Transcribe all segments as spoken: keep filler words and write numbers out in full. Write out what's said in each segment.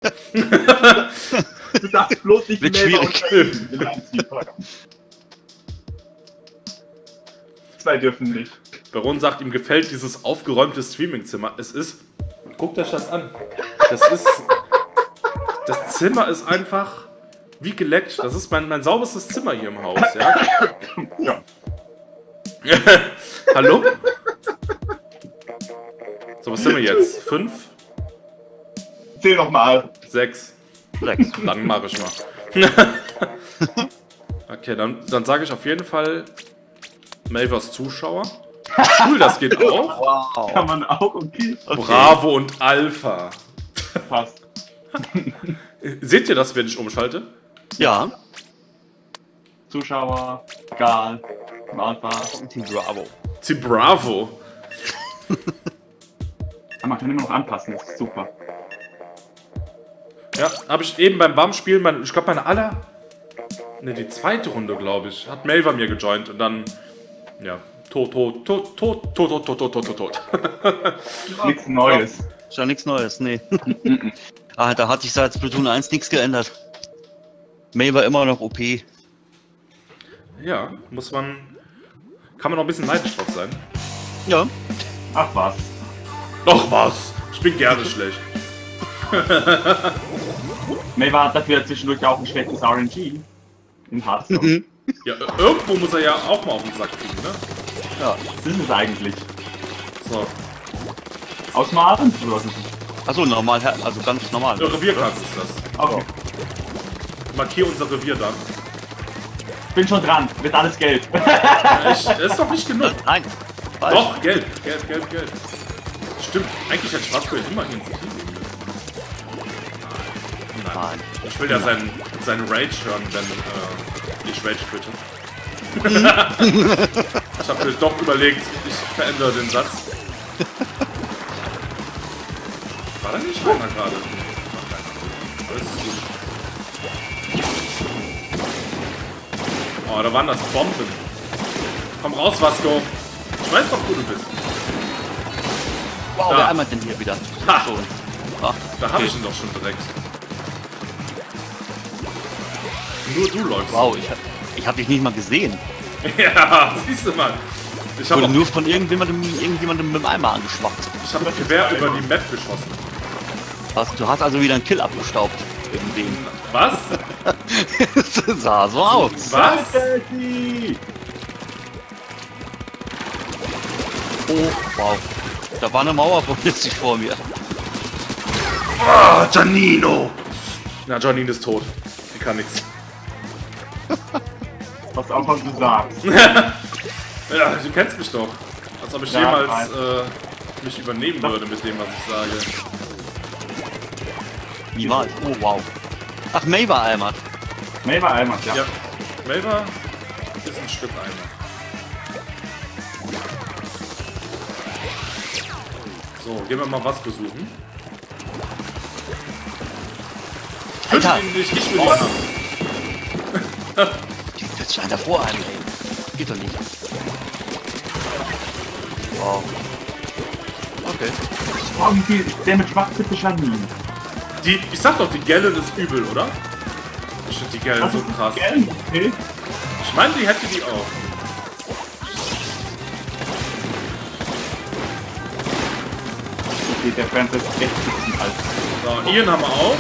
Du darfst bloß nicht Wird mehr schwierig. Zwei dürfen nicht. Baron sagt, ihm gefällt dieses aufgeräumte Streamingzimmer. Es ist... Guckt euch das an. Das ist... Das Zimmer ist einfach wie geleckt. Das ist mein, mein sauberstes Zimmer hier im Haus, ja? Ja. Hallo? So, was sind wir jetzt? Fünf? Zähl noch mal. Sechs. Sechs. Dann mache ich mal. Okay, dann, dann sage ich auf jeden Fall Melvers Zuschauer. Cool, das geht auch. Wow. Kann man auch, okay. Okay. Bravo und Alpha. Passt. Seht ihr das, wenn ich umschalte? Ja. Zuschauer, Gal, Alpha. Team Bravo. Die Bravo. Ah, man kann immer noch anpassen, das ist super. Ja, habe ich eben beim Warmspielen, mein, ich glaube meine aller... Ne, die zweite Runde, glaube ich, hat Melva mir gejoint und dann... Ja, tot, tot, tot, tot, tot, tot, tot, tot, tot, tot. Nichts Neues. Ist ja nichts Neues, nee. Ah, da hat sich seit Splatoon eins nichts geändert. May war immer noch O P. Ja, muss man... Kann man noch ein bisschen neidisch drauf sein. Ja. Ach was. Doch was! Ich bin gerne schlecht. Maywa hat dafür zwischendurch auch ein schlechtes R N G. Im Hearthstone. Ja, irgendwo muss er ja auch mal auf den Sack kriegen, ne? Ja. Das ist es eigentlich. So. Aus dem Abend oder was ist Achso, normal, also ganz normal. Ja, Revierkarte ist das. es? Okay. Markier unser Revier dann. Ich bin schon dran. Wird alles Geld. Ja, ich, das ist doch nicht genug. Nein. Falsch. Doch, Geld, Geld, Geld, Geld. Stimmt, eigentlich hätte Schwarzgold immer hin. Nein. Nein. Ich will ja seinen, seinen Rage hören, wenn äh, ich Rage quitte. Ich habe mir doch überlegt, ich verändere den Satz. War da nicht einer gerade? Alles ist gut. Oh, da waren das Bomben. Komm raus, Vasco. Ich weiß doch, wo du bist. Wow, Da. wer einmal denn hier wieder? Ha. So. Ah, Da habe okay. ich ihn doch schon direkt. Nur du läufst. Wow, ich hab, ich hab dich nicht mal gesehen. Ja, siehst du mal. Ich Ich habe wurde nur von irgendjemandem, irgendjemandem mit dem Eimer angeschwappt. ich hab quer über die Map geschossen. Was, du hast also wieder einen Kill abgestaubt. Irgendwie. Was? Das sah so aus. Was? Oh, wow. Da war eine Mauer plötzlich vor mir. Ah, Giannino! Na, Giannino ist tot. Die kann nichts. Was auch was du sagst. Ja, du kennst mich doch. Als ob ich Ja, jemals nein. äh, mich übernehmen würde mit dem, was ich sage. Niemals. Oh, wow. Ach, May war einmal. Maywa einmal, ja. Ja. Melva ist ein Stück Eimer. So, gehen wir mal was besuchen. Alter! Ich will ihn nicht, ich will ihn haben. Die setzt schon davor ein, ey. Geht doch nicht. Wow. Okay. Oh, wie viel Damage macht bitte Janine? Die, ich sag doch, die Gellen ist übel, oder? Ich finde die Gellen so krass. Gell? Okay. Ich meine, die hätte die auch. Okay, der Fernseher ist echt bisschen alt. So, Ian haben wir auch.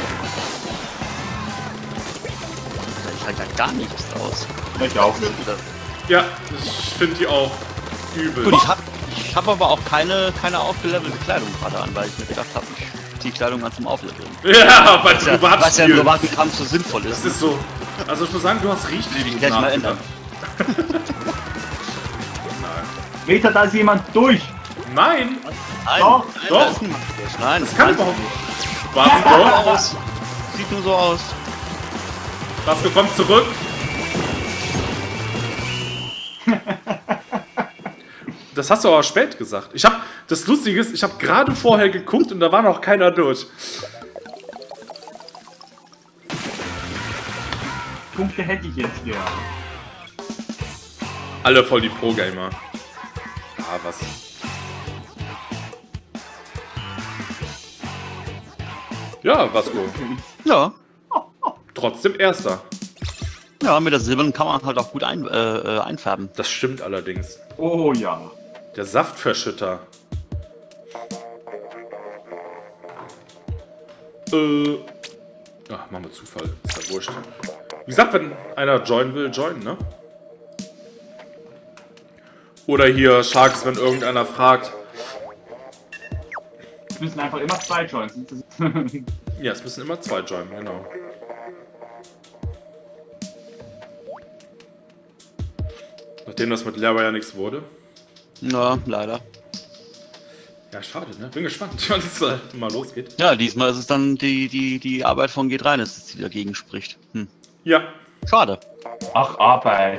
Ich halte ja gar nichts aus. Ich auch nicht. Ja, ich finde die auch übel. Gut, ich hab, ich hab aber auch keine, keine aufgelevelte Kleidung gerade an, weil ich mir gedacht habe, ich zieh Kleidung an zum Aufleveln. Ja, bei Was ja, was ja im Privatspielen. privaten Kampf so sinnvoll ist. Das ist so. Also ich muss sagen, du hast richtig Will ich gut gleich mal nachgedacht. ändern. Meter, da ist jemand durch! Nein, Nein, Doch, nein, doch. da ist niemand durch. Nein, das kann weiß überhaupt ich nicht. Was nicht. doch? aus. Sieht nur so aus. Was kommt zurück? Das hast du aber spät gesagt. Ich hab, das Lustige ist, ich habe gerade vorher geguckt und da war noch keiner durch. Punkte hätte ich jetzt gerne. Alle voll die Pro-Gamer. Ah, was? Ja, Ja, Vasco. Ja. Trotzdem Erster. Ja, mit der silbernen kann man halt auch gut ein, äh, einfärben. Das stimmt allerdings. Oh ja. Der Saftverschütter. Äh. Ach, machen wir Zufall. Ist ja wurscht. Wie gesagt, wenn einer joinen will, joinen, ne? Oder hier Sharks, wenn irgendeiner fragt. Es müssen einfach immer zwei Joints. Ja, es müssen immer zwei joinen, genau. Nachdem das mit Lara ja nichts wurde. Ja, leider. Ja, schade, ne? Bin gespannt, wann es äh, mal losgeht. Ja, diesmal ist es dann die, die, die Arbeit von G drei, das die dagegen spricht. Hm. Ja. Schade. Ach, Arbeit.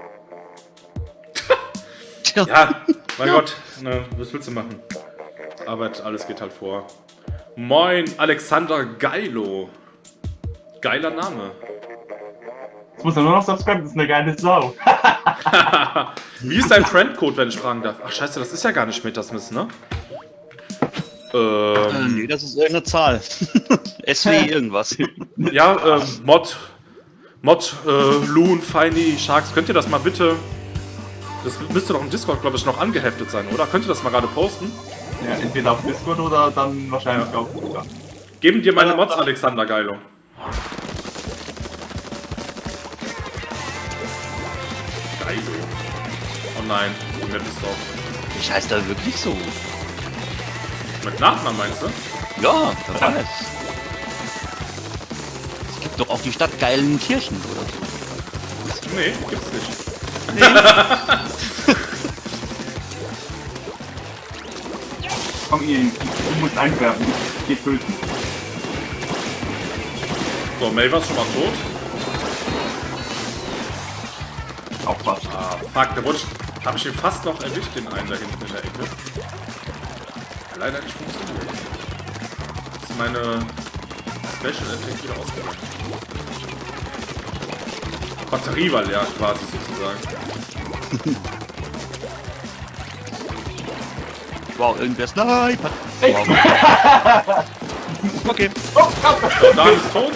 Tja. Ja, mein Gott, ne, was willst du machen? Arbeit, alles geht halt vor. Moin, Alexander Geilo. Geiler Name. Jetzt muss er nur noch subscriben, das ist eine geile Sau. Wie ist dein Friendcode, wenn ich fragen darf? Ach scheiße, das ist ja gar nicht Metasmith, ne? Äh, Ähm, nee, das ist irgendeine Zahl. S W irgendwas. ja, ähm, Mod, Mod, äh, Loon, Feini, Sharks, könnt ihr das mal bitte... Das müsste doch im Discord, glaube ich, noch angeheftet sein, oder? Könnt ihr das mal gerade posten? Ja, entweder auf Discord oder dann wahrscheinlich auf Twitter. Geben dir meine Mods, Alexander Geilo. Geilo. Oh nein, die Map ist doch... Ich heiße da wirklich so. Mit Nachnamen meinst du? Ja, wer weiß. Es gibt doch auch die Stadt Geilenkirchen oder so. Nee, gibt's nicht. Komm, Ian, du musst einwerfen. Geht töten. So, May war schon mal tot. Auch fast. Ah, fuck, der wurde... Hab ich ihn fast noch erwischt, den einen da hinten in der Ecke. Leider nicht funktioniert. Das ist meine Special Attack wieder ausgegangen. Batterie war leer quasi sozusagen. Wow, irgendwer snipert. Wow. Okay. Oh, Gott. So, Dan ist tot.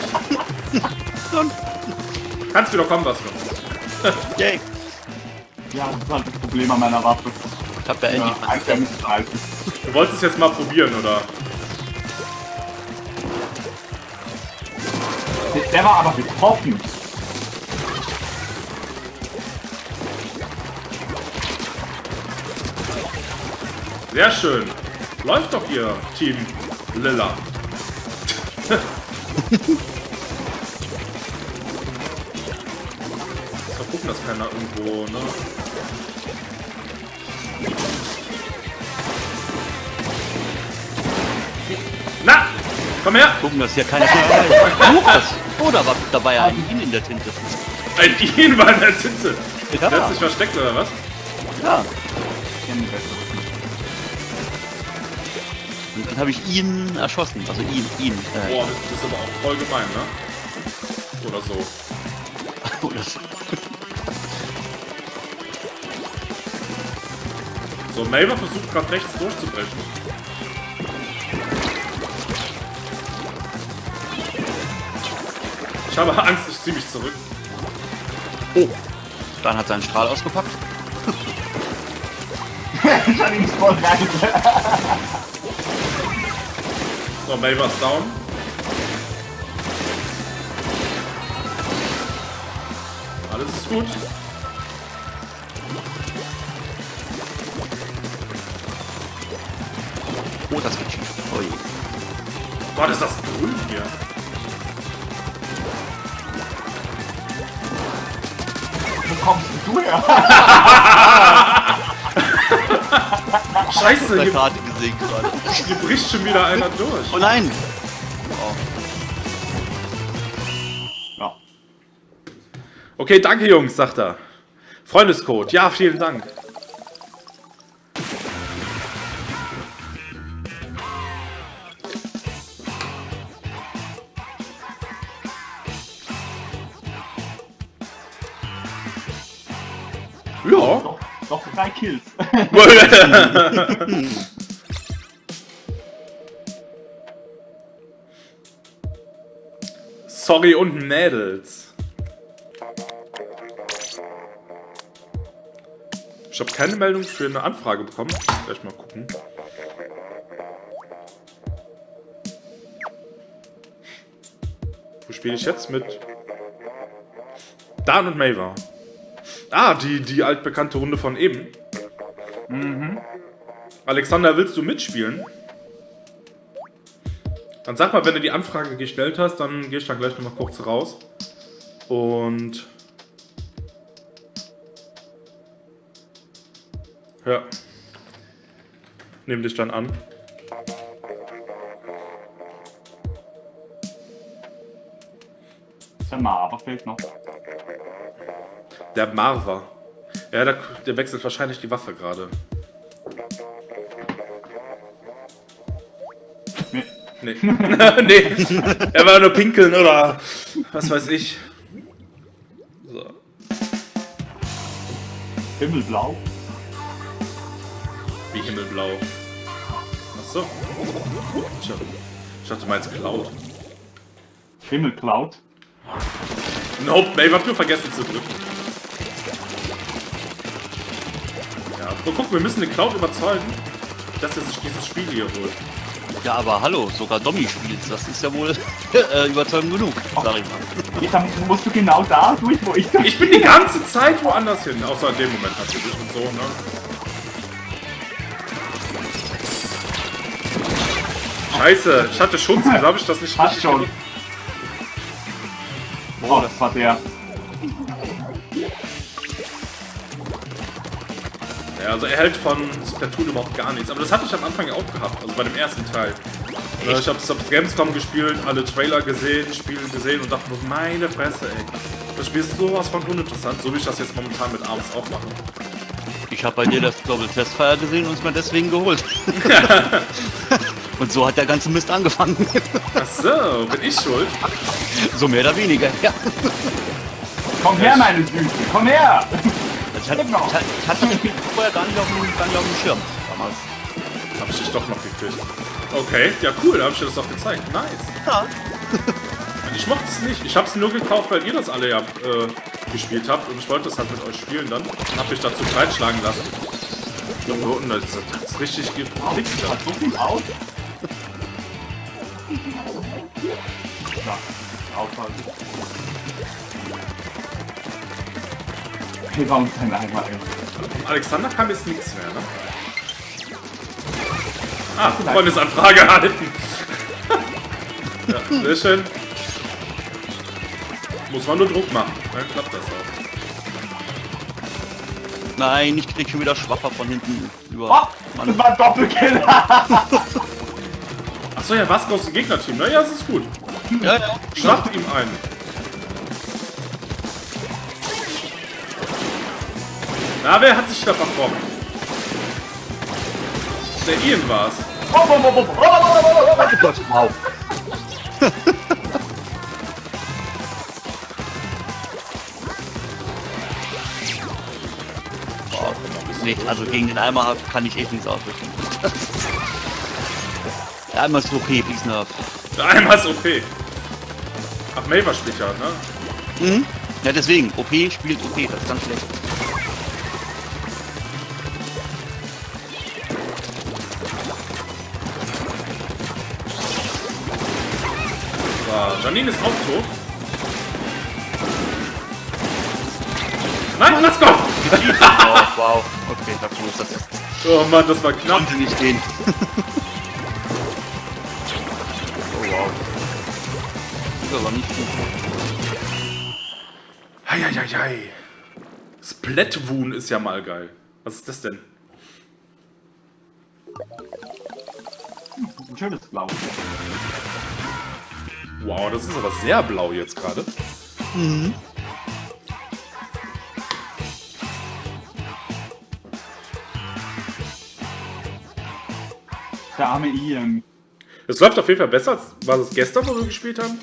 Kannst wieder kommen, was du. Yay. Ja, das ist halt das Problem an meiner Waffe. Ich hab ja Ja, endlich einfach nicht zu halten. Du wolltest es jetzt mal probieren, oder? Der war aber getroffen. Sehr schön. Läuft doch hier, Team Lilla. Mal gucken, dass keiner irgendwo, ne? Na! Komm her! gucken, dass hier keiner Lukas. Oh, da war dabei ein Ihn in der Tinte. Ein Ihn war in der Tinte. Ja. Der hat sich versteckt, oder was? Ja. Kennen wir besser. Und dann habe ich ihn erschossen. Also ihn, ihn. Äh, Boah, das ist aber auch voll gemein, ne? Oder so. oder so. So, Melva versucht gerade rechts durchzubrechen. Ich habe Angst, ich ziehe mich zurück. Oh. Dann hat seinen Strahl ausgepackt. Ich hab ihn voll rein. So, Melva ist down. Alles ist gut. Oh, das geht schief. Oh je. Gott, ist das grün hier. Wo kommst du her? Scheiße, Der hier, Karte gesehen gerade. hier bricht schon wieder einer durch. Oh nein! Ja. Okay, danke Jungs, sagt er. Freundescode, ja, vielen Dank. Ja. Doch, doch drei Kills. Sorry und Mädels. Ich habe keine Meldung für eine Anfrage bekommen. Gleich mal gucken. Wo spiele ich jetzt mit? Dan und Maver. Ah, die, die altbekannte Runde von eben. Mhm. Alexander, willst du mitspielen? Dann sag mal, wenn du die Anfrage gestellt hast, dann gehe ich dann gleich nochmal kurz raus. Und... ja. Nehm dich dann an. Der Marver fehlt noch. Der Marver. Ja, der, der wechselt wahrscheinlich die Waffe gerade. Nee. Nee. Nee. Er war nur pinkeln oder was weiß ich. So. Himmelblau. Wie himmelblau. Achso. Ich dachte, ich dachte, du meinst Cloud. Himmelcloud. Nope, Maeve hat nur vergessen zu drücken. Ja, aber guck, wir müssen den Cloud überzeugen, dass er sich dieses Spiel hier holt. Ja, aber hallo, sogar Dommi spielt. Das ist ja wohl äh, überzeugend genug, sag ich mal. Jetzt dann musst du genau da durch, wo ich durch. Ich bin die ganze Zeit woanders hin, außer in dem Moment natürlich und so, ne? Scheiße, ich hatte Schutz, wieso habe ich das nicht Passt richtig schon. gemacht? Boah, das war der. Ja, also er hält von Splatoon überhaupt gar nichts, aber das hatte ich am Anfang ja auch gehabt, also bei dem ersten Teil. Echt? Ich habe es auf Gamescom gespielt, alle Trailer gesehen, Spiele gesehen und dachte, meine Fresse, ey. Das Spiel ist sowas von uninteressant, so wie ich das jetzt momentan mit Arms auch mache. Ich habe bei dir das Global Testfire gesehen und es mir deswegen geholt. Und so hat der ganze Mist angefangen. Ach so, bin ich schuld? So mehr oder weniger, ja. Komm her, meine Süße, komm her! Ich hatte, ich hatte, ich hatte das Spiel vorher gar nicht auf dem, gar nicht auf dem Schirm damals. Hab ich dich doch noch gekriegt. Okay, ja cool, da hab ich dir das doch gezeigt. Nice. Ja. Ich mochte es nicht. Ich hab's nur gekauft, weil ihr das alle ja äh, gespielt habt und ich wollte das halt mit euch spielen dann. Und hab mich dazu breitschlagen lassen. Ja, und das hat's richtig geklickt. Hat so viel aus? Ja, aufhalten. Hey, warum kein Eimer, ey? Alexander kam jetzt nichts mehr, ne? Ah, Freundesanfrage erhalten. Ja, sehr schön. Muss man nur Druck machen, dann klappt das auch. Nein, ich krieg schon wieder Schwapper von hinten über. Oh, das war ein Doppelkill! Achso, ja, Vasco aus dem Gegnerteam, ne? Ja, das ist gut. Ja, ja. Schlagt ihm ein. Na, wer hat sich da verkrochen? Der Ian war's. Wow. Nee, also gegen den Eimer kann ich echt nichts ausrichten. Der Eimer ist okay, please nerf. Der Eimer ist O P. Ach, Maver spielt ja, ne? Mhm. Ja, deswegen, O P spielt O P, das ist ganz schlecht. So, Janine ist auch tot. Nein, lass go! Oh, wow. Okay, ich hab gewusst, das ist. Oh Mann, das war knapp. Konnte nicht gehen. Oh wow. Das ist aber nicht gut. Heieiei. Splatwoon ist ja mal geil. Was ist das denn? Ein schönes Blau. Wow, das ist aber sehr blau jetzt gerade. Mhm. Der arme Ian. Es läuft auf jeden Fall besser, als war es gestern, wo wir gespielt haben?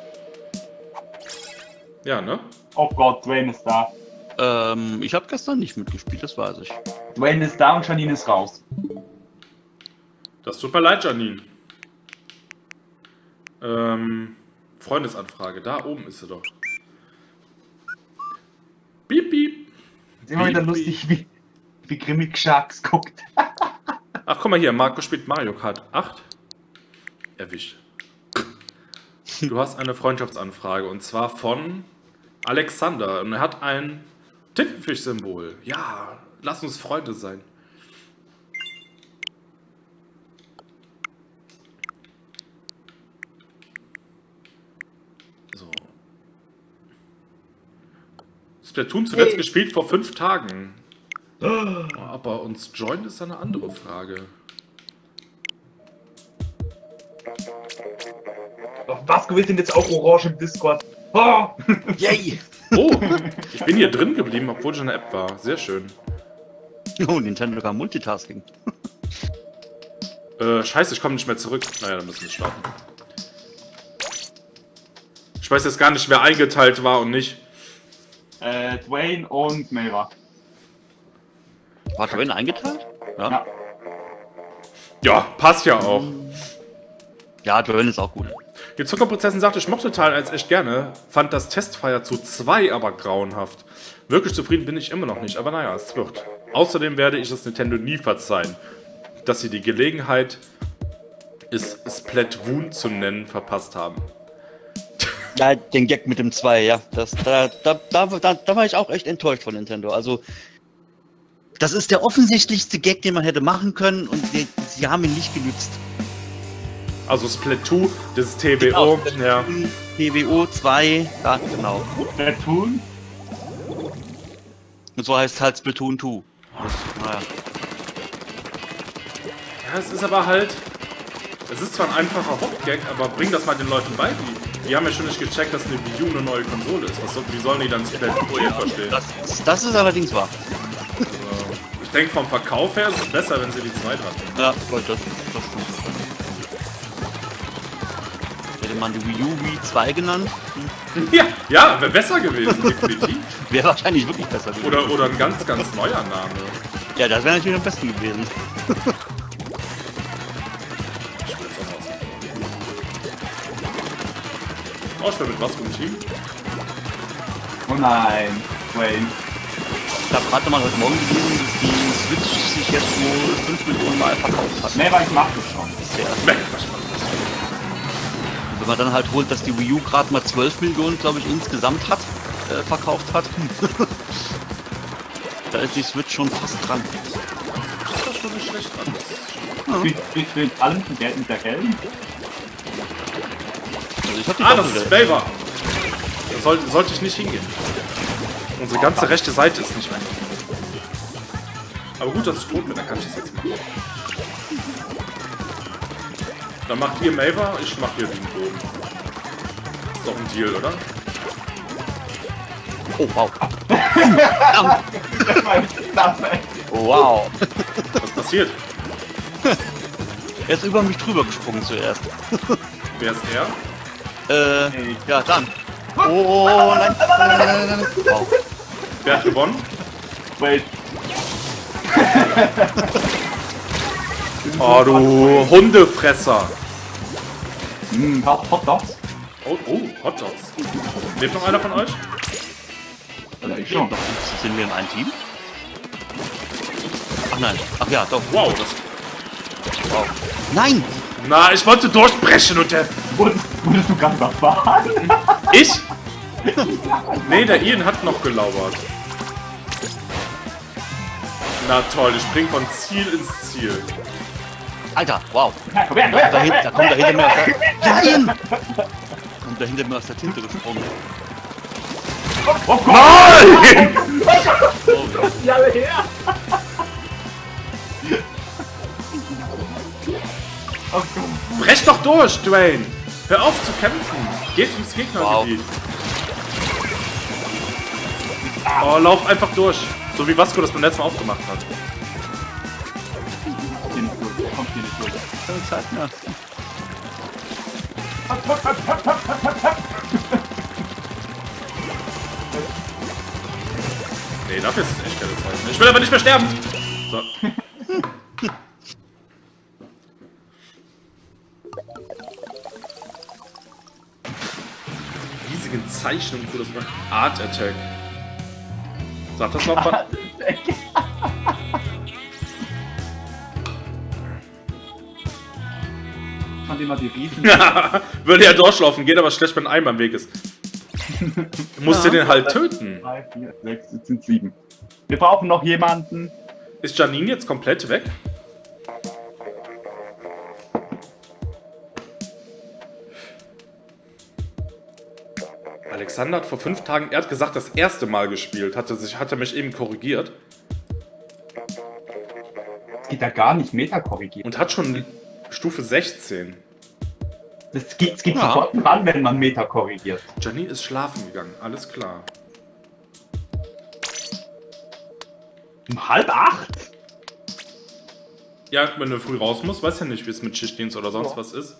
Ja, ne? Oh Gott, Dwayne ist da. Ähm, ich habe gestern nicht mitgespielt, das weiß ich. Dwayne ist da und Janine ist raus. Das tut mir leid, Janine. Ähm, Freundesanfrage, da oben ist sie doch. Piep, piep. Ist immer wieder Piep, lustig, wie, wie grimmig Sharks guckt. Ach, guck mal hier, Marco spielt Mario Kart acht. Erwischt. Du hast eine Freundschaftsanfrage und zwar von Alexander und er hat ein Tintenfisch-Symbol. Ja, lass uns Freunde sein. So. Splatoon zuletzt Hey. gespielt vor fünf Tagen. Aber uns joint ist eine andere Frage. Was gewinnt denn jetzt auch Orange im Discord? Oh! Yay! Oh, ich bin hier drin geblieben, obwohl schon eine App war. Sehr schön. Oh, Nintendo kann Multitasking. Äh, scheiße, ich komme nicht mehr zurück. Naja, dann müssen wir starten. Ich weiß jetzt gar nicht, wer eingeteilt war und nicht. Äh, Dwayne und Mera. War Dwayne eingeteilt? Ja. Ja. Ja, passt ja auch. Ja, Dwayne ist auch gut. Die Zuckerprinzessin sagte, ich mochte Teil eins echt gerne, fand das Testfire zu zwei aber grauenhaft. Wirklich zufrieden bin ich immer noch nicht, aber naja, es wird. Außerdem werde ich es Nintendo nie verzeihen, dass sie die Gelegenheit, es Splatoon zu nennen, verpasst haben. Ja, den Gag mit dem zwei, ja. Das, da, da, da, da, da war ich auch echt enttäuscht von Nintendo. Also, das ist der offensichtlichste Gag, den man hätte machen können und die, sie haben ihn nicht genützt. Also Splatoon, das ist T B O, Genau, ja. T W O zwei, ja, genau. Splatoon? Und so heißt es halt Splatoon zwei. Das, naja. Ja, es ist aber halt, es ist zwar ein einfacher Hauptgag, aber bring das mal den Leuten bei. Die, die haben ja schon nicht gecheckt, dass eine Wii U eine neue Konsole ist. Was, soll- wie sollen die dann Splatoon zwei verstehen? Das, das ist allerdings wahr. Also, ich denke, vom Verkauf her ist es besser, wenn sie die zwei hatten. Ja, das, das stimmt. Hätte man die Wii U Wii zwei genannt, Ja, ja, wäre besser gewesen, definitiv. wäre wahrscheinlich wirklich besser gewesen. Oder, oder ein ganz, ganz neuer Name. Ja, das wäre natürlich am besten gewesen. Ich will jetzt auch raus. Oh, ich bin mit was für einem Team? Oh nein, Dwayne. Ich habe gerade mal heute Morgen gelesen, dass die Switch sich jetzt wohl fünf Millionen Mal verkauft hat. Mera, ich mach das schon. Bisher. Mensch, was macht Wenn man dann halt holt, dass die Wii U gerade mal zwölf Millionen, glaube ich, insgesamt hat, äh, verkauft hat. Da ist die Switch schon fast dran. das? Das ist schon nicht schlecht dran. Kriegst du mit allem zum Geld mit der Geld? Also ich hab die Ah, das ist Doppelte. Flavor. Da soll, sollte ich nicht hingehen. Unsere ganze rechte Seite ist nicht recht. Aber gut, dass es tot bin, dann kann ich das jetzt machen. Dann macht ihr Maver, ich mach hier den Boden. Ist doch ein Deal, oder? Oh, wow. Das war ein Knapp, ey. Wow. Was passiert? Er ist über mich drüber gesprungen zuerst. Wer ist er? Äh, Hey. ja, dann. Oh, nein, nein, nein, nein, nein. Wow. Wer hat gewonnen? Wait. Oh, du Hundefresser. Hm, Hot Dogs? Oh, oh, Hot Dogs. Lebt noch einer von euch? Oder ich schon. Sind wir in einem Team? Ach nein. Ach ja, doch. Wow, das... Wow. Nein! Na, ich wollte durchbrechen und der... Wurdest, wurdest du ganz erfahren? Ich? Nee, der Ian hat noch gelauert. Na toll, ich spring von Ziel ins Ziel. Alter, wow. Ja, komm her, komm her, Da, hin, komm da kommt her. da hinter mir aus der... Nein! Kommt da hinter mir aus der Tinte gesprungen. Oh Gott! Nein! Oh, Die alle her! Oh Gott. Brech doch durch, Dwayne! Hör auf zu kämpfen! Geht ins Gegnergebiet. Oh, lauf einfach durch. So wie Vasco das beim letzten Mal auch gemacht hat. Hier nicht durch. Kommt hier nicht durch. keine Zeit mehr. Nee, dafür ist es echt keine Zeit. Ich will aber nicht mehr sterben! So. riesigen Zeichnungen, wo das war. Art Attack. Sag das noch mal. Ich fand immer die Riesen. Würde ja durchlaufen, geht aber schlecht, wenn ein Eimer im Weg ist. Du musst ja. den halt töten. drei, vier, sechs, jetzt sind sieben. Wir brauchen noch jemanden. Ist Janine jetzt komplett weg? Alexander hat vor fünf Tagen, er hat gesagt, das erste Mal gespielt. Hat er, sich, hat er mich eben korrigiert. Das geht ja gar nicht Meta korrigiert. Und hat schon Stufe sechzehn. Das geht, es geht ja. sofort ran, wenn man Meta korrigiert. Janine ist schlafen gegangen, alles klar. Um halb acht? Ja, wenn du früh raus musst, weiß ja nicht, wie es mit Schichtdienst oder sonst oh. was ist.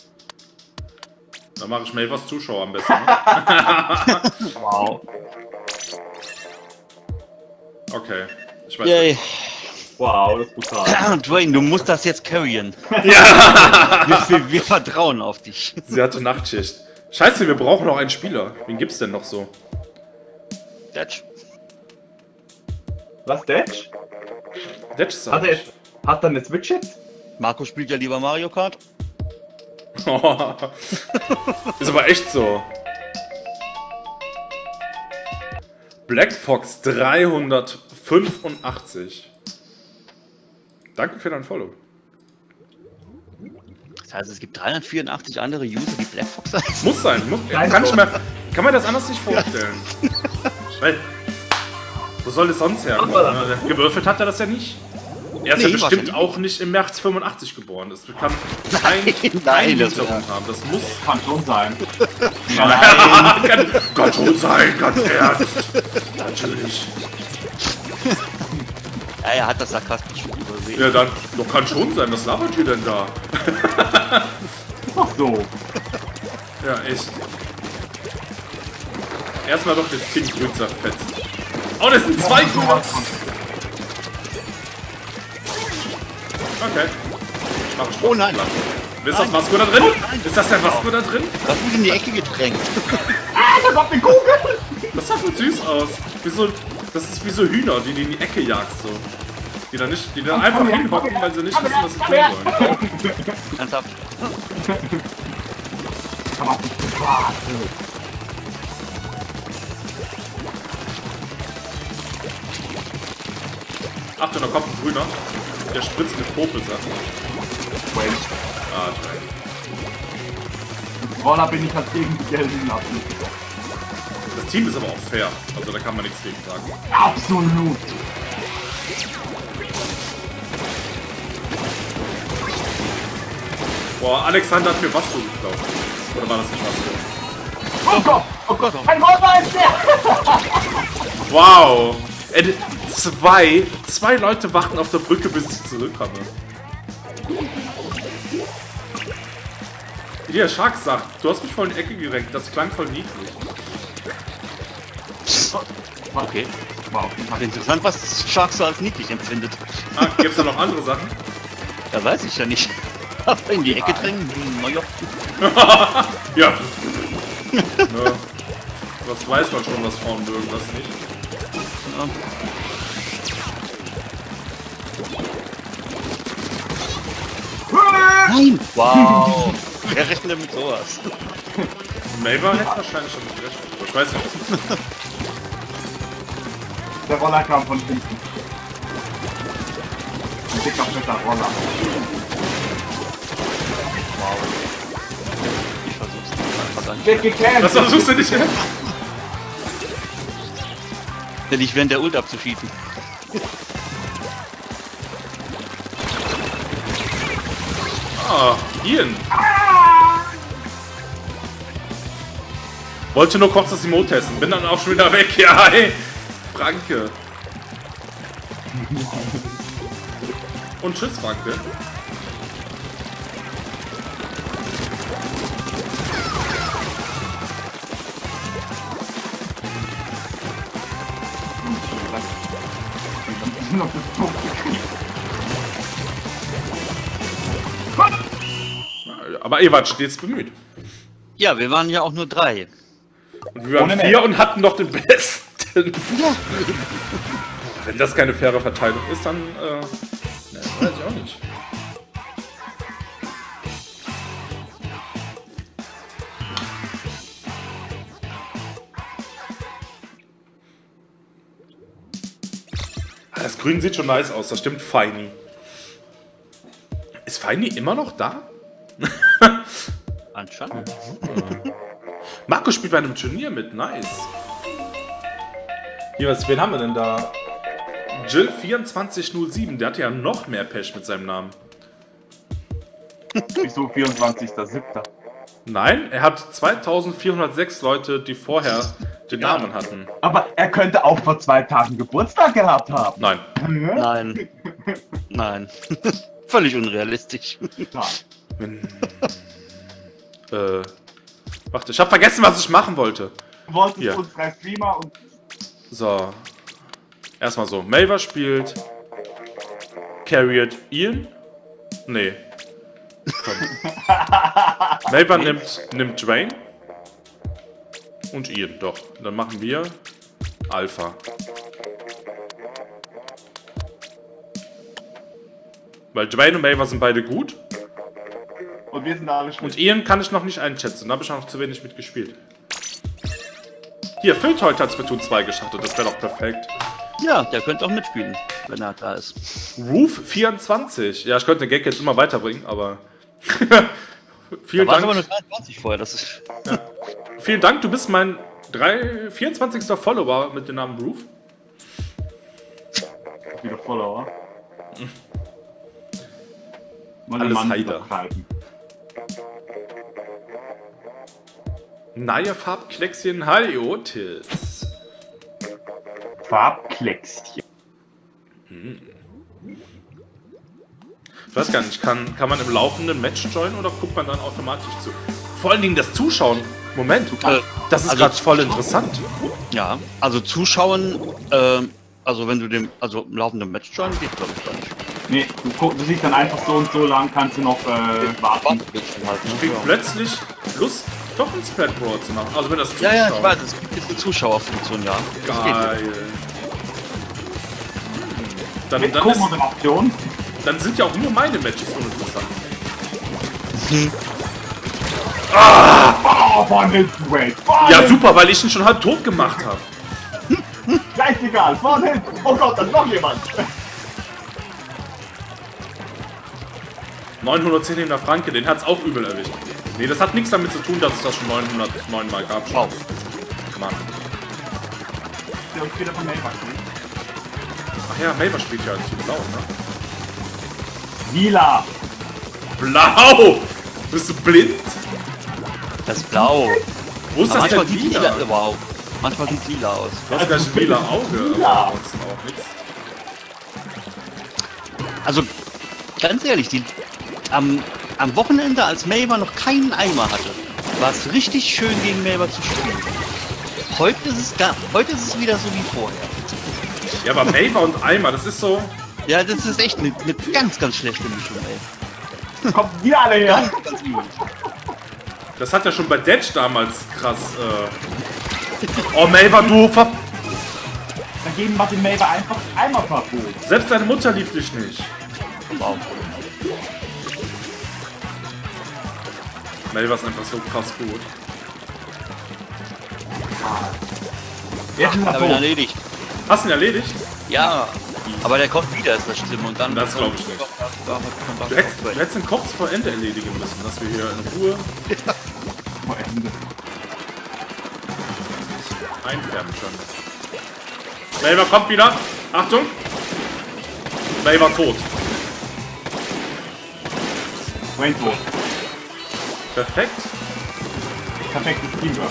Da mache ich mir was Zuschauer am besten. Ne? Wow. Okay. Ich weiß Yay. nicht. Wow, das ist brutal. Dwayne, du musst das jetzt carryen. Ja! wir, wir, wir vertrauen auf dich. Sie hatte Nachtschicht. Scheiße, wir brauchen noch einen Spieler. Wen gibt's denn noch so? Detsch. Was, Detsch? Detsch ist hat, er, hat er eine Switch jetzt? Marco spielt ja lieber Mario Kart. Oh. Ist aber echt so. Black Fox dreihundertfünfundachtzig. Danke für dein Follow. Das heißt, es gibt dreihundertvierundachtzig andere User, die Black Fox heißen. Muss sein. Muss, kann, ich mir, kann man das anders nicht vorstellen. Ja. Weil, wo soll es sonst herkommen? Gewürfelt hat er das ja nicht. Er ist nee, ja bestimmt auch nicht im März fünfundachtzig geboren. Das kann kein, nein, kein das Hintergrund haben. Das muss... Kann schon sein. Nein. kann, kann schon sein, ganz ernst. Natürlich. Ja, er hat das sarkastisch schon übersehen. Ja, dann, doch kann schon sein. Was labert ihr denn da? Ach so. Ja, echt. Erstmal doch das Kind Grünsaft fetzen. Oh, das sind zwei Grünsaft. Okay. Mach ich oh nein. Ist das Vasco da drin? Oh, ist das der Vasco da drin? Das ist in die Ecke gedrängt. Ah, da kommt eine Kugel! Das sah voll süß aus. Wie so, das ist wie so Hühner, die du in die Ecke jagst. So. Die da nicht, die da einfach hinhocken, weil sie nicht wissen, was sie tun sollen. Ernsthaft? Kann man nicht bewahren. Achtung, da kommt ein Grüner. Der spritzt mit Popelsachen. Wait. Ah, toll. Mit Roller bin ich als gegen die gelben lassen. Das Team ist aber auch fair. Also da kann man nichts gegen sagen. Absolut. Boah, Alexander hat mir Vasco geklaut. Oder war das nicht Vasco? Oh Gott! Oh Gott! Ein Roller ist der! Wow! Äh, zwei, zwei Leute warten auf der Brücke, bis ich zurückkomme. Wie der Shark sagt, du hast mich voll in die Ecke gerenkt, das klang voll niedlich. Okay. Wow. Interessant, was Shark so als niedlich empfindet. Ah, gibt's da noch andere Sachen? Da weiß ich ja nicht. Aber in die Ecke drängen? Naja. Ja. Ne. Was weiß man schon, was Frauen mögen, das nicht. Ja. Nein! Wow! Wer rechnet mit sowas? Maver hätte wahrscheinlich schon mit gerechnet. Ich weiß nicht. Der Roller kam von hinten. Ein dicker, fetter Roller. Wow. Ich versuch's einfach nicht. Wird gecancelt! Was versuchst du nicht? Denn ich während der Ult abzuschießen. Ah, Ian. Wollte nur kurz das Emote testen, bin dann auch schon wieder weg. Ja, hey. Franke. Und tschüss, Franke. Aber ihr wart stets bemüht. Ja, wir waren ja auch nur drei. Und wir waren vier und hatten noch den besten. Ja. Wenn das keine faire Verteilung ist, dann äh, ne, weiß ich auch nicht. Das Grün sieht schon nice aus, das stimmt, Feini. Ist Feini immer noch da? Anscheinend. Marco spielt bei einem Turnier mit, nice. Hier, was, wen haben wir denn da? Jill vierundzwanzig null sieben, der hat ja noch mehr Pech mit seinem Namen. Wieso vierundzwanzigster siebter? Nein, er hat zweitausendvierhundertsechs Leute, die vorher den Ja. Namen hatten. Aber er könnte auch vor zwei Tagen Geburtstag gehabt haben. Nein. Nein. Nein. Völlig unrealistisch. Ja. Wenn, äh, warte, ich habe vergessen, was ich machen wollte. Wir wollten Ja. uns drei Streamer und So. Erstmal so. Melva spielt. Carried Ian? Nee. Melva nimmt, nimmt Dwayne. Und Ian, doch. Dann machen wir Alpha. Weil Dwayne und Melva sind beide gut. und wir sind alle Und schlecht. Ian kann ich noch nicht einschätzen. Da habe ich noch zu wenig mitgespielt. Hier, Phil heute hat Splatoon zwei geschachtet. Das wäre doch perfekt. Ja, der könnte auch mitspielen, wenn er da ist. Roof vierundzwanzig. Ja, ich könnte den Gag jetzt immer weiterbringen, aber... Vielen Da war Dank. aber nur dreiundzwanzig vorher, das ist... Vielen Dank, du bist mein drei, vierundzwanzigster Follower mit dem Namen Roof. Wieder Follower. Mal Alles den Mann Heider. übertreiben. Neue Farbkleckschen, hi Otis. Farbkleckschen. Ich weiß gar nicht, kann, kann man im laufenden Match joinen oder guckt man dann automatisch zu? Vor allen Dingen das Zuschauen. Moment, Äh, das ist also- gerade voll interessant. Ja, also Zuschauen, ähm, also wenn du dem, also im laufenden Match joinen, geht glaube ich gar nicht. Nee, du, guck, du siehst dann einfach so und so lang, kannst du noch äh, warten. Wartebildschirm halt, ne? Ich krieg Ja. plötzlich Lust, doch ein Splat Brawl zu machen. Also wenn das Ja, ja, ich Zuschauen- weiß, es gibt jetzt eine Zuschauerfunktion, ja. Das geht jetzt. Geil. Dann, Mit dann, ist, Co-Moderation. dann sind ja auch nur meine Matches uninteressant. Oh, von hinten, wait. Von Ja, hinten. super, weil ich ihn schon halb tot gemacht habe. Scheißegal, von hinten. Oh Gott, da ist noch jemand. neunhundertzehn in der Franke, den hat's auch übel erwischt. Nee, das hat nichts damit zu tun, dass es das schon neunhundertneun Mal gab. Wow. Mann. Der uns wieder von Mailback kriegt. Ach ja, Melva spielt ja als blau, ne? Lila. Blau! Bist du blind? Das ist blau. Wo ist Aber das manchmal denn sieht lila? lila, wow. Manchmal sieht lila aus. Du hast gleich ein lila Auge, Lila. aber ansonsten auch nichts. Also, ganz ehrlich, die, am, am Wochenende, als Melva noch keinen Eimer hatte, war es richtig schön, gegen Melva zu spielen. Heute ist es, gar, heute ist es wieder so wie vorher. Ja, aber Melva und Eimer, das ist so... Ja, das ist echt eine, eine ganz, ganz schlechte Mischung, ey. Kommt wieder alle her. Ganz, ganz übel. Das hat ja schon bei Detch damals krass, äh... Oh, Melva, du ver... Dann geben wir dem Mailback einfach einmal Verbot. Selbst deine Mutter liebt dich nicht. Wow. Melva ist einfach so krass gut. Jetzt ist Ich er habe ihn tot. erledigt. Hast du ihn erledigt? Ja, aber der kommt wieder, ist das schlimm. Und dann Das glaub ich nicht. Du hättest, du hättest den Kopf vor Ende erledigen müssen, dass wir hier in Ruhe Vor Ende. einfärben können. Melva kommt wieder. Achtung. Melva tot. Wayne tot. Perfekt. Perfektes Teamwork.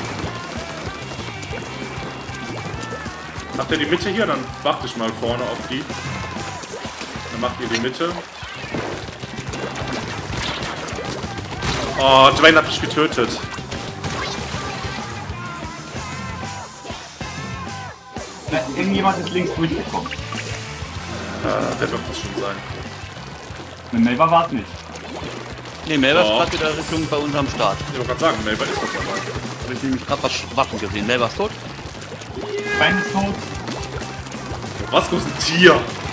Macht ihr die Mitte hier? Dann warte ich mal vorne auf die. Dann macht ihr die Mitte. Oh, Dwayne hat mich getötet. Da ist irgendjemand ist links durchgekommen. Äh, wer wird das schon sein? Mit Mailback war es nicht. Nee, Melva ist Oh. gerade wieder Richtung bei unserem Start. Ich wollte gerade sagen, Melva ist das aber. Hab ich nämlich gerade was Waffen gesehen. Melba ist tot. Mein ist tot. Was ist ein Tier?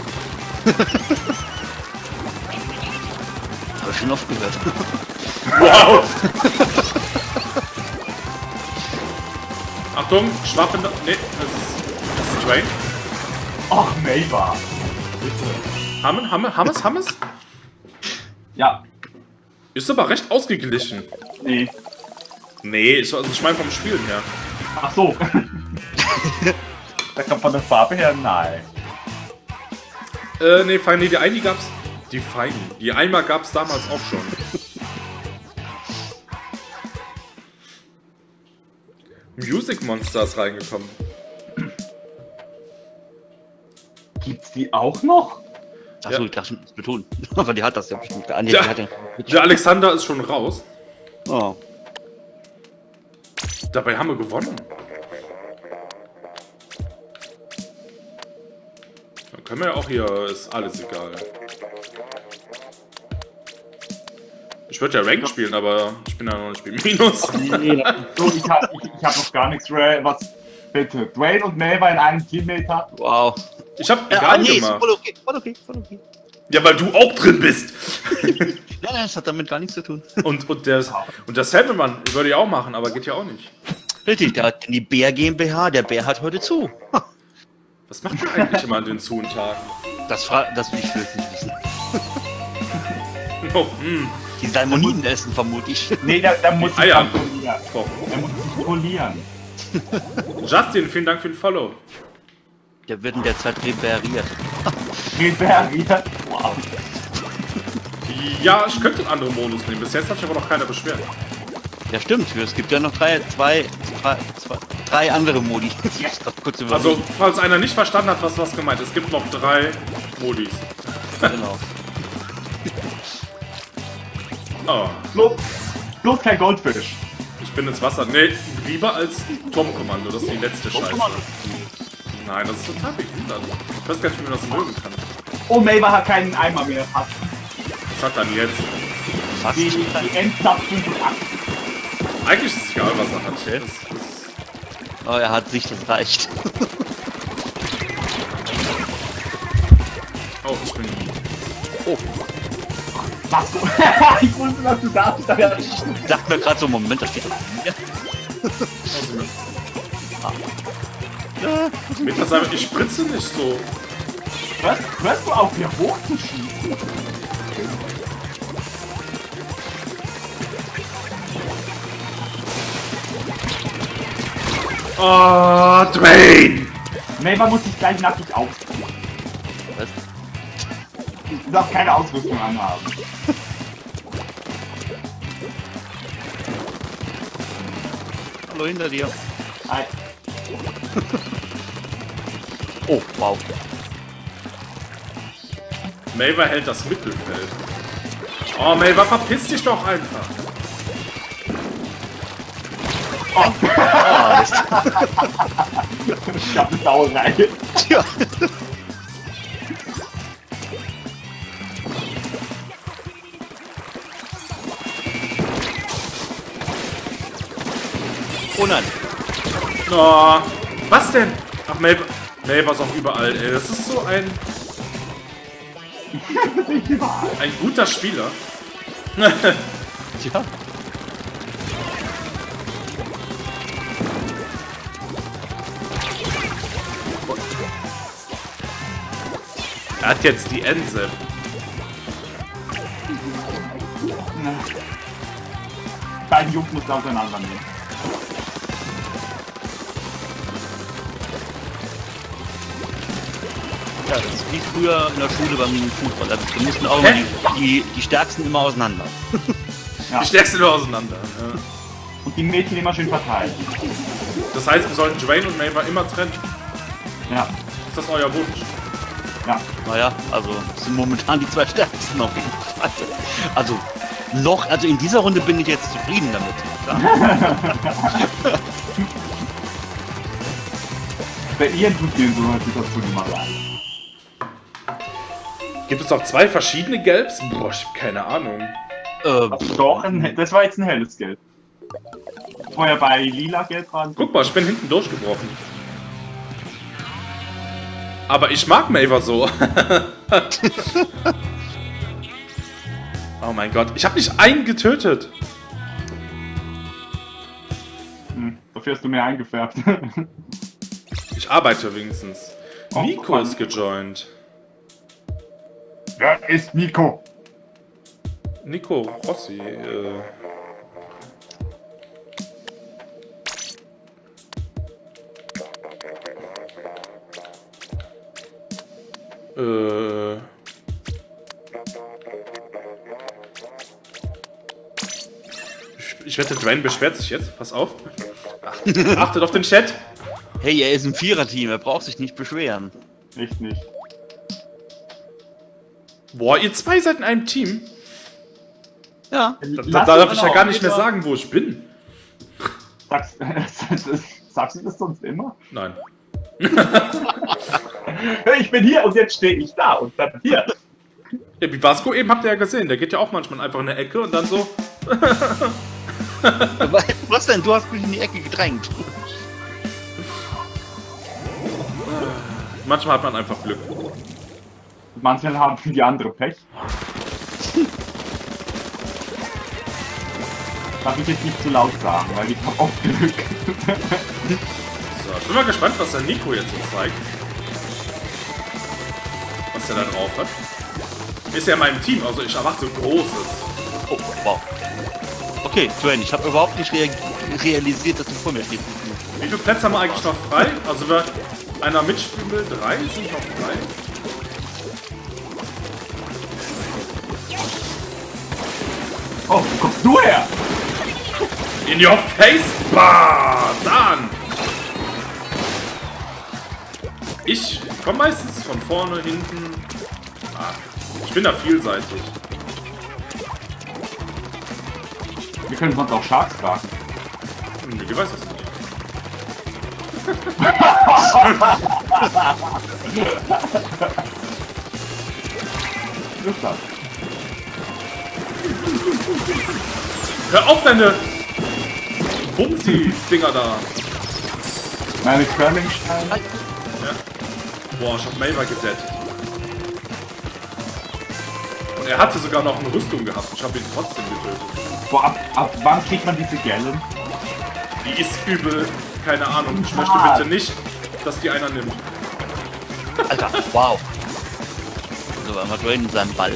Hab ich schon oft gehört. Wow! Achtung, schwappender. Nee, das ist. Das ist Dwayne. Ach, Melba. Bitte. Hammer, Hammer, Hammers, Hammers? Ja. Ist aber recht ausgeglichen. Nee. Nee, ich, also ich meine vom Spielen her. Ach so. Da kommt von der Farbe her, nein. Äh, nee, fein, nee, die eine, die gab's. Die feinen. Die einmal gab's damals auch schon. Music Monster ist reingekommen. Gibt's die auch noch? Achso, Ja. ich dachte, das betonen. Aber die hat das ja bestimmt. Ah, nee, Ja. die hat ja. Der Alexander ist schon raus. Oh. Dabei haben wir gewonnen. Dann können wir ja auch hier, ist alles egal. Ich würde ja Rank spielen, aber ich bin ja noch nicht bei Minus. Nee, so, ich hab, ich, ich hab noch gar nichts. Ray, was? Bitte. Dwayne und Melba in einem Teammate hat. Wow. Ich hab Ja, egal ah, nee, ist gemacht. voll okay, voll okay, voll okay. Ja, weil du auch drin bist. Nein, nein, das hat damit gar nichts zu tun. Und, und der, und der Sandman würde ich auch machen, aber geht ja auch nicht. Richtig, der hat die Bär GmbH, der Bär hat heute zu. Ha, Was macht ihr eigentlich immer an den Zuen-Tagen? Das, fra das will ich wirklich nicht wissen. Oh, hm. Die Salmoniden essen, vermute ich. Nee, da, da muss ich Eier. polieren. Doch. Da muss ich polieren. Justin, vielen Dank für den Follow. Der wird in der Zeit rebelliert. Rebelliert. Wow. Ja, ich könnte einen anderen Modus nehmen. Bis jetzt hat sich aber noch keiner beschwert. Ja, stimmt. Es gibt ja noch drei, zwei, zwei, zwei drei andere Modi. Ja. Kurz Also, überlegen. falls einer nicht verstanden hat, was was gemeint ist, es gibt noch drei Modis. Genau. Oh, Bloß, bloß kein Goldfisch. ich bin ins Wasser. Nee, lieber als Turmkommando. Das ist die letzte Scheiße. Nein, das ist total behindert. Ich weiß gar nicht, wie man das mögen kann. Oh, Melba hat keinen Eimer mehr. Fast. Was hat dann jetzt? Fast. Die, die Endzapfen fünfundachtzig. Eigentlich ist es egal, was er hat. Okay. Das, das, Oh, er hat sich, das reicht. oh, ich bin. Oh, Was du? Ich wusste, dass du da bist. aber ich dachte mir gerade so, Moment, das steht ja. Mit das einfach, ich spritze nicht so. Hörst, hörst du auf, hier hochzuschießen? Oh, Dwayne! Melba muss sich gleich nackig aufziehen. Was? Du darfst keine Ausrüstung anhaben. Hallo hinter dir. Hi. Oh, wow. Melva hält das Mittelfeld. Oh, Melva, verpiss dich doch einfach. Ah, Mist. Ich hab eine Sauerei. Tja. Oh nein. Oh, was denn? Ach, Melva, Melva ist auch überall, ey. Das ist so ein... Ein guter Spieler. Tja. Er hat jetzt die Ense. Dein Jungs muss auseinandernehmen. Ja, das ist wie früher in der Schule beim Fußball. Also, wir mussten auch immer die, die, die Stärksten immer auseinander. Ja. Die stärksten nur auseinander. Ja. Und die Mädchen immer schön verteilt. Das heißt, wir sollten Dwayne und Melva immer trennen. Ja. Ist das euer Wunsch? Ja. Naja, also das sind momentan die zwei Stärksten auf jeden Fall. Also noch, also in dieser Runde bin ich jetzt zufrieden damit. Ja? Bei ihr tut dir so eine Situation immer leid. Gibt es auch zwei verschiedene Gelbs? Boah, ich hab keine Ahnung. Äh, Doch, ein, das war jetzt ein helles Gelb. vorher bei Lila Geld dran. Guck mal, ich bin hinten durchgebrochen. Aber ich mag Maver so. Oh mein Gott, ich habe nicht einen getötet. Hm, dafür hast du mehr eingefärbt. Ich arbeite wenigstens. Oh, Nico ist gejoint. Wer ist Nico? Nico Rossi. Äh. Äh. Ich, ich wette, Dwayne beschwert sich jetzt. Pass auf. Achtet auf den Chat. Hey, er ist ein Viererteam, er braucht sich nicht beschweren. Echt nicht. Boah, ihr zwei seid in einem Team. Ja. Da, da, Lass da darf uns ich ja aber gar auch nicht mehr wieder- sagen, wo ich bin. Sagst, sagst du das sonst immer? Nein. Ich bin hier und jetzt stehe ich da und dann hier. Ja, wie Vasco eben habt ihr ja gesehen. Der geht ja auch manchmal einfach in eine Ecke und dann so. Was denn? Du hast mich in die Ecke gedrängt. Manchmal hat man einfach Glück. Manchmal haben die andere Pech. Darf ich jetzt nicht zu laut sagen, weil ich hab oft Glück. So, ich bin mal gespannt, was der Nico jetzt so zeigt. Was der da drauf hat. Ist ja in meinem Team, also ich erwarte Großes. Oh, wow. Okay, Dwayne, ich habe überhaupt nicht rea realisiert, dass du vor mir stehst. Wie viele Plätze haben wir eigentlich noch frei? Also wer einer mitspielen will, drei sind noch frei. Oh, wo kommst du her? In your face, bah! Dann! Ich komme meistens von vorne, hinten. Ah, ich bin da vielseitig. Wir können sonst auch Sharks fragen. Hm, ich weiß das nicht. Was ist das? Hör auf deine Bumsi-Dinger da. Meine Curling-Steine. Ja. Boah, ich hab Maver gedettet. Und er hatte sogar noch eine Rüstung gehabt. Ich habe ihn trotzdem getötet. Boah, ab, ab wann kriegt man diese Gallon? Die ist übel. Keine Ahnung. Ich möchte Ah. bitte nicht, dass die einer nimmt. Alter, wow. So, einmal Dwayne in seinem Ball.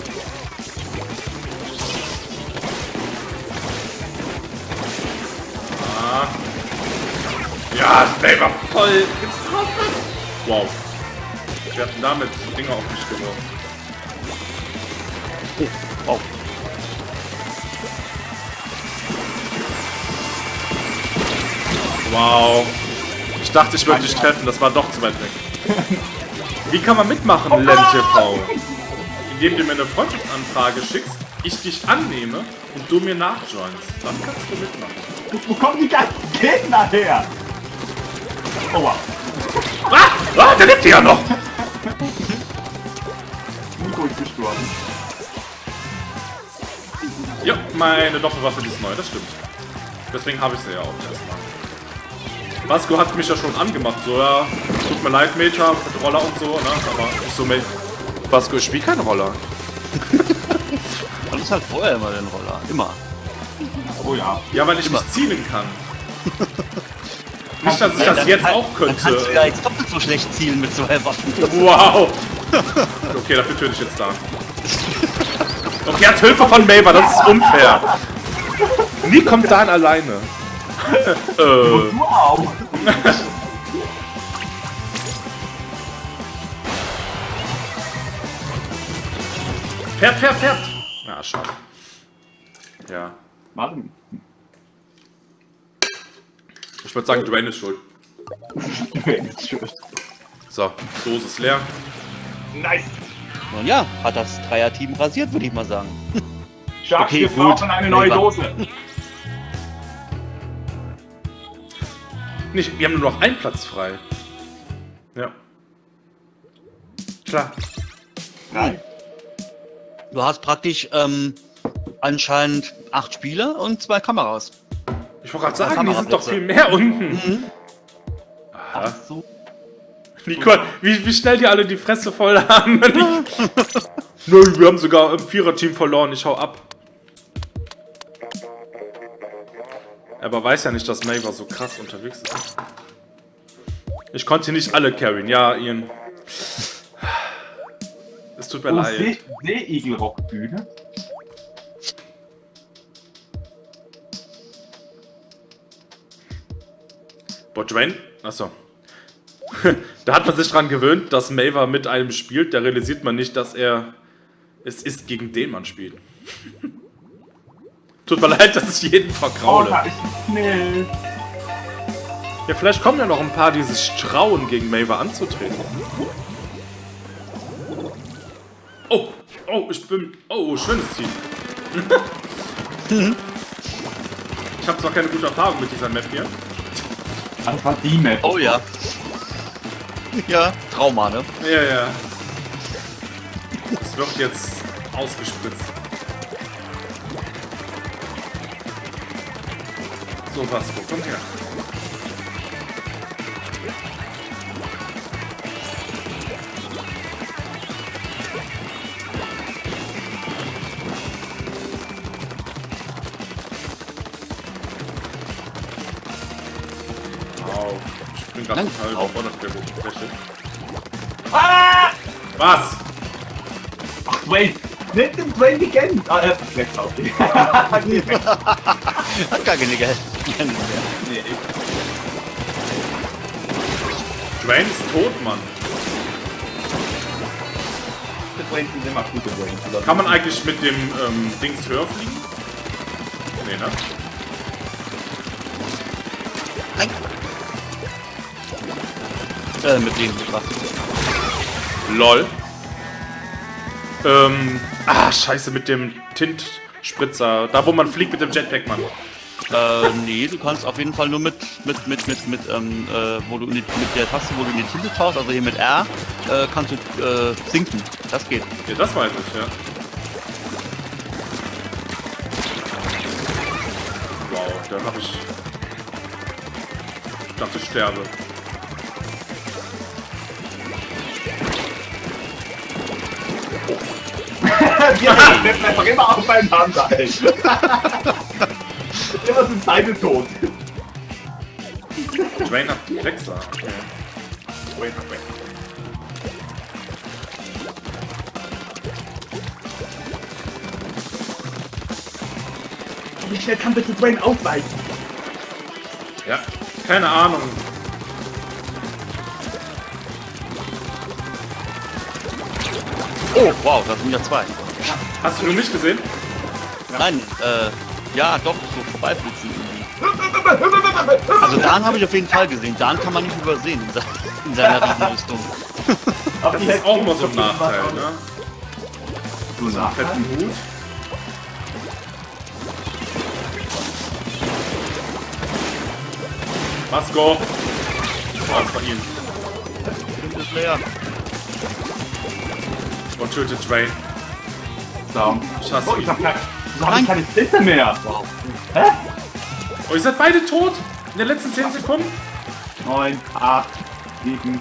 Ah. Ja, Maver voll getroffen. Wow. Wir hatten damit Dinger auf mich geworfen. Oh, wow. Wow. Ich dachte, ich würde dich treffen, das war doch zu weit weg. Wie kann man mitmachen, L E M T V? Indem du mir eine Freundschaftsanfrage schickst, ich dich annehme und du mir nachjoinst. Dann kannst du mitmachen. Wo, wo kommen die ganzen Gegner her? Oh wow. Ah! Ah, der lebt ja noch! Nico ist gestorben. Ja, meine Doppelwaffe die ist neu, das stimmt. Deswegen habe ich sie ja auch erstmal. Vasco hat mich ja schon angemacht, so ja, tut mir leid, Meta, mit Roller und so, ne? Aber ich so, Mate, Vasco, ich spiel keinen Roller. Und das halt vorher immer den Roller. Immer. Oh ja. Ja, weil ich Immer. nicht zielen kann. Nicht, dass ich das dann jetzt kann- auch Dann kannst du ja könnte. jetzt doppelt so schlecht zielen mit zwei Waffen. Wow! Okay, dafür töte ich jetzt da. Okay, er hat Hilfe von Maver, das ist unfair. Nie kommt Dan alleine. äh, Wow. Pferd, Pferd, Pferd! Ja, schade. Ja. Warte. Ich würde sagen, Dwayne ist schuld. So, Dose ist leer. Nice. Nun ja, hat das Dreier-Team rasiert, würde ich mal sagen. Sharks, Okay, wir gut. brauchen eine neue Leber. Dose. Nicht, wir haben nur noch einen Platz frei. Ja. Klar. Drei. Du hast praktisch ähm, anscheinend acht Spieler und zwei Kameras. Ich wollte gerade sagen, die sind doch viel mehr unten. Mhm. Ach so. Nicole, wie, wie schnell die alle die Fresse voll haben. Nö, wir haben sogar im Viererteam verloren, ich hau ab. Aber weiß ja nicht, dass Maver so krass unterwegs ist. Ich konnte nicht alle carryen, ja, Ian. Es tut mir Oh, leid. See Seeigelrockbühne. Boah, Dwayne? Achso. Da hat man sich dran gewöhnt, dass Maver mit einem spielt. Da realisiert man nicht, dass er es ist, gegen den man spielt. Tut mir leid, dass ich jeden Oh, vergraule. da ist schnell. Ja, vielleicht kommen ja noch ein paar, die sich trauen, gegen Maver anzutreten. Oh, oh, ich bin... Oh, schönes Team. Ich habe zwar keine gute Erfahrung mit dieser Map hier. Das war die Map. Oh ja. Ja, Trauma, ne? Ja, ja. Es wird jetzt ausgespritzt. So, Vasco, komm her. Au, ich bin gerade total überfordert mit der Fläche. Ah! Was? Ach, Dwayne. Nimm den Dwayne die Gen. Ah, er ist weg, auf die. Hat gar keine Geld. Nee, ich. Dwayne ist tot, Mann. Der Dwayne sind immer gute Dwayne. Also, Kann man eigentlich mit dem ähm, Dings höher fliegen? Nee, ne? Nein. Äh, mit dem Betracht. LOL. Ähm, ah, scheiße, mit dem Tintspritzer. Da, wo man fliegt mit dem Jetpack, Mann. Äh, nee, du kannst auf jeden Fall nur mit, mit, mit, mit, mit, ähm, äh, wo du in die, mit der Taste, wo du in die Tinte tauchst, also hier mit R, äh, kannst du, äh, sinken. Das geht. Ja, das weiß ich, ja. Wow, da hab ich... Ich dachte, ich sterbe. Wir bleiben einfach immer aufeinander, ey. Immer sind beide tot. Dwayne hat Kleckser. Okay. Dwayne hat weg. Wie schnell kann bitte Dwayne ausweichen? Ja, keine Ahnung. Oh, wow, das sind ja zwei. Hast du nur mich gesehen? Nein, äh, ja, doch, so vorbeiflitzen irgendwie. Also Dan habe ich auf jeden Fall gesehen. Dan kann man nicht übersehen in, se in seiner Riesenrüstung. Das ist auch mal so ein Nachteil, ne? So So einen fetten Hut. Vasco! Oh, das war ihn. Das ist leer. Und tötet Dwayne. So. Ich hasse Oh, ich ihn. hab, kein, ich hab keine Filter mehr. Wow. Hä? Oh, ihr seid beide tot? In den letzten zehn Sekunden? neun, acht, sieben.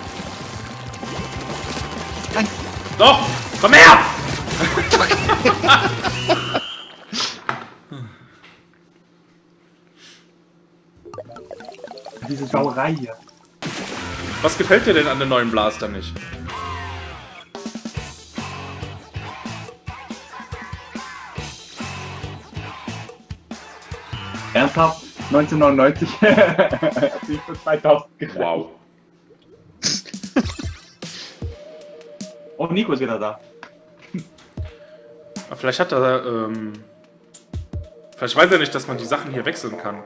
Nein. Doch! Komm her! Diese Sauerei hier. Was gefällt dir denn an den neuen Blaster nicht? Ernsthaft? neunzehnhundertneunundneunzig hat sich für zweitausend gerettet. Wow. Oh, Nico ist wieder da. Aber vielleicht hat er, ähm... Vielleicht weiß er nicht, dass man die Sachen hier wechseln kann.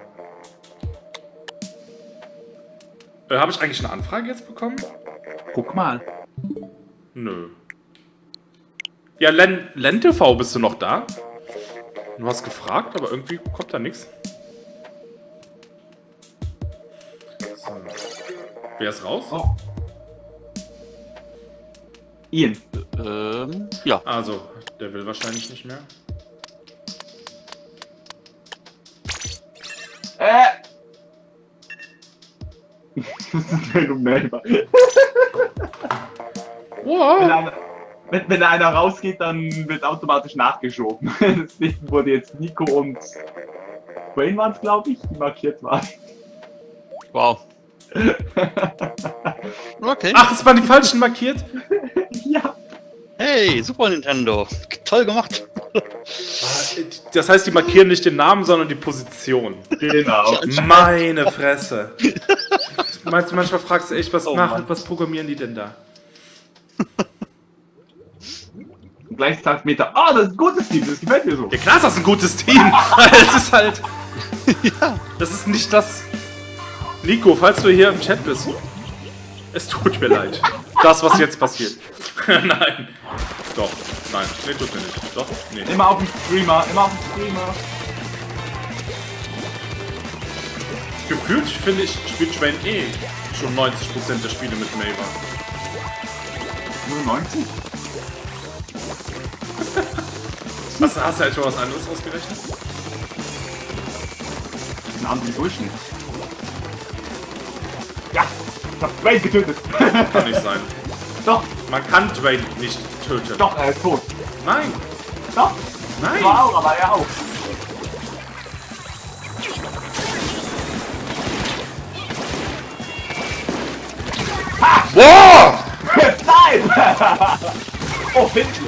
Äh, habe ich eigentlich eine Anfrage jetzt bekommen? Guck mal. Nö. Ja, Len, Len T V, bist du noch da? Du hast gefragt, aber irgendwie kommt da nichts. So. Wer ist raus? Oh. Ian. Ähm, ja. Also, der will wahrscheinlich nicht mehr. Äh, Das ist Dwayne und Melba. Wow. Wenn einer, wenn, wenn einer rausgeht, dann wird automatisch nachgeschoben. Deswegen wurde jetzt Nico und Dwayne waren es, glaube ich, die markiert waren. Wow. Okay. Ach, es waren die falschen markiert? Ja. Hey, Super Nintendo. Toll gemacht. Das heißt, die markieren nicht den Namen, sondern die Position. Genau. Meine Fresse. Manch, manchmal fragst du echt, was Oh, machen, Mann. was programmieren die denn da? Und gleich sagt Meta, ah, das ist ein gutes Team, das gefällt mir so. Ja klar, ist das ein gutes Team. Es ist halt... Das ist nicht das... Nico, falls du hier im Chat bist, es tut mir leid. Das, was jetzt passiert. Nein. Doch. Nein. Nee, tut mir nicht. Doch. Nee. Immer auf dem Streamer, immer auf dem Streamer. Gefühlt, finde ich, spielt Dwayne eh schon neunzig Prozent der Spiele mit Melba. Nur neunzig? Was, hast du etwa was anderes ausgerechnet? Das ist ein anderer Durchschnitt. Ja, ich hab Dwayne getötet. Kann nicht sein. Doch, Man kann Dwayne nicht töten. doch, er ist tot. Nein. Doch, Nein. war auch, aber er auch. Boah! Nein! Oh, Finch.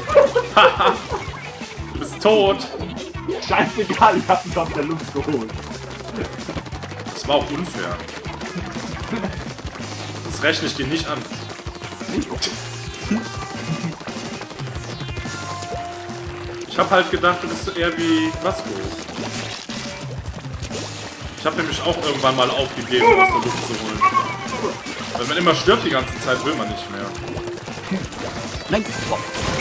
Du bist tot. Scheißegal, ich hab ihn aus der Luft geholt. Das war auch unfair. Das rechne ich dir nicht an. Ich hab halt gedacht, du bist so eher wie Vasco. Ich hab nämlich auch irgendwann mal aufgegeben, aus der Luft zu holen. Wenn man immer stirbt die ganze Zeit, will man nicht mehr. Nein. Wow.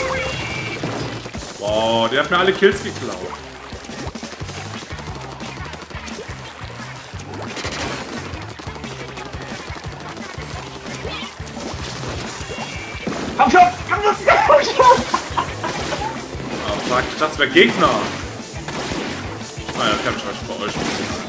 Boah, der hat mir alle Kills geklaut. Komm schon, komm schon, komm schon! Ah, sag ich, das wäre Gegner. Naja, kann ich euch bei euch ein bisschen.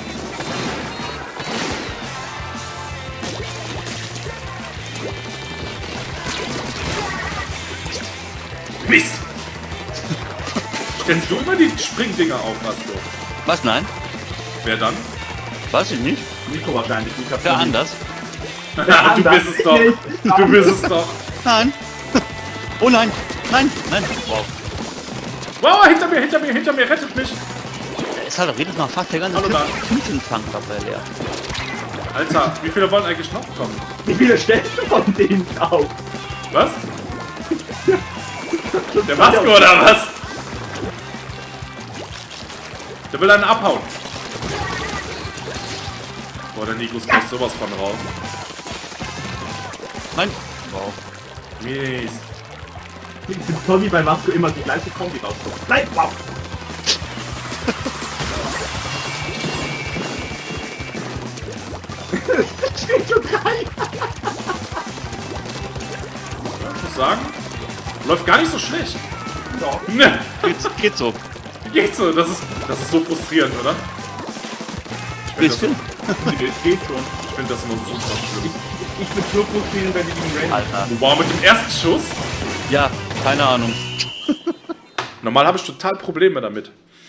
Mist! Stellst du immer die Springdinger auf, Vasco? Was, nein? Wer dann? Weiß ich nicht. Nico wahrscheinlich, ich hab Wer anders? Du bist es doch. Du bist es doch. Nein. Oh nein. Nein. Nein. Wow. Wow, hinter mir, hinter mir, hinter mir, rettet mich. Der ist halt auch jedes Mal fast der ganze Hallo da. Fünften-Tank dabei leer. Alter, wie viele wollen eigentlich noch kommen? Wie viele stellst du von denen auf? Was? Der Vasco oder was? Der will einen abhauen. Boah, der Nico ist gleich sowas von raus. Nein. Wow. Mist. Ich bin toll, wie bei Vasco immer die gleiche Kombi rauskommt. Nein, wow! Steht schon drei! Ich muss sagen, läuft gar nicht so schlecht. Doch. Ne, Geht, geht so. geht so. Das ist, das ist so frustrierend, oder? Ich Ich finde finde. das, Nee, geht schon. ich find das immer super schlimm. Ich bin nur frustriert, wenn ich ihn random. Alter. Wow, mit dem ersten Schuss? Ja, keine Ahnung. Normal habe ich total Probleme damit.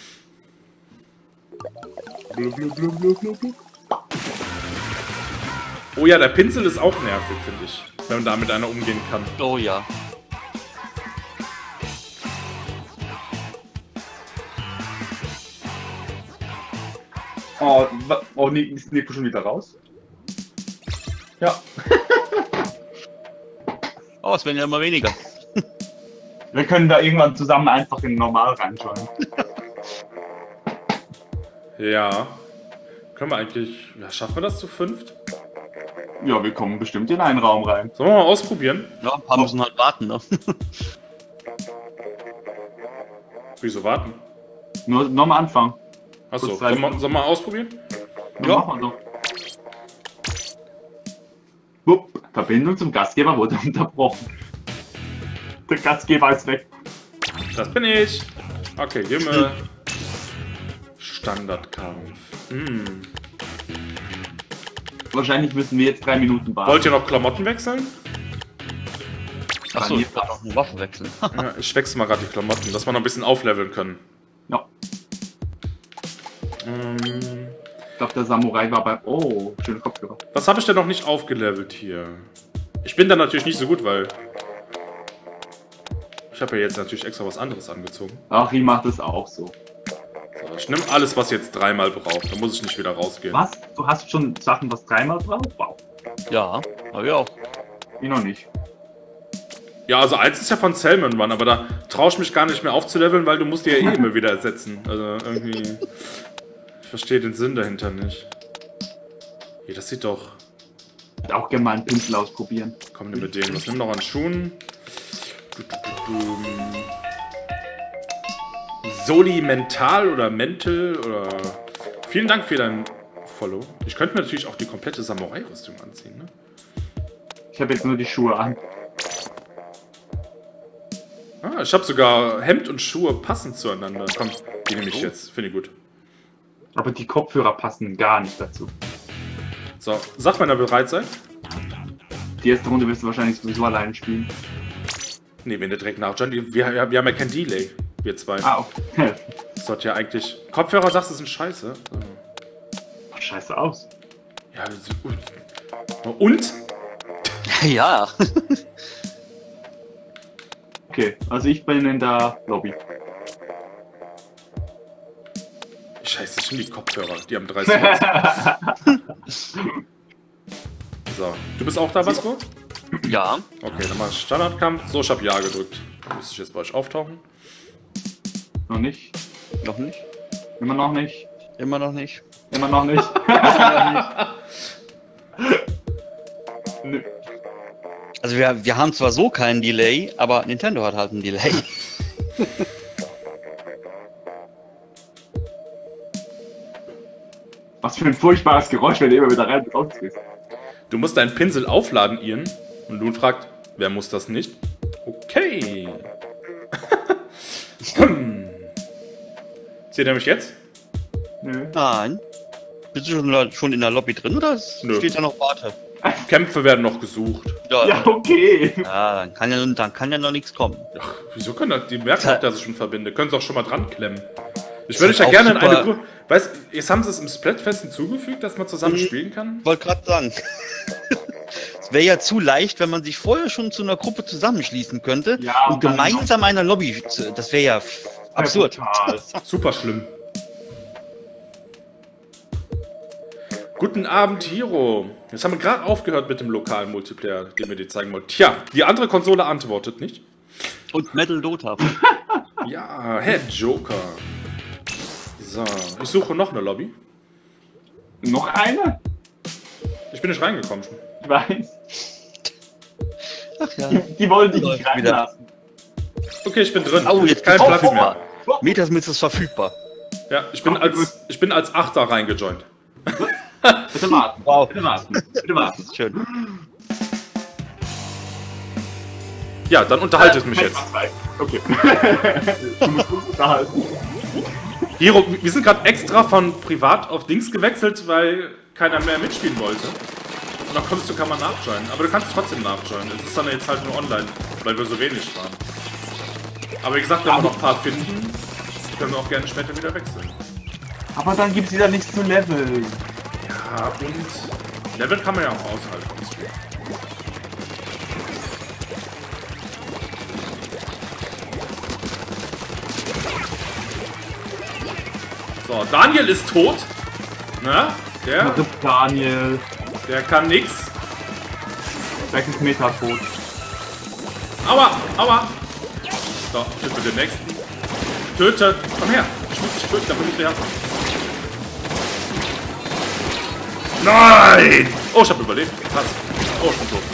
Blub, blub, blub, blub, blub, blub. Oh ja, der Pinsel ist auch nervig, finde ich. Wenn man da mit einer umgehen kann. Oh ja. Oh, wa- oh, nee, ist Nico schon wieder raus? Ja. Oh, es werden ja immer weniger. Wir können da irgendwann zusammen einfach in normal reinschauen. Ja. Können wir eigentlich... Ja, schaffen wir das zu fünft? Ja, wir kommen bestimmt in einen Raum rein. Sollen wir mal ausprobieren? Ja, ein paar müssen halt warten, ne? Wieso warten? Nur noch am Anfang. Achso, Kurz sollen rein. wir, sollen wir ausprobieren? Ja, Ja. machen wir so. Wupp, Verbindung zum Gastgeber wurde unterbrochen. Der Gastgeber ist weg. Das bin ich. Okay, gehen wir. Standardkampf. Hm. Wahrscheinlich müssen wir jetzt drei Minuten warten. Wollt ihr noch Klamotten wechseln? Achso, ich wollte noch eine Waffe wechseln. Ja, ich wechsle mal gerade die Klamotten, dass wir noch ein bisschen aufleveln können. Ja. Ähm, Ich glaube, der Samurai war beim... Oh, schöne Kopfhörer. was habe ich denn noch nicht aufgelevelt hier? Ich bin da natürlich nicht so gut, weil... Ich habe ja jetzt natürlich extra was anderes angezogen. Ach, ich macht das auch so. So, ich nehme alles, was jetzt dreimal braucht. Da muss ich nicht wieder rausgehen. Was? Du hast schon Sachen, was dreimal braucht? Wow. Ja, hab ich auch. Ich noch nicht. Ja, also eins ist ja von Salmon Run, aber da traue ich mich gar nicht mehr aufzuleveln, weil du musst die ja eh immer wieder ersetzen. Also irgendwie... Ich verstehe den Sinn dahinter nicht. Hier, das sieht doch... Ich würde auch gerne mal einen Pinsel ausprobieren. Komm denn mit dem. Was nimm noch an Schuhen? Du, du, du, du. Soli Mental oder Mental oder... Vielen Dank für dein Follow. Ich könnte mir natürlich auch die komplette Samurai-Rüstung anziehen, ne? Ich habe jetzt nur die Schuhe an. Ah, ich habe sogar Hemd und Schuhe passend zueinander. Komm, die nehme ich jetzt. Finde ich gut. Aber die Kopfhörer passen gar nicht dazu. So, sag, wenn ihr bereit seid. Die erste Runde wirst du wahrscheinlich sowieso alleine spielen. Ne, wenn ihr direkt nachschaut. Wir, wir, wir haben ja kein Delay. Wir zwei. Ah, okay. Das sollte ja eigentlich... Kopfhörer, sagst du, sind scheiße. Ach, scheiße aus. Ja, und? Ja. Okay, also ich bin in der Lobby. Scheiße, das sind die Kopfhörer. Die haben dreißig Hertz. So, du bist auch da, Vasco? Ja. Okay, dann mach ich Standardkampf. So, ich hab Ja gedrückt. Dann müsste ich jetzt bei euch auftauchen. Noch nicht. Noch nicht? Immer noch nicht. Immer noch nicht. Immer noch nicht. Nö. Also wir, wir haben zwar so keinen Delay, aber Nintendo hat halt einen Delay. Was für ein furchtbares Geräusch, wenn du immer wieder rein und raus gehst. Du musst deinen Pinsel aufladen, Ian. Und Loon fragt, wer muss das nicht? Okay. Seht ihr mich jetzt? Nö. Nein. Bist du schon, schon in der Lobby drin oder Nö. steht da noch Warte? Kämpfe werden noch gesucht. Ja, Ja, okay. ja dann, kann ja dann kann ja noch nichts kommen. Ach, wieso können das? Die merken Ja. auch, dass ich schon verbinde. Können sie auch schon mal dran klemmen. Ich würde euch ist ja auch gerne in super- eine Gruppe. Weißt du, jetzt haben sie es im Splatfest hinzugefügt, dass man zusammen Mhm. spielen kann. Wollte gerade sagen. Es wäre ja zu leicht, wenn man sich vorher schon zu einer Gruppe zusammenschließen könnte Ja, und und dann gemeinsam einer Lobby. zu- Das wäre ja f- absurd. Total. Super schlimm. Guten Abend, Hiro. Jetzt haben wir gerade aufgehört mit dem lokalen Multiplayer, den wir dir zeigen wollten. Tja, die andere Konsole antwortet nicht. Und Metal Dota. Ja, Head Joker. So, ich suche noch eine Lobby. Noch eine? Ich bin nicht reingekommen schon. Ich weiß. Ach ja. Die, die wollen dich Läuft nicht reinlassen. Okay, ich bin drin. Oh, jetzt Kein oh, Platz guck mehr. mal. Metasmith ist verfügbar. Ja, ich bin als, ich bin als Achter reingejoint. Bitte warten. Wow. Bitte warten. Bitte warten. Schön. Ja, dann unterhaltet mich jetzt. Okay. Du musst uns unterhalten. Hiro, wir sind gerade extra von privat auf Dings gewechselt, weil keiner mehr mitspielen wollte. Und dann kommst du, kann man nachjoinen. Aber du kannst trotzdem nachjoinen. Es ist dann jetzt halt nur online, weil wir so wenig waren. Aber wie gesagt, wenn wir noch ein paar finden, können wir auch gerne später wieder wechseln. Aber dann gibt's wieder nichts zu leveln. Ja, und Level kann man ja auch außerhalb vom Stream. So, Daniel ist tot. Na, der, Rip Daniel. der kann nix. Zack ist Meta tot. Aua, aua. So, töte den nächsten. Töte. Komm her. Ich muss dich töten, dafür musst du herkommen. Nein! Oh, ich hab überlebt. Krass. Oh, schon tot.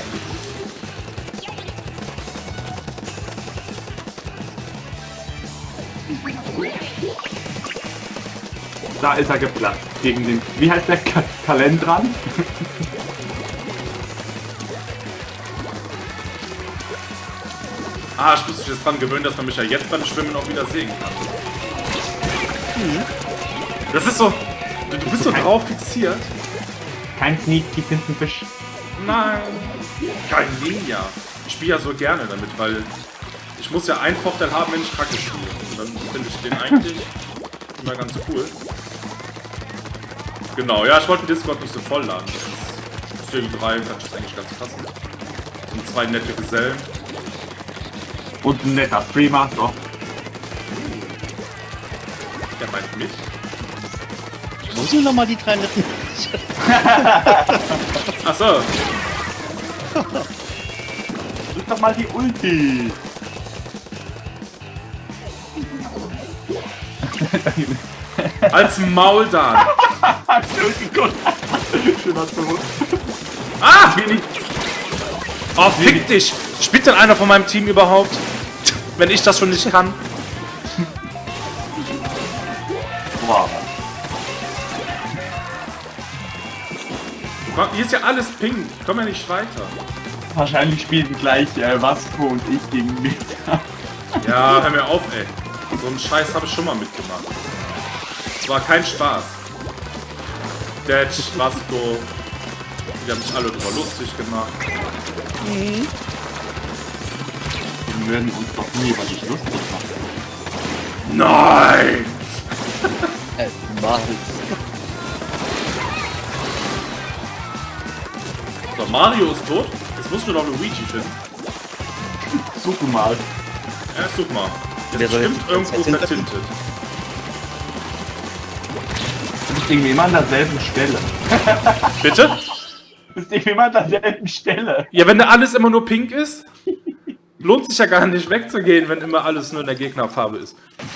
Da ist er geplatzt. Gegen den. Wie heißt der? Ka Kalendran? Ah, ich muss mich jetzt dran gewöhnen, dass man mich ja jetzt beim Schwimmen auch wieder sehen kann. Das ist so... Du, du bist so drauf fixiert. Kein Sneak, die finden Fisch. Nein! Kein Ninja! Ich spiele ja so gerne damit, weil ich muss ja einen Vorteil haben, wenn ich Kacke spiele. Und dann finde ich den eigentlich immer ganz cool. Genau, ja, ich wollte den Discord nicht so voll laden. Für die drei fand ich das eigentlich ganz passend. Das sind zwei nette Gesellen. Und ein netter Streamer, doch. Der meint mich. Wo sind nochmal die drei netten? Achso. Drück doch mal die Ulti. Als Maul da. Schöner Zurück. Ah! Oh, fick dich! Spielt denn einer von meinem Team überhaupt? Wenn ich das schon nicht kann. Wow. Hier ist ja alles pink. Ich komme ja nicht weiter. Wahrscheinlich spielen gleich äh, Vasco und ich gegen Meta. Ja, hör mir auf, ey. So einen Scheiß habe ich schon mal mitgemacht. Es war kein Spaß. Detch, Vasco, die haben sich alle drüber lustig gemacht. Mhm. Wir würden uns doch nie über dich lustig machen. Nein! Äh, mach es. So, Mario ist tot. Jetzt musst du noch Luigi finden. Such mal. Ja, such mal. Der Wer ist soll bestimmt jetzt irgendwo vertintet? vertintet. Du bist irgendwie immer an derselben Stelle. Bitte? Du bist irgendwie immer an derselben Stelle. Ja, wenn da alles immer nur pink ist, lohnt sich ja gar nicht wegzugehen, wenn immer alles nur in der Gegnerfarbe ist.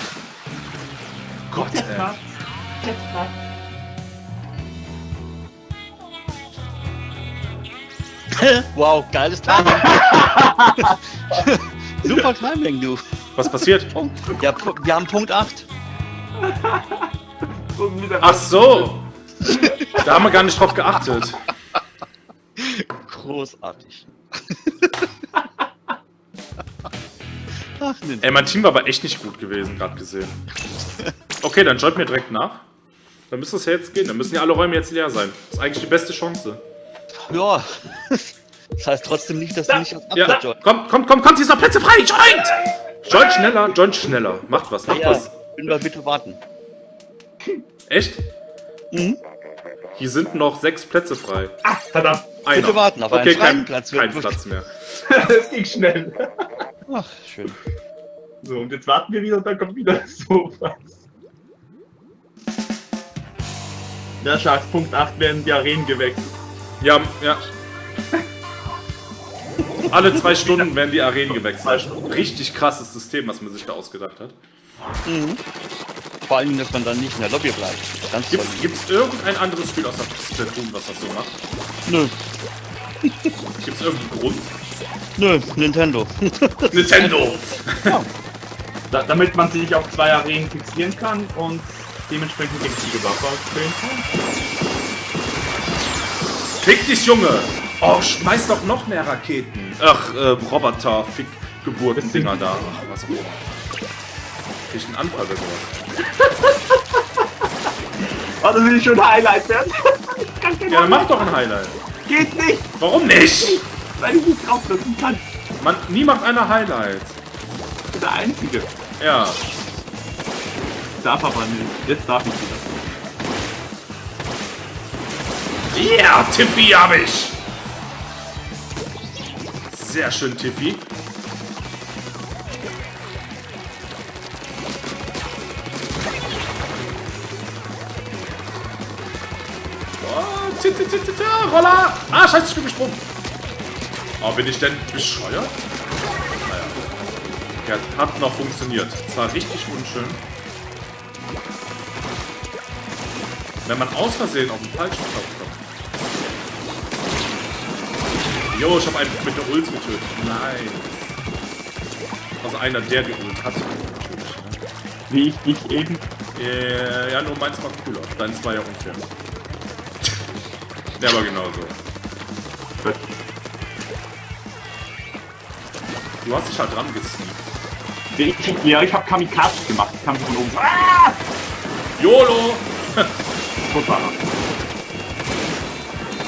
Gott, ey. Wow, geiles Timing. Super Timing, du. Was passiert? Ja, pu- wir haben Punkt acht. Ach so! Da haben wir gar nicht drauf geachtet. Großartig. Ach, Ey, mein Team war aber echt nicht gut gewesen, gerade gesehen. Okay, dann joint mir direkt nach. Dann müsste es ja jetzt gehen. Dann müssen ja alle Räume jetzt leer sein. Das ist eigentlich die beste Chance. ja. Das heißt trotzdem nicht, dass du nicht als Ja, Abwehr joint. komm, komm, komm, komm, dieser Plätze frei! Joint! Joint schneller, joint schneller. Macht was, macht Ja, was. bin mal bitte warten. Echt? Mhm. Hier sind noch sechs Plätze frei. Ah, verdammt. Einer. Bitte warten, auf okay, einen freien kein, Platz. kein Platz mehr. Das ging schnell. Ach, schön. So, und jetzt warten wir wieder und dann kommt wieder sowas. Ja, Schatz, Punkt acht werden die Arenen gewechselt. Ja, ja. Alle zwei Stunden werden die Arenen gewechselt. Richtig krasses System, was man sich da ausgedacht hat. Mhm. Vor allem, dass man dann nicht in der Lobby bleibt. Ganz toll. Gibt es irgendein anderes Spiel außer Splatoon, was das so macht? Nö, Gibt es irgendeinen Grund? nö, Nintendo. Nintendo! Da, damit man sich auf zwei Arenen fixieren kann und dementsprechend richtige Waffe auswählen kann. Fick dich, Junge! Oh, schmeiß doch noch mehr Raketen. Ach, äh, Roboter, Fick, Geburtendinger da. Ach, was auch immer. Krieg ich einen Anfall oder sowas? Oh, das will ich schon ein Highlight werden. Ich kann kein Ja, dann mach Highlight doch ein machen. Highlight. Geht nicht, Warum nicht? weil ich nicht draufdrücken kann. Man, nie macht einer Highlight. Ich bin der Einzige. Ja. Darf aber nicht. Jetzt darf ich wieder. Ja, yeah, Tiffy hab ich! Sehr schön, Tiffy. Oh, t- t- t- t- t- Roller! Ah, scheiße, ich bin gesprungen. Oh, bin ich denn bescheuert? Naja. Ja, hat noch funktioniert. Zwar richtig unschön. Wenn man aus Versehen auf den falschen Knopf kommt. Jo, ich hab einen mit der Ult getötet. Nein. Also einer, der die Ult hat. Natürlich, ne? Wie ich dich eben. Äh, ja, nur meins war cooler. Deins war ja unfair. Der war genauso. Gut. Du hast dich halt dran gesneakt. Ich, ja, ich hab Kamikaze gemacht. Ich kam von oben. Ah! YOLO! Gut war er.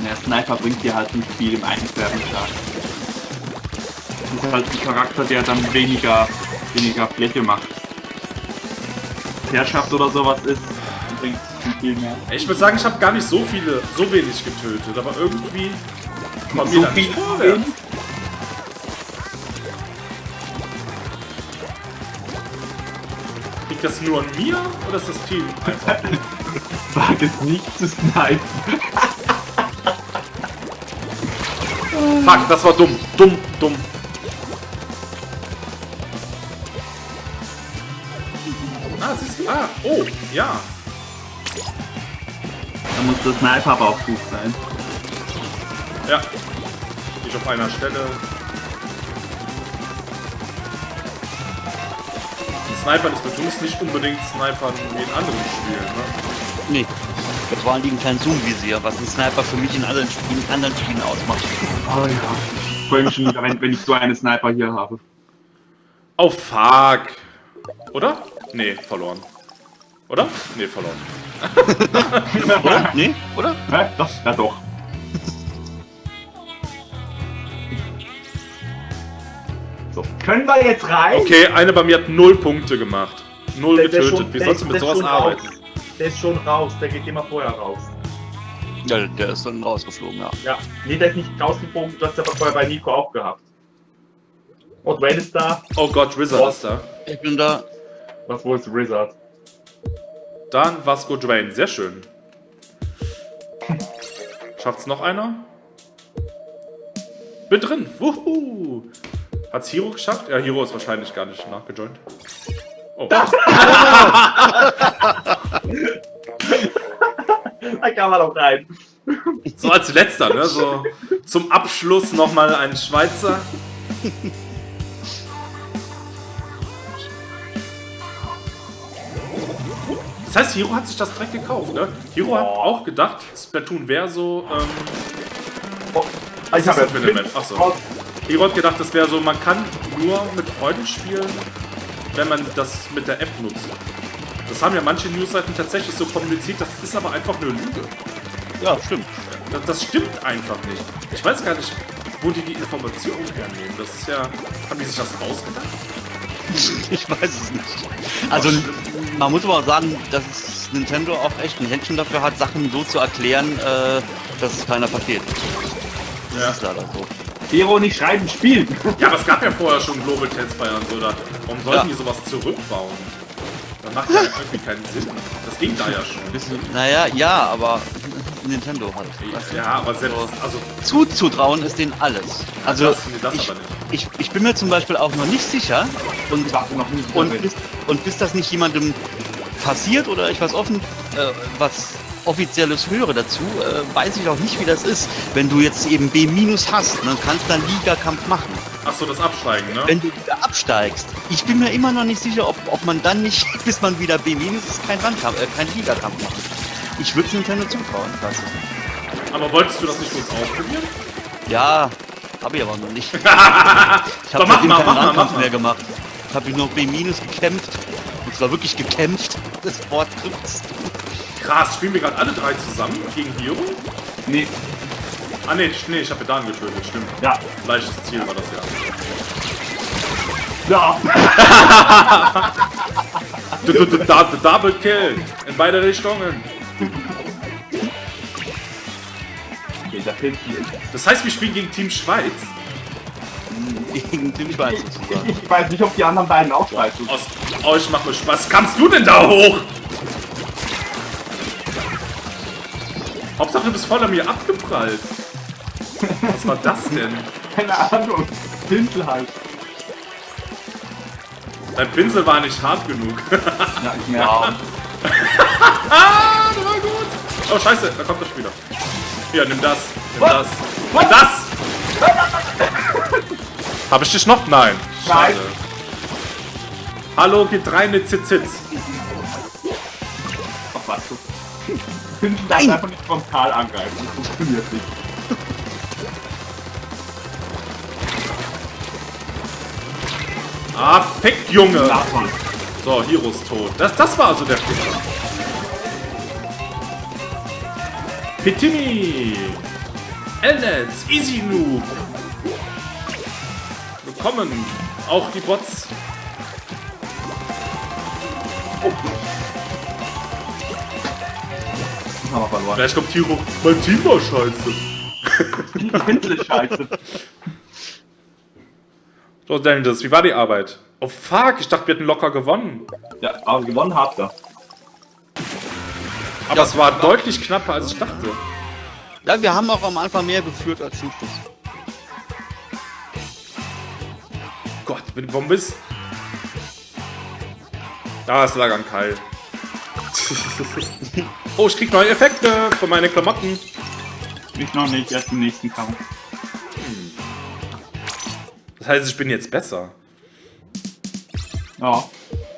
Der Sniper bringt dir halt nicht viel im Einfärben-Tag. Das ist halt ein Charakter, der dann weniger, weniger Fläche macht. Herrschaft oder sowas ist, bringt viel mehr. Ich würde sagen, ich habe gar nicht so viele, so wenig getötet, aber irgendwie kommt So mir da nicht viel vorwärts. Liegt das nur an mir oder ist das Team einfach? Wag es nicht zu snipen. Fuck, das war dumm. Dumm, dumm. Ah, siehst du? Ah, oh, ja. Da muss der Sniper aber auch gut sein. Ja. Ich auf einer Stelle. Ein Sniper ist du musst nicht unbedingt Snipern wie in anderen Spielen, ne? Nee. Das war ein kleines Zoom-Visier, was ein Sniper für mich in anderen Spielen, anderen Spielen ausmacht. Oh ja. Ich freue mich schon wieder, wenn, wenn ich so einen Sniper hier habe. Oh fuck. Oder? Nee, verloren. Oder? Nee, verloren. Oder? Nee? Oder? Hä? Doch, ja doch. So, können wir jetzt rein? Okay, eine bei mir hat null Punkte gemacht. Null Der- der getötet. schon- Wie der sollst du ist- mit der ist sowas schon arbeiten? raus. Der ist schon raus, der geht immer vorher raus. Ja, der ist dann rausgeflogen, ja. Ja, nee, der ist nicht rausgeflogen, du hast aber vorher bei Nico auch gehabt. Und Wayne ist da. Oh Gott, Wizard ist da. Ich bin da. Was wohl ist Wizard? Dann Vasco Dwayne, sehr schön. Schafft's noch einer? Bin drin. Wuhu. Hat's Hiro geschafft? Ja, Hiro ist wahrscheinlich gar nicht nachgejoint. Oh. Da kann man doch rein. So als letzter, ne? So zum Abschluss nochmal ein Schweizer. Das heißt, Hiro hat sich das direkt gekauft, ne? Hiro hat auch gedacht, Splatoon wäre so, ähm... Oh, Was ich ist habe das für ein Event? Achso. Hiro hat gedacht, das wäre so, man kann nur mit Freunden spielen, wenn man das mit der App nutzt. Das haben ja manche Newsseiten tatsächlich so kommuniziert, das ist aber einfach eine Lüge. Ja, stimmt. Das, das stimmt einfach nicht. Ich weiß gar nicht, wo die die Informationen hernehmen. Das ist ja... Haben die sich das ausgedacht? Ich weiß es nicht. Also, man muss aber auch sagen, dass Nintendo auch echt ein Händchen dafür hat, Sachen so zu erklären, äh, dass es keiner versteht. Das Ja. ist leider so. Hero nicht schreiben, spielen. Ja, aber es gab ja vorher schon Global Test bei und so. Da. Warum sollten Ja. die sowas zurückbauen? Das macht ja irgendwie keinen Sinn. Das ging da ja schon. Bisschen, naja, ja, aber Nintendo hat. Ja, aber selbst... Also, Zuzutrauen ist denen alles. Also, das, nee, das ich, aber nicht. ich, ich bin mir zum Beispiel auch noch nicht sicher und, Warte noch nicht. und, bis, und bis das nicht jemandem passiert oder ich was offen, äh, was Offizielles höre dazu, äh, weiß ich auch nicht, wie das ist. Wenn du jetzt eben B- hast, dann kannst du dann Ligakampf machen. Achso, das Absteigen, ne? Wenn du wieder absteigst, ich bin mir immer noch nicht sicher, ob, ob man dann nicht, bis man wieder B- ist, kein Randkampf, äh, kein Ligakampf macht. Ich würde es Nintendo zutrauen. Das. Aber wolltest du das nicht kurz ausprobieren? Ja, habe ich aber noch nicht. Ich Doch, habe mach seitdem mal, keinen mach mal, Randkampf mach mal. mehr gemacht. Habe ich noch B- gekämpft. Und zwar wirklich gekämpft. Das Wort trifft's. Krass, spielen wir gerade alle drei zusammen gegen Hiro? Nee, Ah nee, nee, ich habe Pedan getötet, stimmt. ja. Leichtes Ziel war das ja. Ja. Du, du, du, da, du, Double Kill in beide Richtungen. Okay, da fehlt viel. Das heißt, wir spielen gegen Team Schweiz. Gegen Team Schweiz sozusagen. Ich weiß nicht, ob die anderen beiden auch scheißen. Aus euch macht mir Spaß. Kannst du denn da hoch? Hauptsache, du bist voll an mir abgeprallt. Was war das denn? Keine Ahnung. Pinsel halt. Dein Pinsel war nicht hart genug. Ja, ich merke. Ja. Ah, das war gut. Oh, scheiße, da kommt der Spieler. Hier, nimm das. Nimm das. Nimm das! Hab ich dich noch? Nein. Schade. Nein. Hallo, geht rein mit Zitzitz. Ach, was du. Pinsel darf Nein. einfach nicht frontal angreifen. Das funktioniert nicht. Ah, fick, Junge. Nachmann. So, Hiro ist tot. Das, das war also der Fehler. Pitimi. L-Netz, Easy Noob. Willkommen, auch die Bots. Oh. Haben wir verloren. Vielleicht kommt Tiro. Mein Team war scheiße. Die Pinsel ist scheiße. So, Dennis, wie war die Arbeit? Oh fuck, ich dachte, wir hätten locker gewonnen. Ja, aber gewonnen habt ihr. Aber es war deutlich knapper, als ich dachte. Ja, wir haben auch am Anfang mehr geführt als zum Schluss. Gott, warum bist Ah, es lag an Kai. Oh, ich krieg neue Effekte für meine Klamotten. Ich noch nicht, erst im nächsten Kampf. Das heißt, ich bin jetzt besser. Ja.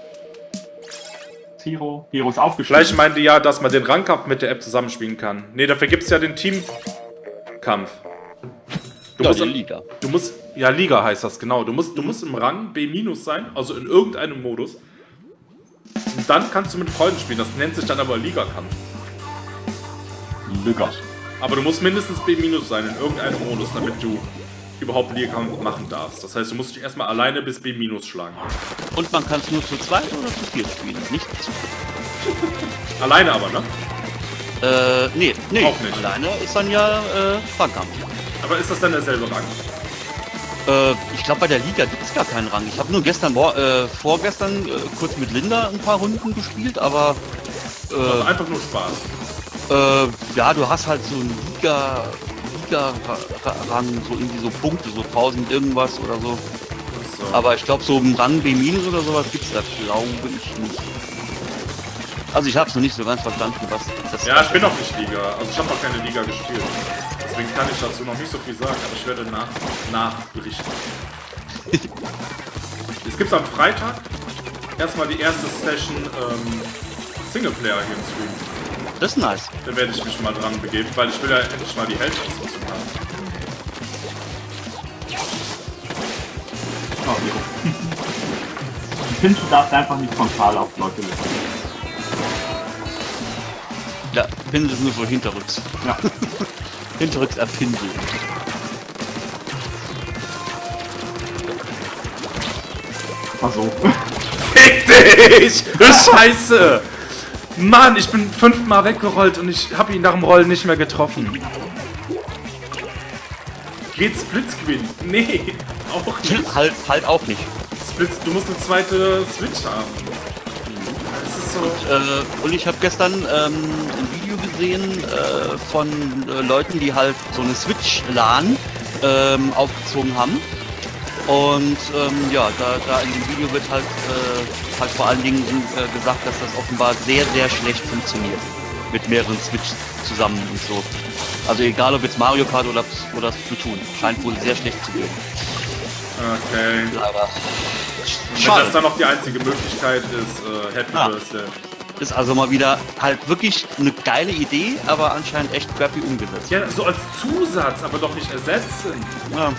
Hero. Hero ist aufgestiegen. Vielleicht meinte ja, dass man den Rangkampf mit der App zusammenspielen kann. Ne, dafür gibt es ja den Teamkampf. Du Ja, musst die im- Liga. Du musst, ja, Liga heißt das, genau. Du musst, du musst im Rang B- sein, also in irgendeinem Modus. Und dann kannst du mit Freunden spielen. Das nennt sich dann aber Liga-Kampf. Lücker. Aber du musst mindestens B- sein in irgendeinem Modus, damit du überhaupt Liga-Kampf machen darfst. Das heißt, du musst dich erstmal alleine bis B- schlagen. Und man kann es nur zu zweit oder zu viert spielen, nicht zu Alleine aber, ne? Äh, nee, nee. Auch nicht. Alleine ist dann ja äh, Fangkampf. Aber ist das dann derselbe Rang? Äh, ich glaube, bei der Liga gibt es gar keinen Rang. Ich habe nur gestern, mor- äh, vorgestern äh, kurz mit Linda ein paar Runden gespielt, aber Also äh, einfach nur Spaß. äh, ja, du hast halt so einen Liga, Liga-Rang, so irgendwie so Punkte, so tausend irgendwas oder so. So. Aber ich glaube, so einen Rang B- oder sowas gibt es da, glaube ich, nicht. Also ich habe es noch nicht so ganz verstanden, was das Ja, ich bin noch nicht Liga. Also ich habe noch keine Liga gespielt. Deswegen kann ich dazu noch nicht so viel sagen, aber ich werde nach, nachberichten. Es gibt am Freitag erstmal die erste Session ähm, Singleplayer hier im Stream. Das ist nice. Da werde ich mich mal dran begeben, weil ich will ja endlich mal die Heldenausrüstung haben. Oh, Hero. Die Pinsel darfst einfach nicht frontal auf Leute lösen. Ja, Pinsel ist nur so hinterrücks. Ja. Hinterrücks erpinsel. Ach so. Fick dich! Du Scheiße! Mann, ich bin fünfmal weggerollt und ich habe ihn nach dem Rollen nicht mehr getroffen. Geht Splitscreen? Nee, auch nicht. Halt, halt auch nicht. Splits, du musst eine zweite Switch haben. Das ist so. Äh, und ich habe gestern ähm, ein Video gesehen äh, von äh, Leuten, die halt so eine Switch-LAN ähm, aufgezogen haben. Und ähm, ja, da, da in dem Video wird halt, äh, halt vor allen Dingen äh, gesagt, dass das offenbar sehr, sehr schlecht funktioniert. Mit mehreren Switch zusammen und so. Also egal ob jetzt Mario Kart oder, oder Splatoon. Scheint wohl sehr schlecht zu gehen. Okay. Leider. Wenn Schade. das dann noch die einzige Möglichkeit ist, äh, Happy Ah. Birthday. Ist also mal wieder halt wirklich eine geile Idee, aber anscheinend echt crappy umgesetzt. Ja, so als Zusatz, aber doch nicht ersetzen. Ja.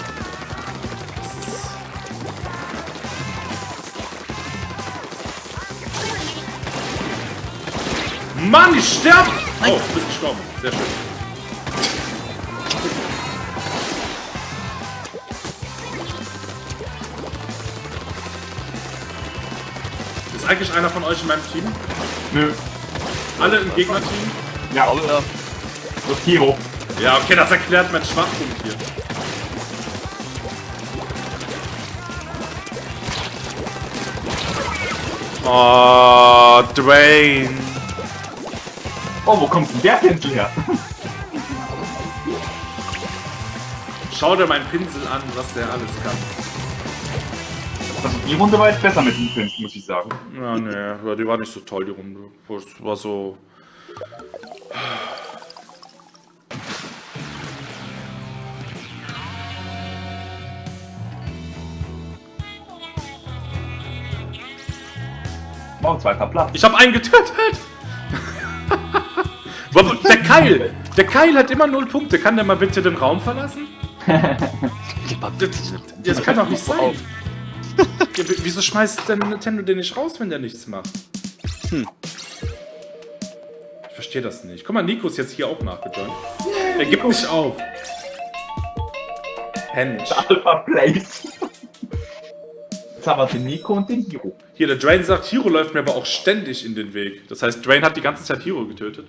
Mann, ich sterbe! Nein. Oh, du bist gestorben. Sehr schön. Ist eigentlich einer von euch in meinem Team? Nö. Alle im Gegnerteam? Ja, Aber ja. das ist Hero. Ja, okay, das erklärt meinen Schwachpunkt hier. Oh, Dwayne. Oh, wo kommt denn der Pinsel her? Schau dir meinen Pinsel an, was der alles kann. Also die Runde war jetzt besser mit dem Pinsel, muss ich sagen. Ja, nee, die war nicht so toll, die Runde. Das war so... Oh, zweiter Platz. Ich habe einen getötet! Warum- der Keil! Der Keil hat immer null Punkte. Kann der mal bitte den Raum verlassen? Das, das kann doch nicht sein. Ja, w- wieso schmeißt denn Nintendo den nicht raus, wenn der nichts macht? Hm. Ich verstehe das nicht. Guck mal, Nico ist jetzt hier auch nachgejoint. Er gibt nicht auf. Hench. Alpha Place. Jetzt haben wir den Nico und den Hiro. Hier, der Drain sagt, Hiro läuft mir aber auch ständig in den Weg. Das heißt, Drain hat die ganze Zeit Hiro getötet.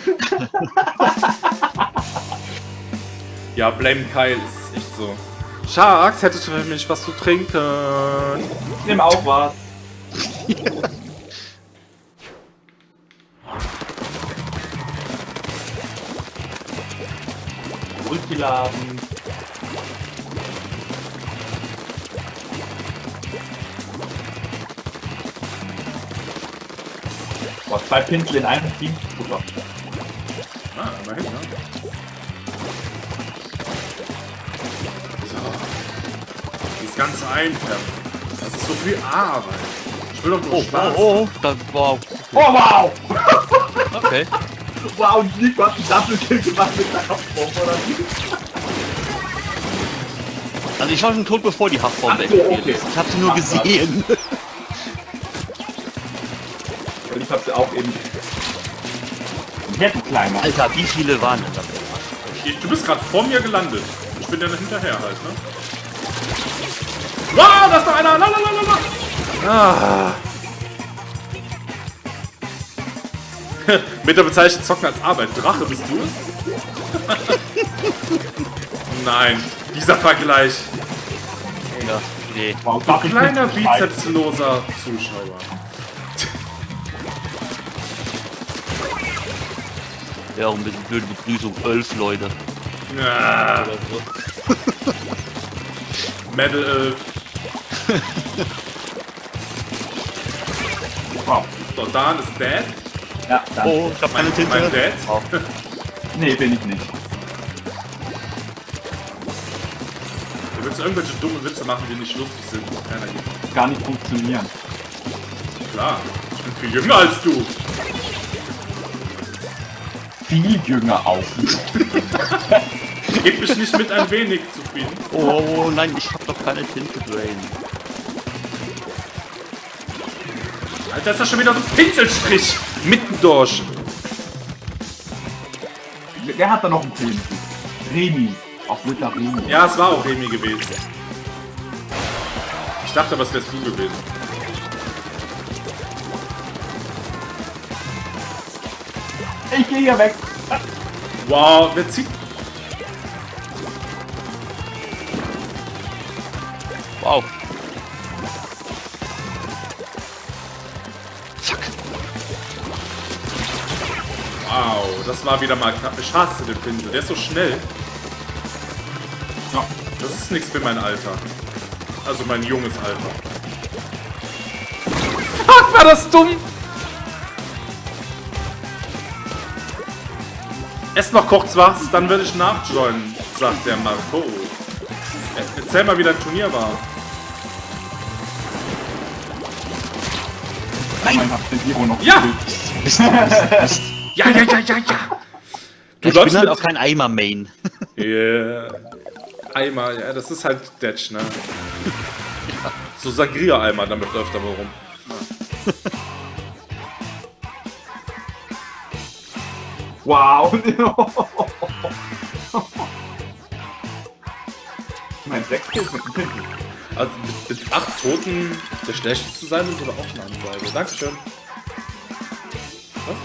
Ja, Blame Kyle ist echt so. Sharks, hättest du für mich was zu trinken? Ich nehme auch was. Ultiladen. Boah, zwei Pinsel in einem Team. Super. Ah, immerhin, ne? So. Das Ganze einfärben. Das ist so viel Arbeit. Ich will doch nur Oh, Spaß. oh, oh, das war... Oh wow! Okay. Wow, und Nico hat einen Double-Kill gemacht mit der Haftform, oder wie? Also ich war schon tot, bevor die Haftform Ach so, explodiert okay. ist. Ich hab sie nur Ach, gesehen. Und ich hab sie auch eben... Jetzt kleiner. Alter, wie viele waren denn das? Ich, du bist gerade vor mir gelandet. Ich bin ja hinterher halt, ne? Wow, da ist noch einer! Lalalala. Ah. Mit der Bezeichnung Zocken als Arbeit. Drache, bist du es? Nein, dieser Vergleich. Ja, nee. Wow, Du kleiner bizepsloser Zuschauer. Ja, auch ein bisschen blöde Begrüßung. Elf Leute. Ja. Oder so. Medal elf. Wow. So, Dan ist dead. Ja, danke. Oh, ich hab keine Mein, Tinte. mein Dad. Oh. Nee, bin ich nicht. Du willst irgendwelche dumme Witze machen, die nicht lustig sind. Keiner gibt. Gar nicht funktionieren. Klar, ich bin viel jünger als du. Viel jünger auch. Gib mich nicht mit ein wenig zufrieden. Oh, oh, nein, ich hab doch keine Tinte, Drain. Alter, ist das schon wieder so ein Pinselstrich mitten durch. Wer hat da noch einen Film? Remi. Auch Ritter Remi. Ja, es war auch Remi gewesen. Ich dachte, was wärst du gewesen? Ich gehe hier weg. Wow, wer zieht... Wow. Fuck. Wow, das war wieder mal knapp. Ich hasse den Pinsel, der ist so schnell. Ja. Das ist nichts für mein Alter. Also mein junges Alter. Fuck, war das dumm! Ess noch kurz was, dann werde ich nachjoinen, sagt der Marco. Er- Erzähl mal, wie dein Turnier war. Nein, hab den Hiro noch Ja! gekillt. Mist, Mist, Mist. Ja, ja, ja, ja, ja! Du Ich läufst bin halt mit- auch kein Eimer-Main. Yeah. Eimer, ja, das ist halt Detsch, ne? So Sangria-Eimer, damit läuft er wohl rum. Wow. Mein Sechstel mit dem Pinsel. Also mit, mit acht Toten der Schlechteste zu sein, ist aber auch eine Ansage. Dankeschön. Was?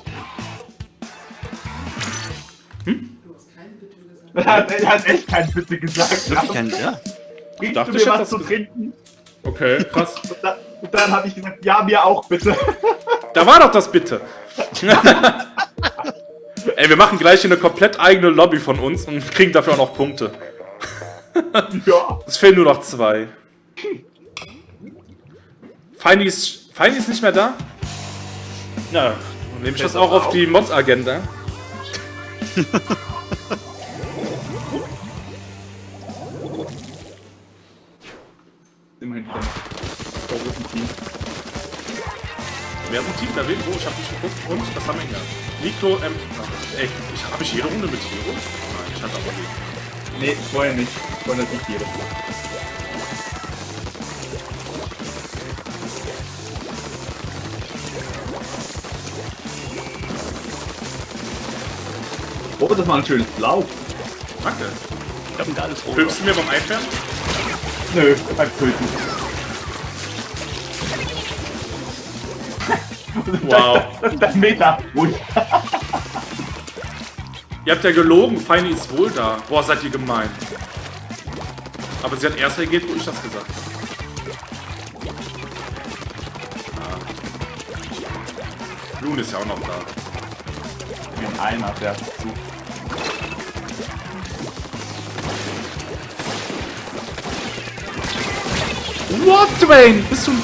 Er hat, er hat echt kein Bitte gesagt. Wirklich kein, ja. Bringst dachte, du ich mir hätte was das zu ge- trinken? Okay, krass. Und dann, und dann habe ich gesagt, ja, mir auch bitte. Da war doch das bitte. Ey, wir machen gleich hier eine komplett eigene Lobby von uns und kriegen dafür auch noch Punkte. Ja. Es fehlen nur noch zwei. Feini ist, Feini ist nicht mehr da? Na, dann nehme ich das auch auf die Mod-Agenda. Immerhin wieder. Oh, das ist ein Team. Wer ist ein Team da? Wen? Wo? Ich hab nicht geguckt. Und? Was haben wir hier? Nico, ähm... Ey, ich, hab ich jede Runde mit Hero? Nein, ich hatte aber nicht. Nee, vorher nicht. Vorher nicht jeder. Oh, das war ein schönes Blau. Danke. hab ein geiles Foto. Hilfst du mir beim Einfärben? Nö, beim Töten. Wow. Das ist der Meter. Gut. Ihr habt ja gelogen, Feini ist wohl da. Boah, seid ihr gemein. Aber sie hat erst reagiert, wo ich das gesagt habe. Ah. Loon ist ja auch noch da. Den einer, der zu. What, Dwayne? Bist du...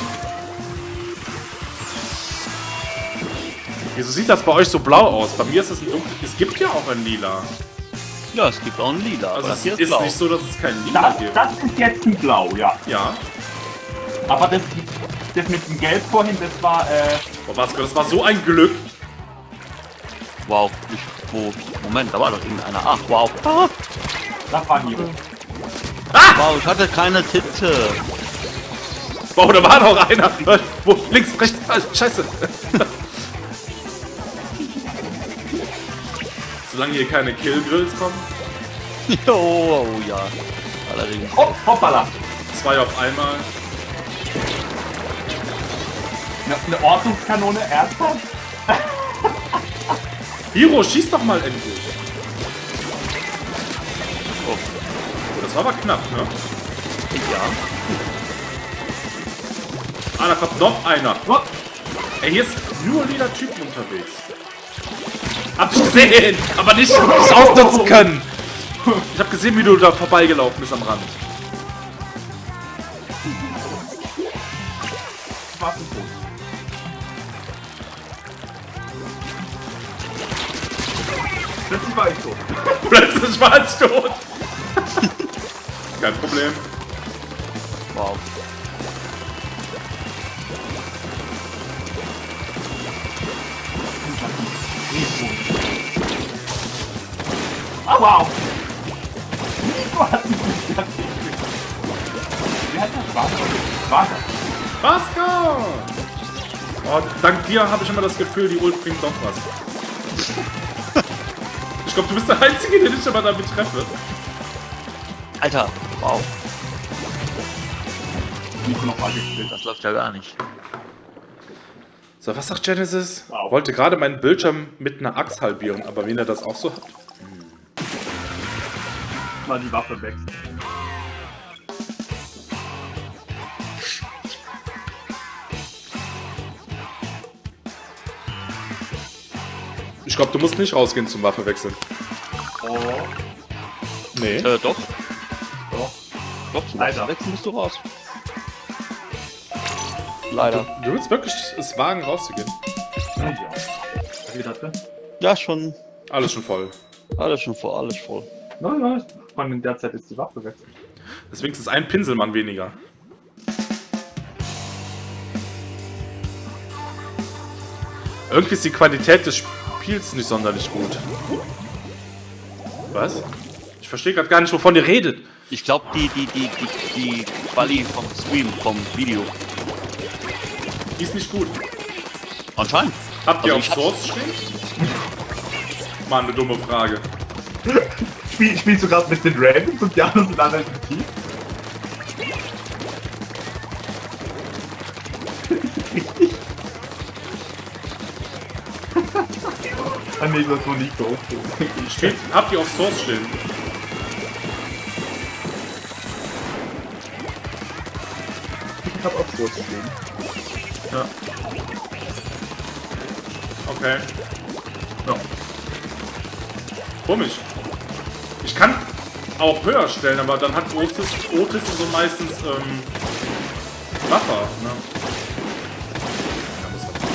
Wieso sieht das bei euch so blau aus? Bei mir ist es ein dunkel... Es gibt ja auch ein Lila. Ja, es gibt auch ein Lila, Also aber das es hier ist, ist blau. nicht so, dass es kein Lila Das, gibt. das ist jetzt ein Blau, ja. Ja. Aber das, das mit dem Gelb vorhin, das war, äh... Boah, Vasco, das war so ein Glück. Wow, ich, wo, Moment, da war doch irgendeiner. Ach, wow. Ah, Das war hier. wow, ich hatte keine Tinte. Wow, da war noch einer. Wo? Links, rechts. Ah, scheiße. Solange hier keine Killgrills kommen. Jo, oh, ja. Allerdings. Oh, hoppala. Zwei auf einmal. Eine, eine Ordnungskanone, ernsthaft? Hiro, schieß doch mal endlich. Oh. Das war aber knapp, ne? Ja. Ah, da kommt noch einer. Oh, Ey, hier ist nur lila Typen unterwegs. Hab ich gesehen, aber nicht, nicht ausnutzen können. Ich hab gesehen, wie du da vorbeigelaufen bist am Rand. was ist los? Plötzlich war ich tot. Plötzlich war ich tot. Kein Problem. Wow. Ah, wow! Nico hat mich nicht ganz Wer hat das? Wasser? Wasser. Vasco! Oh, dank dir habe ich immer das Gefühl, die Ult bringt doch was. Ich glaube, du bist der Einzige, den ich immer damit treffe. Alter, wow. Nico noch mal gekillt. Das läuft ja gar nicht. So, was sagt Genesis? Wow. Wollte gerade meinen Bildschirm mit einer Axt halbieren, aber wenn er das auch so hat. Mal die Waffe weg. Ich glaube, du musst nicht rausgehen zum Waffe wechseln. Oh, Nee. Äh, doch. doch. Doch, zum Leider. Wechseln bist du raus. Leider. Du willst wirklich es wagen, rauszugehen? Ja. Wie das denn? Ja, schon. Alles schon voll. Alles schon voll, alles voll. Nein, nein. Von in der Zeit ist die Waffe weg. Deswegen ist es ein Pinselmann weniger. Irgendwie ist die Qualität des Spiels nicht sonderlich gut. Was? Ich verstehe gerade gar nicht, wovon ihr redet. Ich glaube, die, die, die, die, die Quali vom Stream, vom Video. Die ist nicht gut. Anscheinend. Habt ihr Also auf ich hab's- Source stehen? Mal eine dumme Frage. Spiel, spielst du gerade mit den Ravens und die anderen sind alle im Team? Ah nee, das war nicht so. Steht, habt ihr auf Source stehen? Ich hab auch so stehen. Ja. Okay. Ja. Komisch. Ich kann auch höher stellen, aber dann hat Otis, Otis so meistens ähm, Buffer. Ne? Ja, muss halt-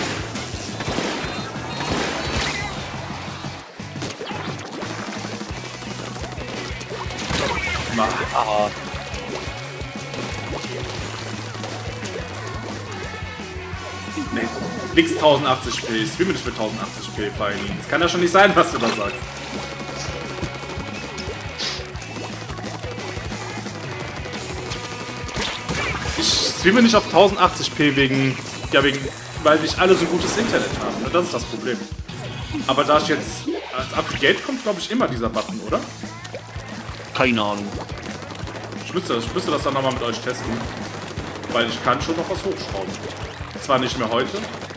Na, Aha. nee, nix tausendachtzig p. Ich streame nicht mit tausendachtzig p, Feini. Das kann ja schon nicht sein, was du da sagst. Ich streame nicht auf tausendachtzig p wegen, ja wegen, weil nicht alle so gutes Internet haben. Ne? Das ist das Problem. Aber da ich jetzt als Affiliate kommt, glaube ich immer dieser Button, oder? Keine Ahnung. Ich müsste, ich müsste das dann nochmal mit euch testen. Weil ich kann schon noch was hochschrauben. Zwar nicht mehr heute.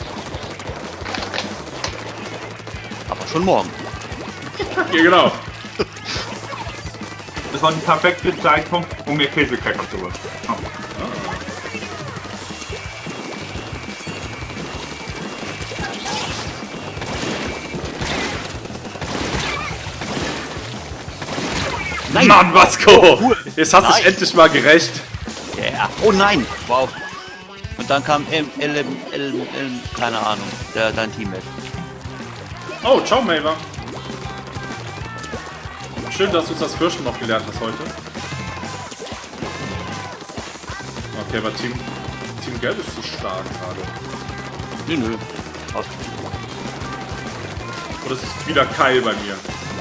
Aber schon morgen. Ja, genau. Das war ein perfekter Zeitpunkt, um mir Käsecracker zu holen. Oh. Nein! Mann, Vasco! Cool. Jetzt hast du dich Nein. endlich mal gerecht. Yeah. Oh nein! Wow. Und dann kam M, L, M, L, L, keine Ahnung, der, dein Teammate. Oh, ciao, Maver. Schön, dass du uns das Fürchten noch gelernt hast heute. Okay, aber Team, Team Gelb ist zu stark gerade. Nö, nö. Passt. Oder es ist wieder Kai bei mir.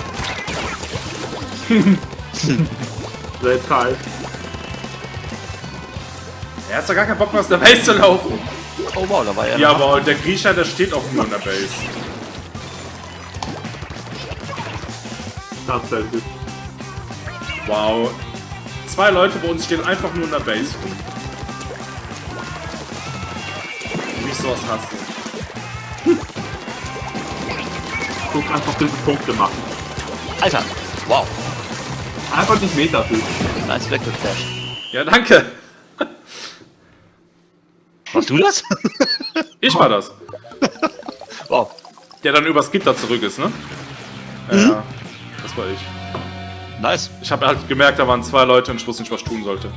Sehr kalt. Er hat doch gar keinen Bock mehr aus der Base zu laufen. Oh wow, da war er. Ja, aber der Griecher, der steht auch nur in der Base. Tatsächlich. Wow. Zwei Leute bei uns stehen einfach nur in der Base rum. Wie ich sowas hasse. Guck einfach diese Punkte machen. Alter! Wow. Einfach nicht Meta fühlen. Nice weggeflasht. Ja, danke. Warst du das? Ich war das. Wow. Der dann übers Gitter zurück ist, ne? Ja, Mhm. ja. Das war ich. Nice. Ich habe halt gemerkt, da waren zwei Leute und ich wusste nicht, was ich tun sollte.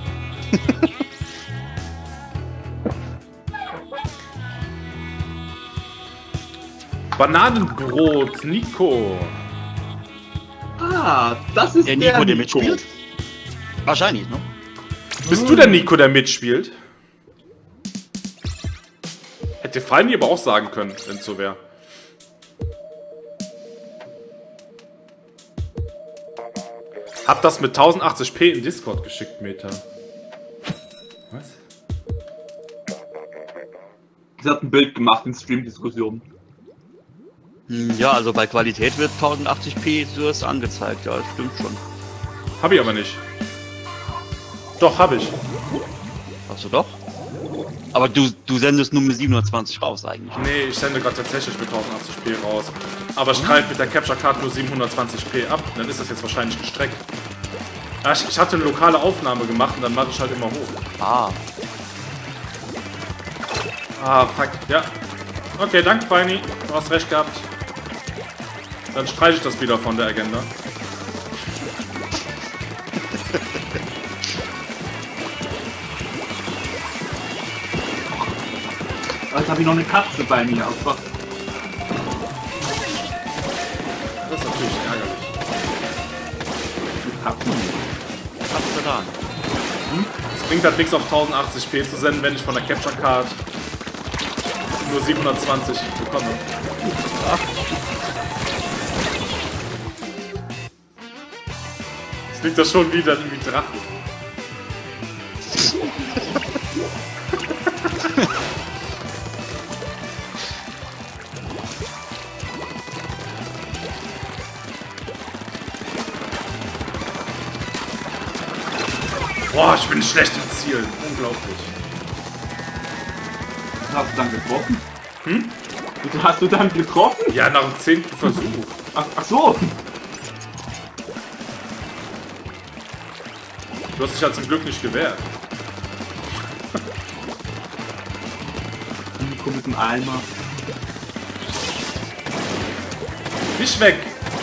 Bananenbrot, Nico. Ah, das ist Der Nico, der mitspielt? Wahrscheinlich, ne? Bist du der Nico, der mitspielt? Hätte Feini aber auch sagen können, wenn es so wäre. Hab das mit tausendachtzig p in Discord geschickt, Meta. Was? Sie hat ein Bild gemacht in Stream-Diskussionen. Hm, ja, also bei Qualität wird tausendachtzig p so ist angezeigt, ja, das stimmt schon. Hab ich aber nicht. Doch, hab ich. Hast du doch? Aber du, du sendest nur mit siebenhundertzwanzig raus eigentlich. Nee, ich sende gerade tatsächlich mit tausendachtzig p raus. Aber ich greife mit der Capture Card nur siebenhundertzwanzig p ab. Dann ist das jetzt wahrscheinlich gestreckt. Ja, ich, ich hatte eine lokale Aufnahme gemacht und dann mache ich halt immer hoch. Ah. Ah, fuck. Ja. Okay, danke, Feini. Du hast recht gehabt. Dann streiche ich das wieder von der Agenda. Jetzt habe ich noch eine Katze bei mir. Oh Gott. Das ist natürlich ärgerlich. Die Katzen. Katze da. Es bringt halt nichts auf tausendachtzig p zu senden, wenn ich von der Capture Card nur siebenhundertzwanzig bekomme. Ach. Es liegt da schon wieder wie Drache. Boah, ich bin schlecht im Zielen. Unglaublich. Hast du dann getroffen? Hm? Hast du dann getroffen? Ja, nach dem zehnten Versuch. Ach, ach so. Du hast dich ja zum Glück nicht gewehrt. Nico mit dem Eimer. Nicht weg!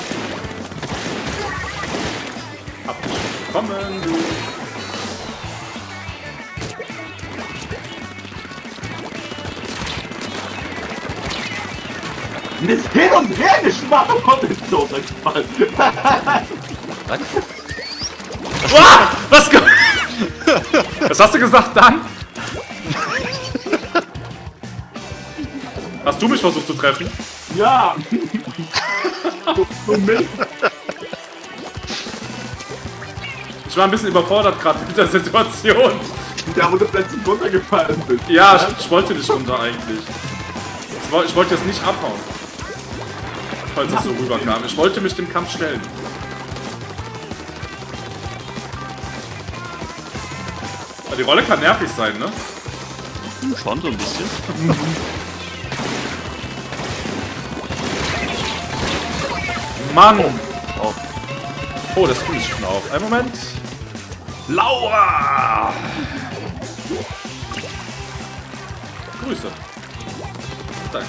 Hab dich bekommen, du. Das hin und her geschwappt und ist so gefallen. Was? Ah, was, ge was hast du gesagt, Dan? Hast du mich versucht zu treffen? Ja. Und mich. Ich war ein bisschen überfordert gerade mit der Situation. Ja, wo du plötzlich runtergefallen bist. Ja, ich, ich wollte nicht runter eigentlich. Ich wollte, ich wollte jetzt nicht abhauen. Falls das so rüberkam. Ich wollte mich dem Kampf stellen. Die Rolle kann nervig sein, ne? Hm, schon so ein bisschen. Mann! Oh. Oh, das Spiel ist schon auf. Einen Moment. Laura! Grüße. Danke.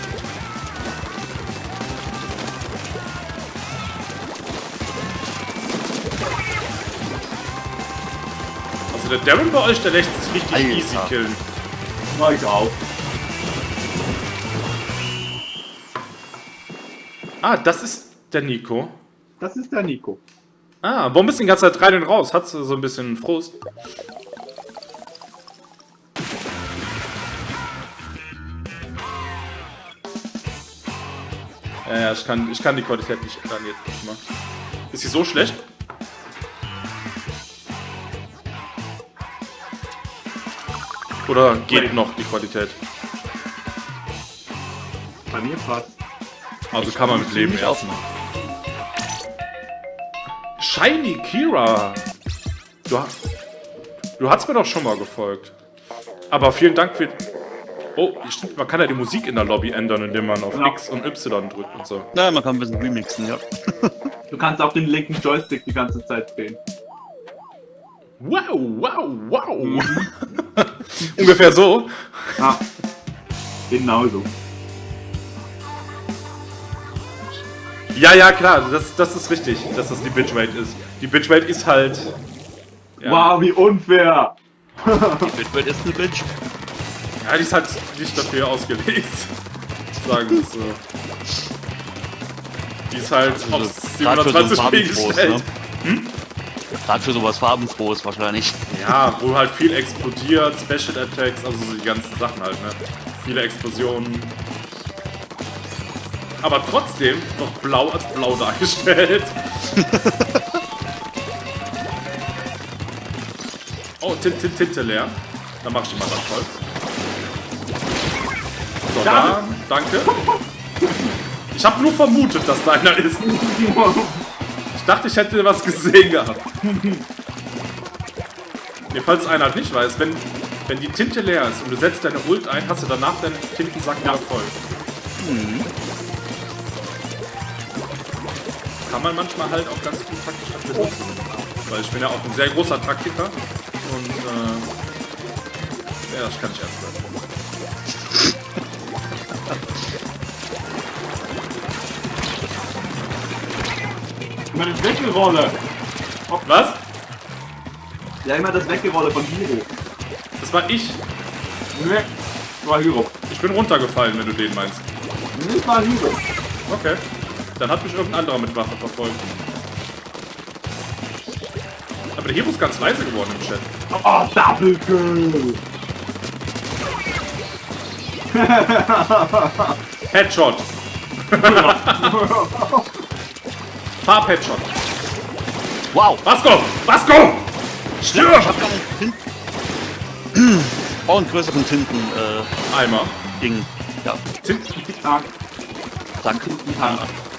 Also der Darren bei euch, der lässt sich richtig Alter. easy killen. Mach ich auch. Ah, das ist der Nico. Das ist der Nico. Ah, warum bist du die ganze Zeit rein und raus? Hat's so ein bisschen Frust? Ja, ja, ich kann, ich kann die Qualität nicht ändern jetzt nicht mal. Ist sie so schlecht? Oder geht noch die Qualität? Bei mir passt. Also kann man mit leben Ziemlich erst. offen. Shiny Kira! Du, ha- du hast mir doch schon mal gefolgt. Aber vielen Dank für... Oh, stimmt, man kann ja die Musik in der Lobby ändern, indem man auf Ja. X und Y drückt und so. Na, man kann ein bisschen remixen, ja. Du kannst auch den linken Joystick die ganze Zeit drehen. Wow, wow, wow! Ungefähr so. Ah, genauso. Ja, ja, klar, das, das ist richtig, dass das die Bitrate ist. Die Bitrate ist halt... Ja, Wow, wie unfair! Bitbit ist eine Bitch. ja, die ist halt nicht dafür ausgelegt. Sagen wir es so. Die ist halt auf Also, gerade für so siebenhundertzwanzig p Farbenfrohes, gestellt. ne? Gerade für sowas Farbenfrohes wahrscheinlich. Ja, wo halt viel explodiert, Special Attacks, also so die ganzen Sachen halt, ne? Viele Explosionen. Aber trotzdem noch blau als blau dargestellt. Oh, Tint, Tint, Tinte leer. Dann mach ich die mal das voll. So, da, danke. Ich habe nur vermutet, dass da einer ist. Ich dachte, ich hätte was gesehen gehabt. Nee, falls einer halt nicht weiß, wenn, wenn die Tinte leer ist und du setzt deine Ult ein, hast du danach deinen Tintensack wieder voll. Mhm. Kann man manchmal halt auch ganz gut taktisch dafür nutzen. Weil ich bin ja auch ein sehr großer Taktiker. Und äh, ja, das kann ich erst mal. Immer das Weggerolle! Was? Ja, immer das Weggerolle von Hiro. Das war ich. Ne, war Hiro. Ich bin runtergefallen, wenn du den meinst. Das war Hiro. Okay. Dann hat mich irgendein anderer mit Waffe verfolgt. Aber der Hero ist ganz leise geworden im Chat. Oh, Double Kill! Headshot. Farb-Headshot. Wow! Vasco! Vasco! Stirb! Ich hab gar nicht Tinten. Oh, einen größeren Tinten, äh, Eimer. Ding. Ja, Tinten. Tag, zack. Tag.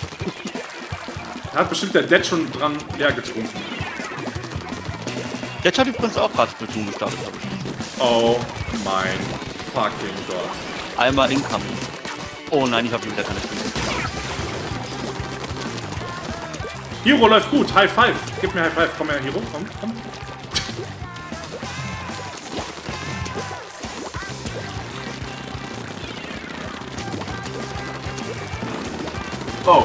Da hat bestimmt der Dead schon dran leer getrunken. Jetzt hat übrigens auch gerade Splatoon gestartet, habe ich. Oh mein fucking Gott. Einmal incoming. Oh nein, ich habe wieder keine Splatoon. Hero läuft gut. High Five. Gib mir High Five. Komm her, Hero. Komm, komm. Oh.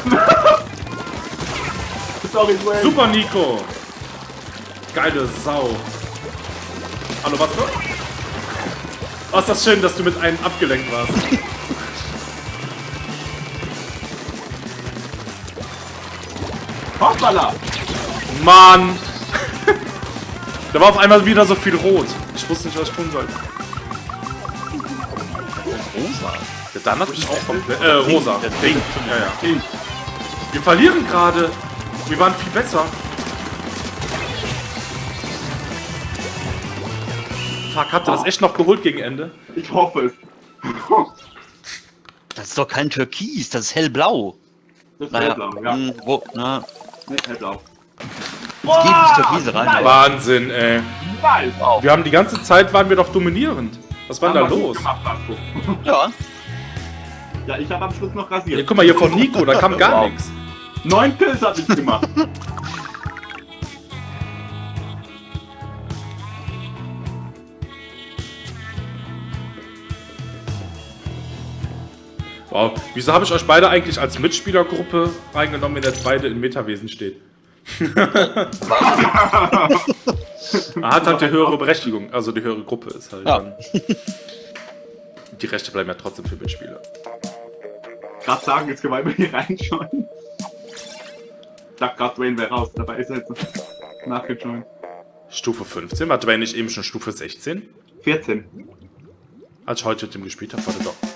Sorry, Wayne. Super, Nico. Geile Sau. Hallo, was? Oh, ist das schön, dass du mit einem abgelenkt warst. Hoppala! Mann! Da war auf einmal wieder so viel Rot. Ich wusste nicht, was ich tun soll. Rosa. Ja, dann hat mich auch komplett... Äh, rosa. Der Ding. Ja, ja. Pink. Wir verlieren gerade. Wir waren viel besser. Fuck, habt ihr das echt noch geholt gegen Ende? Ich hoffe es. Das ist doch kein Türkis, das ist hellblau. Das ist Naja, hellblau, ja. mh, wo, na, Nee, hellblau. Jetzt geht nicht der Wiese rein. aber- Wahnsinn, ey. Nice. Wir haben die ganze Zeit, waren wir doch dominierend. Was war denn da Haben wir gut los? gemacht, Marco. Ja. Ja, ich habe am Schluss noch rasiert. Ja, guck mal hier von Nico, da kam gar Wow. nichts. Neun Kills habe ich gemacht. Wow, wieso habe ich euch beide eigentlich als Mitspielergruppe reingenommen, wenn jetzt beide in Metawesen steht? Er hat halt die höhere Berechtigung, also die höhere Gruppe ist halt. Ja. Dann, die Rechte bleiben ja trotzdem für Mitspieler. Gerade sagen, jetzt können wir hier reinschauen. Ich dachte gerade, Dwayne wäre raus, dabei ist er jetzt nachgejoint. Stufe fünfzehn, war Dwayne nicht eben schon Stufe sechzehn? vierzehn. Als ich heute mit dem gespielt habe, war der doch.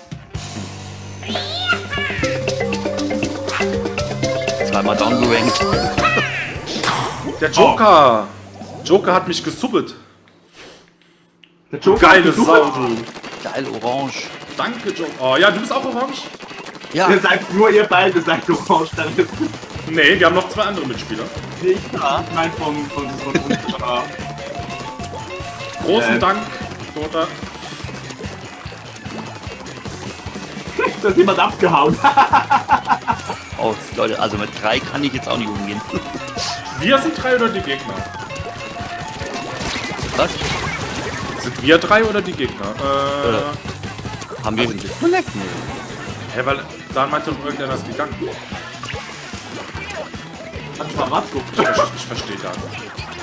Zweimal downgerankt. Der Joker! Joker hat mich gesubbet. Der Joker Geile hat gesucht. Sau, du. Geil, orange. Danke, Joker. Oh ja, du bist auch orange? Ja. Ihr seid nur ihr beide, seid orange. Dann ist Nee, wir haben noch zwei andere Mitspieler. nicht ich mein von, von, von unserer. Großen Äh. Dank, Joker. Da ist jemand abgehauen. Oh, Leute, also mit drei kann ich jetzt auch nicht umgehen. Wir sind drei oder die Gegner? Was? Sind wir drei oder die Gegner? Äh, Äh. Haben wir den Connect? Nee. hä, weil da meinte doch irgendeiner ist gegangen. Das war Matko. Ich, ver- ich verstehe gar nicht.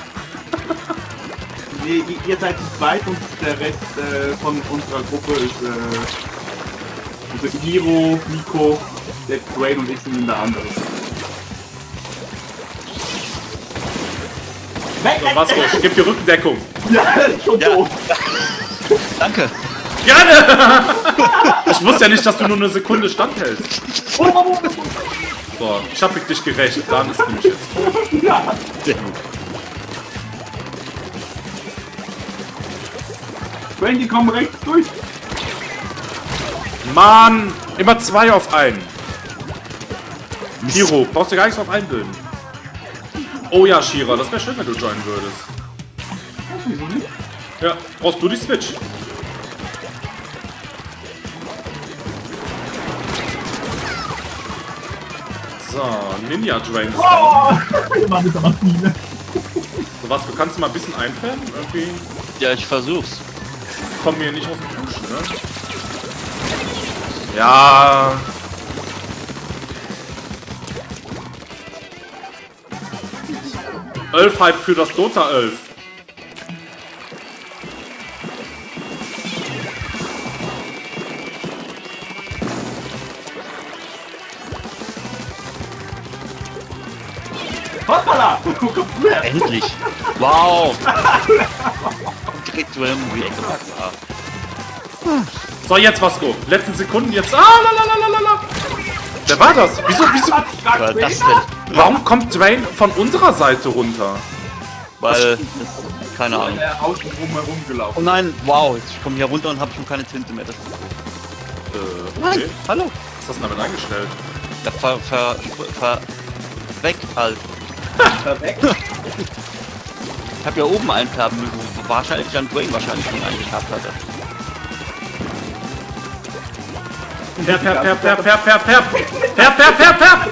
Nee, ihr- ihr seid zu zweit und der Rest äh, von unserer Gruppe ist. Äh, also Hiro, Nico, der Dwayne und ich sind in der anderen. So, was los? Ich gebe dir Rückendeckung. Ja, ist schon Ja. doof. Danke. Gerne! Ich wusste ja nicht, dass du nur eine Sekunde standhältst. Oh, oh, oh, So, ich hab dich gerecht. Dann ist nämlich jetzt. oh. Ja. Sehr gut. Dwayne, die kommen rechts durch. Mann! Immer zwei auf einen. Hiro, brauchst du gar nichts auf einbilden. Oh ja, Shira, das wäre schön, wenn du joinen würdest. Wieso nicht? Ja, brauchst du die Switch? So, Ninja Drain ist da. Oh, immer mit der Maschine. So was, du kannst mal ein bisschen einfärben? Irgendwie Ja, ich versuch's. kommen wir nicht aus dem Duschen, ne? Ja. Elf halt für das Dota elf. Hoppala! Wo kommst du her? Endlich. Wow. Direkt so um die Ecke war. So, jetzt Vasco. Letzten Sekunden jetzt. Ah, lalalala. Wer war das? Wieso, wieso? Was war das denn? Warum kommt Dwayne von unserer Seite runter? Weil, das, keine Ahnung. Er außen rum herum Oh gelaufen. nein, wow, jetzt ich komme hier runter und habe schon keine Tinte mehr. Das ist Äh, Nein, okay. hallo. Was hast du damit eingestellt? Ja, ver, ver, ver, weg halt. Perfekt. Ich habe ja oben einfärben müssen. Wahrscheinlich dann Dwayne wahrscheinlich schon eingefärbt hatte. Perp, perp, perp, perp, perp, perp, perp. Perp, perp, perp, perp.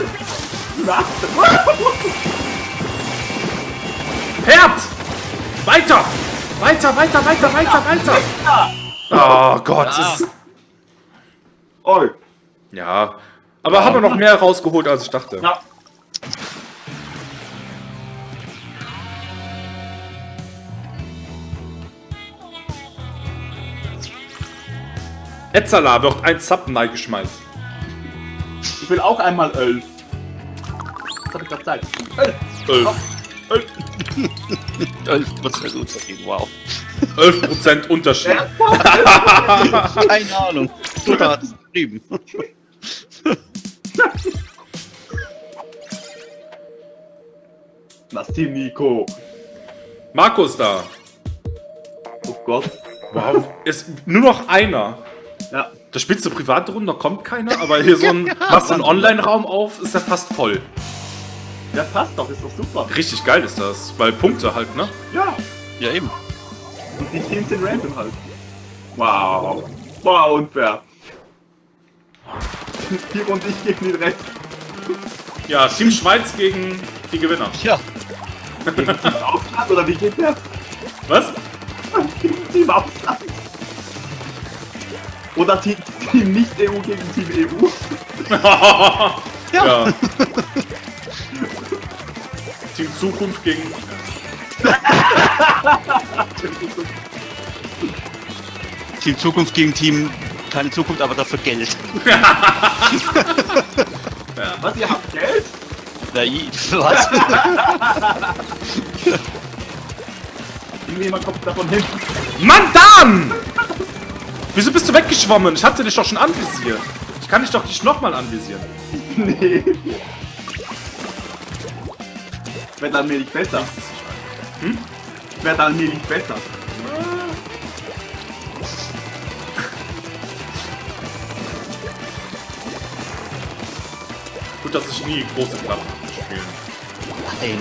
Perpt! Weiter! Weiter, weiter, weiter, weiter, weiter! Oh Gott, Ja. ist... Oi. Ja, aber haben wir noch mehr rausgeholt, als ich dachte. Ja. Etzala wird ein Sub geschmeißt. Ich will auch einmal elf. Das hab ich grad Zeit. Elf. Elf. elf Prozent Unterschied, wow. elf Prozent Unterschied. Keine Ahnung. Twitter hat es geschrieben. Das Team Nico. Markus da. Oh Gott. Wow, ist nur noch einer. Ja. Da spielst du private Runde, da kommt keiner, aber hier so ein, machst du einen Online-Raum auf, ist er fast voll. Ja, passt doch, ist doch super. Richtig geil ist das, weil Punkte halt, ne? Ja, Ja, eben. und die Teams sind random halt. Wow. Wow, unfair. Hier und ich gegen den Rest. Ja, Team Schweiz gegen die Gewinner. Ja. Gegen Team Ausland oder wie geht der? Was? Gegen Team Ausland. Oder Team, Team Nicht-E U gegen Team E U. Ja. Team Zukunft gegen... Team Zukunft gegen Team, keine Zukunft, aber dafür Geld. Was, ihr habt Geld? Na, i- was? Irgendjemand kommt davon hin. Mann, Dan! Wieso bist du weggeschwommen? Ich hatte dich doch schon anvisiert. Ich kann dich doch nicht nochmal anvisieren. Nee. Wird dann mir nicht besser. Hm? Wird dann mir nicht besser. Gut, dass ich nie große Klappen spiele. Nein.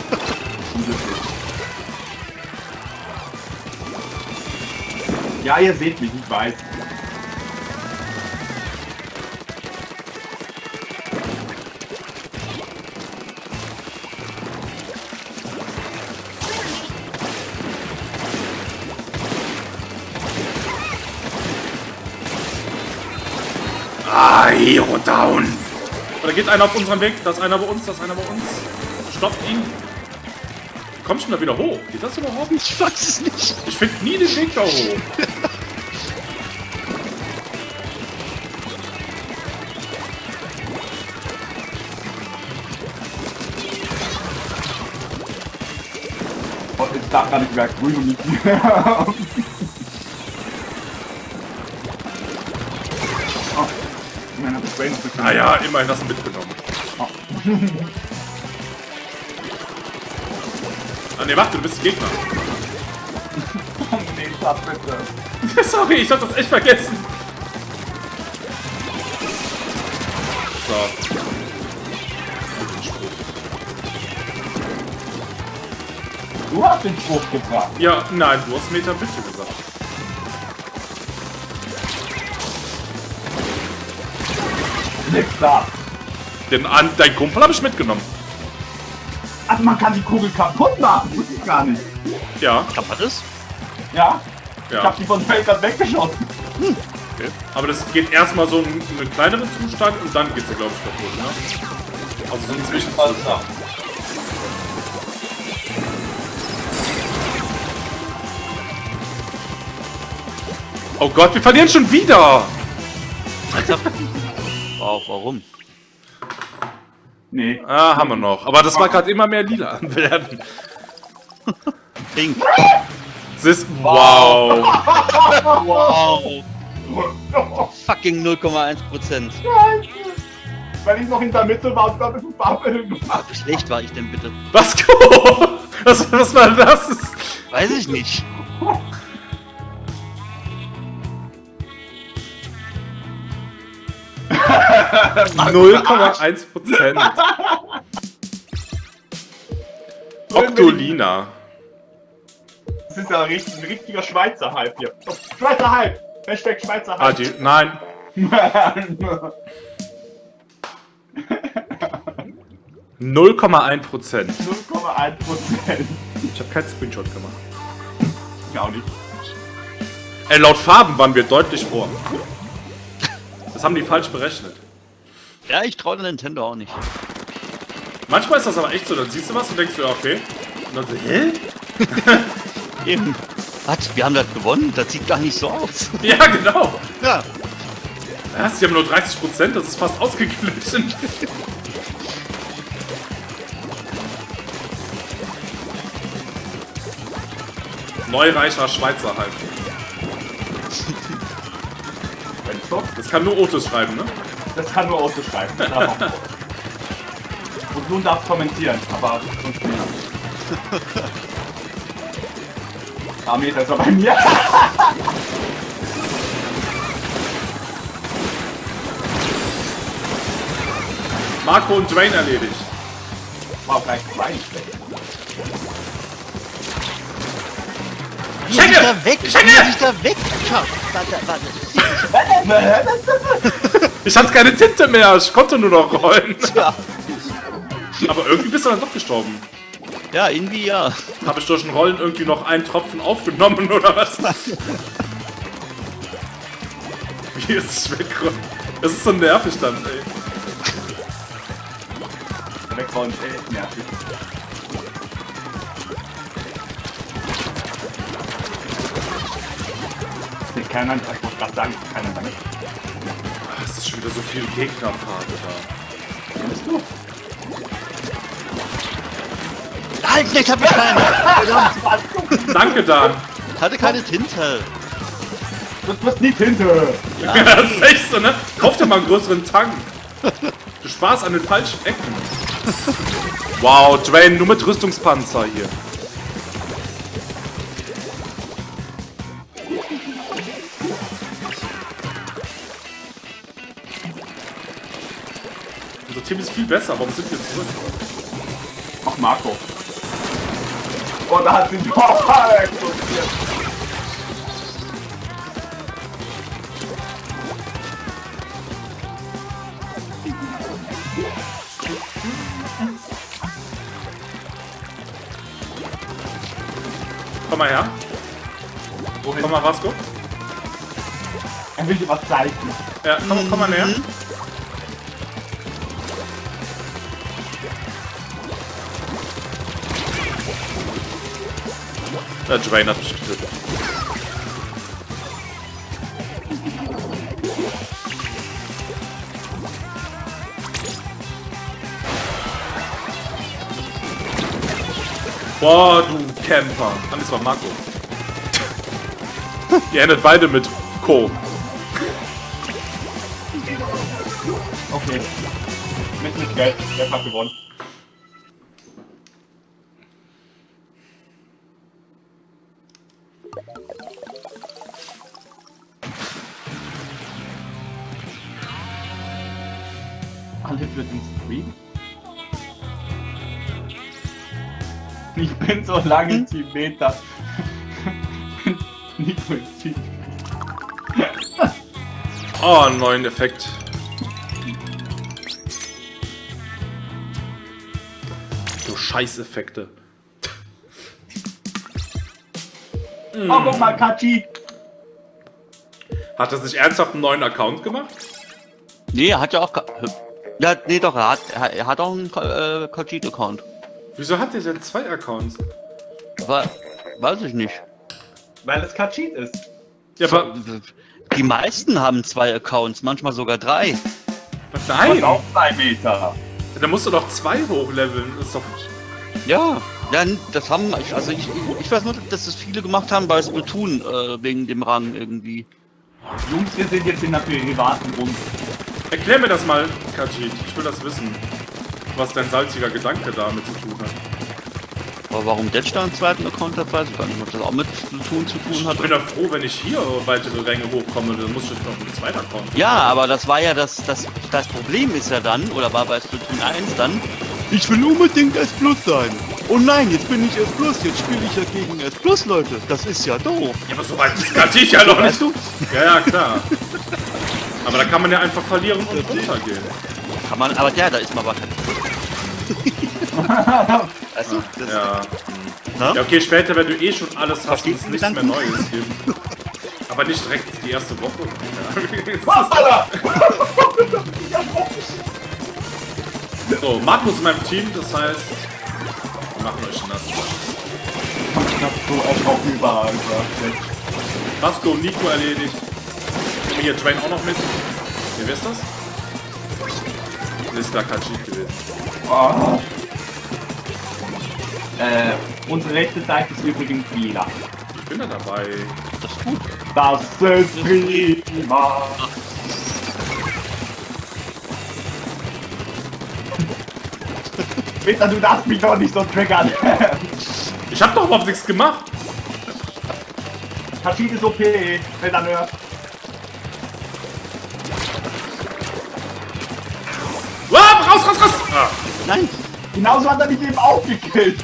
Ja, ihr seht mich, ich weiß. Ah, Hero down! Da geht einer auf unserem Weg, da ist einer bei uns, da ist einer bei uns. Stoppt ihn. Wie kommst du denn da wieder hoch? Geht das überhaupt? Ich weiß es nicht. Ich finde nie den Weg da hoch. Oh, ich darf gar nicht mehr grün und nicht mehr. Oh, meine Brain ist ein bisschen- Naja, immerhin hast du mitgenommen. Oh. Ah ne, warte, du bist Gegner. Nee, Schatz, bitte. Sorry, ich hab das echt vergessen. So. Du hast den Spruch gebracht. Ja, nein, du hast Meter bitte gesagt. Nix da. Den an, dein Kumpel habe ich mitgenommen. Also man kann die Kugel kaputt machen. Wusste ich gar nicht. Ja, Kann man das? Ja? Ich ja. hab die von Felkert weggeschossen. Okay. Aber das geht erstmal so in einen kleineren Zustand und dann geht's ja, glaube ich, kaputt, ne? Also so ein Zwischenzustand. Oh Gott, wir verlieren schon wieder! Wow, warum? Nee. Ah, haben wir noch. Aber das war gerade immer mehr lila werden. Pink. Das ist... Wow! Wow. Fucking null Komma eins Prozent. Wenn ich noch in der Mitte war, dann ist ein Bubble. Wie schlecht war ich denn bitte? Was? Was, was war das? Weiß ich nicht. null Komma eins Prozent. Octolina. Das ist ja ein, richtig, ein richtiger Schweizer Hype hier. Oh, Schweizer Hype! Hashtag Schweizer Ah, Hype. die... Nein. null Komma eins Prozent. null Komma eins Prozent. Ich habe keinen Screenshot gemacht. Ich auch nicht. Ey, laut Farben waren wir deutlich vor. Das haben die falsch berechnet. Ja, ich traue der Nintendo auch nicht. Manchmal ist das aber echt so, dann siehst du was und denkst du, ja, okay. Und dann so, hä? Eben. Was? Wir haben das gewonnen? Das sieht gar nicht so aus. Ja, genau. Ja. Was? Die haben nur dreißig Prozent, das ist fast ausgeglichen. Neureicher Schweizer halt. Das kann nur Otis schreiben, ne? Das kann nur Auto schreiben. Und du darfst kommentieren, aber sonst nicht. Armeeter ist aber bei mir. Marco und Dwayne erledigt. Wow, gleich zwei schlecht. Wie er sich da weg, wie er sich da weg. Schau, warte, warte. Ich hatte keine Tinte mehr, ich konnte nur noch rollen. Ja. Aber irgendwie bist du dann doch gestorben. Ja, irgendwie ja. Habe ich durch den Rollen irgendwie noch einen Tropfen aufgenommen oder was? Wie ist es weggeräumt? Das ist so nervig dann, ey. Wegrollen ist echt nervig. Keiner, ich wollte gerade sagen, keiner damit. Ach, es ist schon wieder so viel Gegnerfarbe da. Wer bist du? Halt nicht, hab ich keine. Danke, Dan. Hatte keine Tinte. Du bist nie Tinte. Ja. Das ist echt so, ne? Kauf dir mal einen größeren Tank. Du sparst an den falschen Ecken. Wow, Dwayne, nur mit Rüstungspanzer hier. Unser Team ist viel besser. Warum sind wir zurück? Ach, Marco. Oh, da hat sie die Mauer explodiert. Komm mal her. Wohin? Komm mal, Vasco. Er will dir was zeigen. Ja, komm, komm mal näher. Der Dwayne hat mich getötet. Boah, du Camper. Ah, das war Marco. Ihr endet beide mit Co. Okay. Mit mit Geld. Der hat gewonnen. Alle für den Stream? Ich bin so lange im Team Meta. Nicht so im Team. Oh, einen neuen Effekt. Du Scheißeffekte. Oh, guck mal, Kachi! Hat das nicht ernsthaft einen neuen Account gemacht? Nee, er hat ja auch... Ja, nee, doch, er hat, er hat auch einen äh, Khajiit-Account. Wieso hat er denn zwei Accounts? Aber, weiß ich nicht. Weil es Kachi ist. Ja, aber... Die meisten haben zwei Accounts, manchmal sogar drei. Nein! Und auch zwei Meter. Da musst du doch zwei hochleveln. Das ist doch... Ja, ja, das haben, ich- also ich, ich weiß nur, dass das viele gemacht haben bei Splatoon, äh, wegen dem Rang irgendwie. Jungs, wir sind jetzt in der privaten Runde. Erklär mir das mal, Khajiit. Ich will das wissen. Was dein salziger Gedanke damit zu tun hat. Aber warum Dead da einen zweiten Account hat, weiß ich gar nicht, ob das auch mit Splatoon zu tun hat. Ich bin ja froh, wenn ich hier weitere Ränge hochkomme, dann muss ich noch einen zweiten Account. Ja, aber das war ja das, das, das Problem ist ja dann, oder war bei Splatoon eins dann, ich will unbedingt S Plus sein. Oh nein, jetzt bin ich S Plus, jetzt spiele ich ja gegen S Plus, Leute. Das ist ja doof. Ja, aber so weit ist Khajiit ja noch nicht. Weißt du? Ja, ja, klar. Aber da kann man ja einfach verlieren und runtergehen. Kann man, aber ja, da ist man aber kein Weißt du? Das, Ja. Na? Ja, okay, später, wenn du eh schon alles hast, Verstehst wird es du nichts den mehr Gedanken? Neues geben. Aber nicht direkt die erste Woche. Hoppala! So, Marco ist in meinem Team, das heißt, wir machen euch nass. Ich hab so echt auch überall gesagt. Vasco und Nico erledigt. Nehmen wir hier Dwayne auch noch mit. Wie wer ist das? Das ist der Khajiit gewesen. Oh. Äh, unsere rechte Seite ist übrigens lila. Ich bin da dabei. das ist gut. Das ist prima. Peter, du darfst mich doch nicht so triggern. Ich hab doch überhaupt nichts gemacht. Kachi ist O P, Peter Nerd. Ah, raus, raus, raus! Ah. Nein, Genauso hat er mich eben auch gekillt.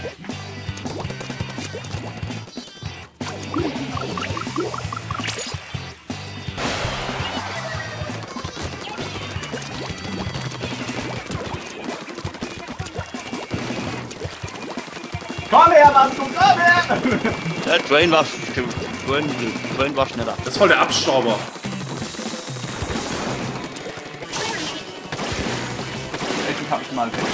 Komm her, Mansko, komm her! Der Drain war, Drain, Drain war schneller. Das ist voll der Abstauber. Ich hab ich mal weg.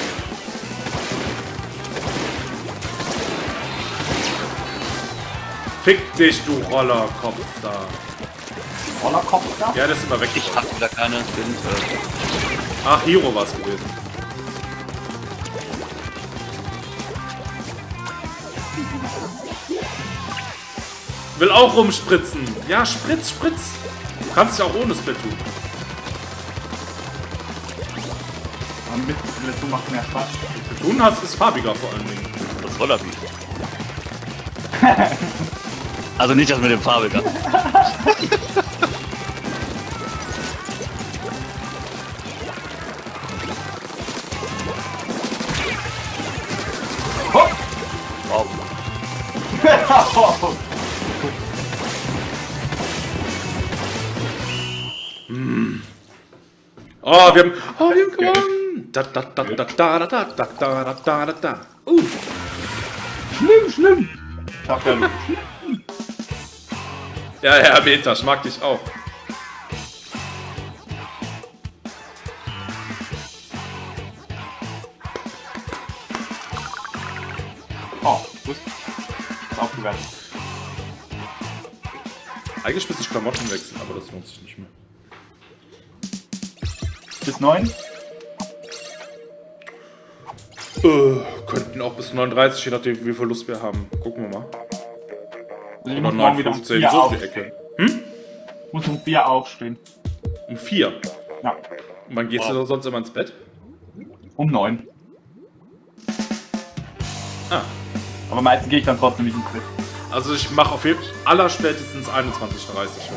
Fick dich, du Rollerkopf da. Rollerkopf da? Ja, das ist immer weg. Ich hab wieder keine Wind. Ach, Hero war es gewesen. Will auch rumspritzen. Ja, spritz, spritz. Du kannst es ja auch ohne Split tun. Und mit Splatoon macht mehr Spaß. Tun hast ist farbiger vor allen Dingen. Das Roller wie. Also nicht das mit dem farbiger. Hopp! Wow. Oh, wir haben, oh, wir haben gewonnen. Da, da, da, da, da, da, da, da, da, da, da, da. Uh. Schlimm, schlimm! Ich hab ja Ja, Herr Beta, ich mag dich auch. Oh, gut. Ist aufgewertet. Eigentlich müsste ich Klamotten wechseln, aber das lohnt sich nicht mehr. Bis neun? Äh, könnten auch bis neununddreißig, je nachdem wie viel Lust wir haben. Gucken wir mal. Also ich Oder muss morgen wieder um neun fünfzehn, vier so auf. die Ecke. Ich muss um vier aufstehen. Um vier. Ja, Und wann gehst Wow. du sonst immer ins Bett? um neun. Ah. Aber meistens gehe ich dann trotzdem nicht ins Bett. Also ich mache auf jeden Fall allerspätestens einundzwanzig Uhr dreißig.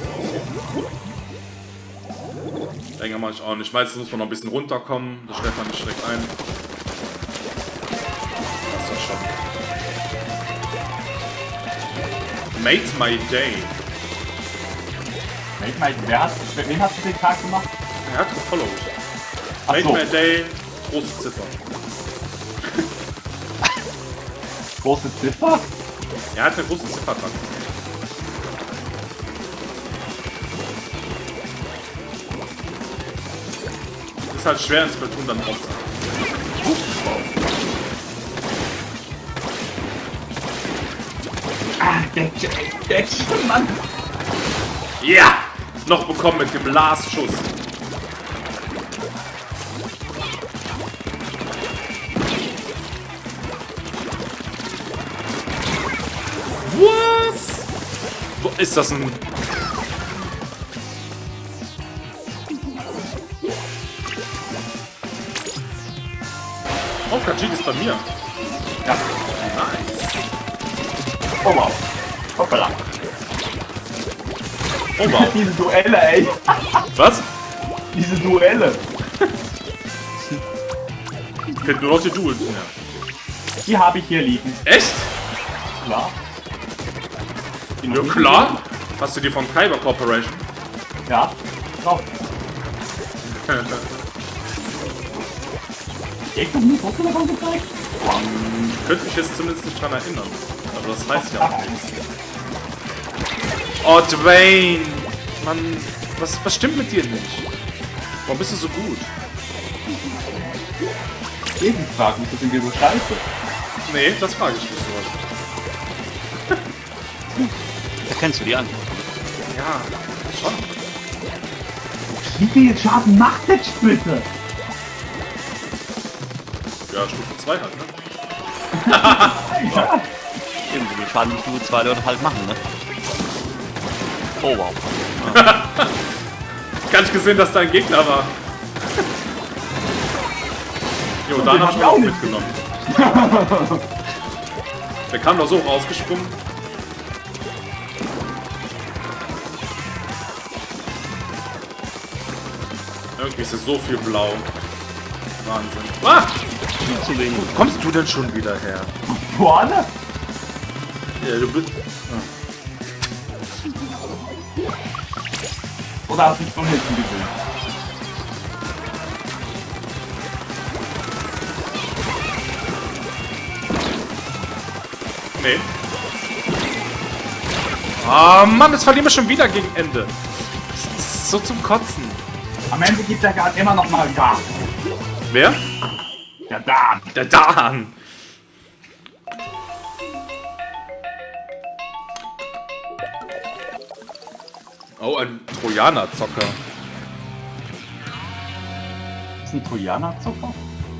Länger mache ich auch nicht. Meistens muss man noch ein bisschen runterkommen. Das stellt man nicht direkt ein. Das ist doch schon. Made my day. Mate, Mate, wer hat, wen hast du den Tag gemacht? Er hat gefollowt. Ach Made so. my day. Große Ziffer. Große Ziffer? Er hat eine große Ziffer dran. Ist halt schwer ins Splatoon dann drauf zu Ah, der der Mann! Ja! Noch bekommen mit dem Last-Schuss. Was? Wo ist das ein... Oh, Kajik ist bei mir. Ja. Nice. Oh wow. Hoppala. Oh wow. Diese Duelle, ey. Was? Diese Duelle. Fehlt nur noch die Duels. Ja. Die habe ich hier liegen. Echt? Klar. Die Ja, noch nicht klar. Hast du die von Kyber Corporation? liegen? Ja. Drauf. Die Echo nie Foto davon gezeigt? Könnte mich jetzt zumindest nicht dran erinnern. Aber das heißt ja auch nichts. Oh, Dwayne! Mann, was, was stimmt mit dir nicht? Warum bist du so gut? Eben fragt mich, das sind wir so scheiße. Nee, das frage ich mich zum Beispiel. Da kennst du die an. Ja, schon. Wie viel Schaden macht der bitte? Ja, Stufe zwei halt, ne? Ja. Eben, so viel Schaden musst du zwei Leute halt machen, ne? Oh wow. Gar nicht gesehen, dass da ein Gegner war. Jo, Und dann den hab hab ich ich auch auch nicht. mitgenommen. Der kam doch so rausgesprungen. Irgendwie ist es so viel blau. Wahnsinn. Ah! Viel zu wenig. Wo kommst du denn schon wieder her? Vorne? Ja, du bist... Oder hast du dich von hinten gesehen? Nee. Ah, Mann, das verlieren wir schon wieder gegen Ende. Das ist so zum Kotzen. Am Ende gibt der gerade immer noch mal Gas. Wer? Der Dan. Der Dan. Oh, ein Trojaner-Zocker. Ist ein Trojaner-Zucker?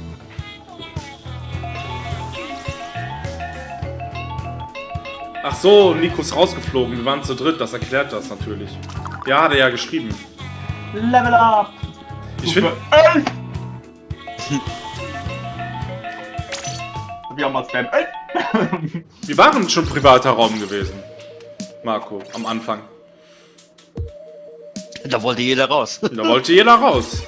Ach so, Nico ist rausgeflogen. Wir waren zu dritt, das erklärt das natürlich. Ja, hat er ja geschrieben. Level up! Ich finde... elf! Wir haben mal Spam elf! Wir waren schon privater Raum gewesen. Marco, am Anfang. Da wollte jeder raus. Da wollte jeder raus.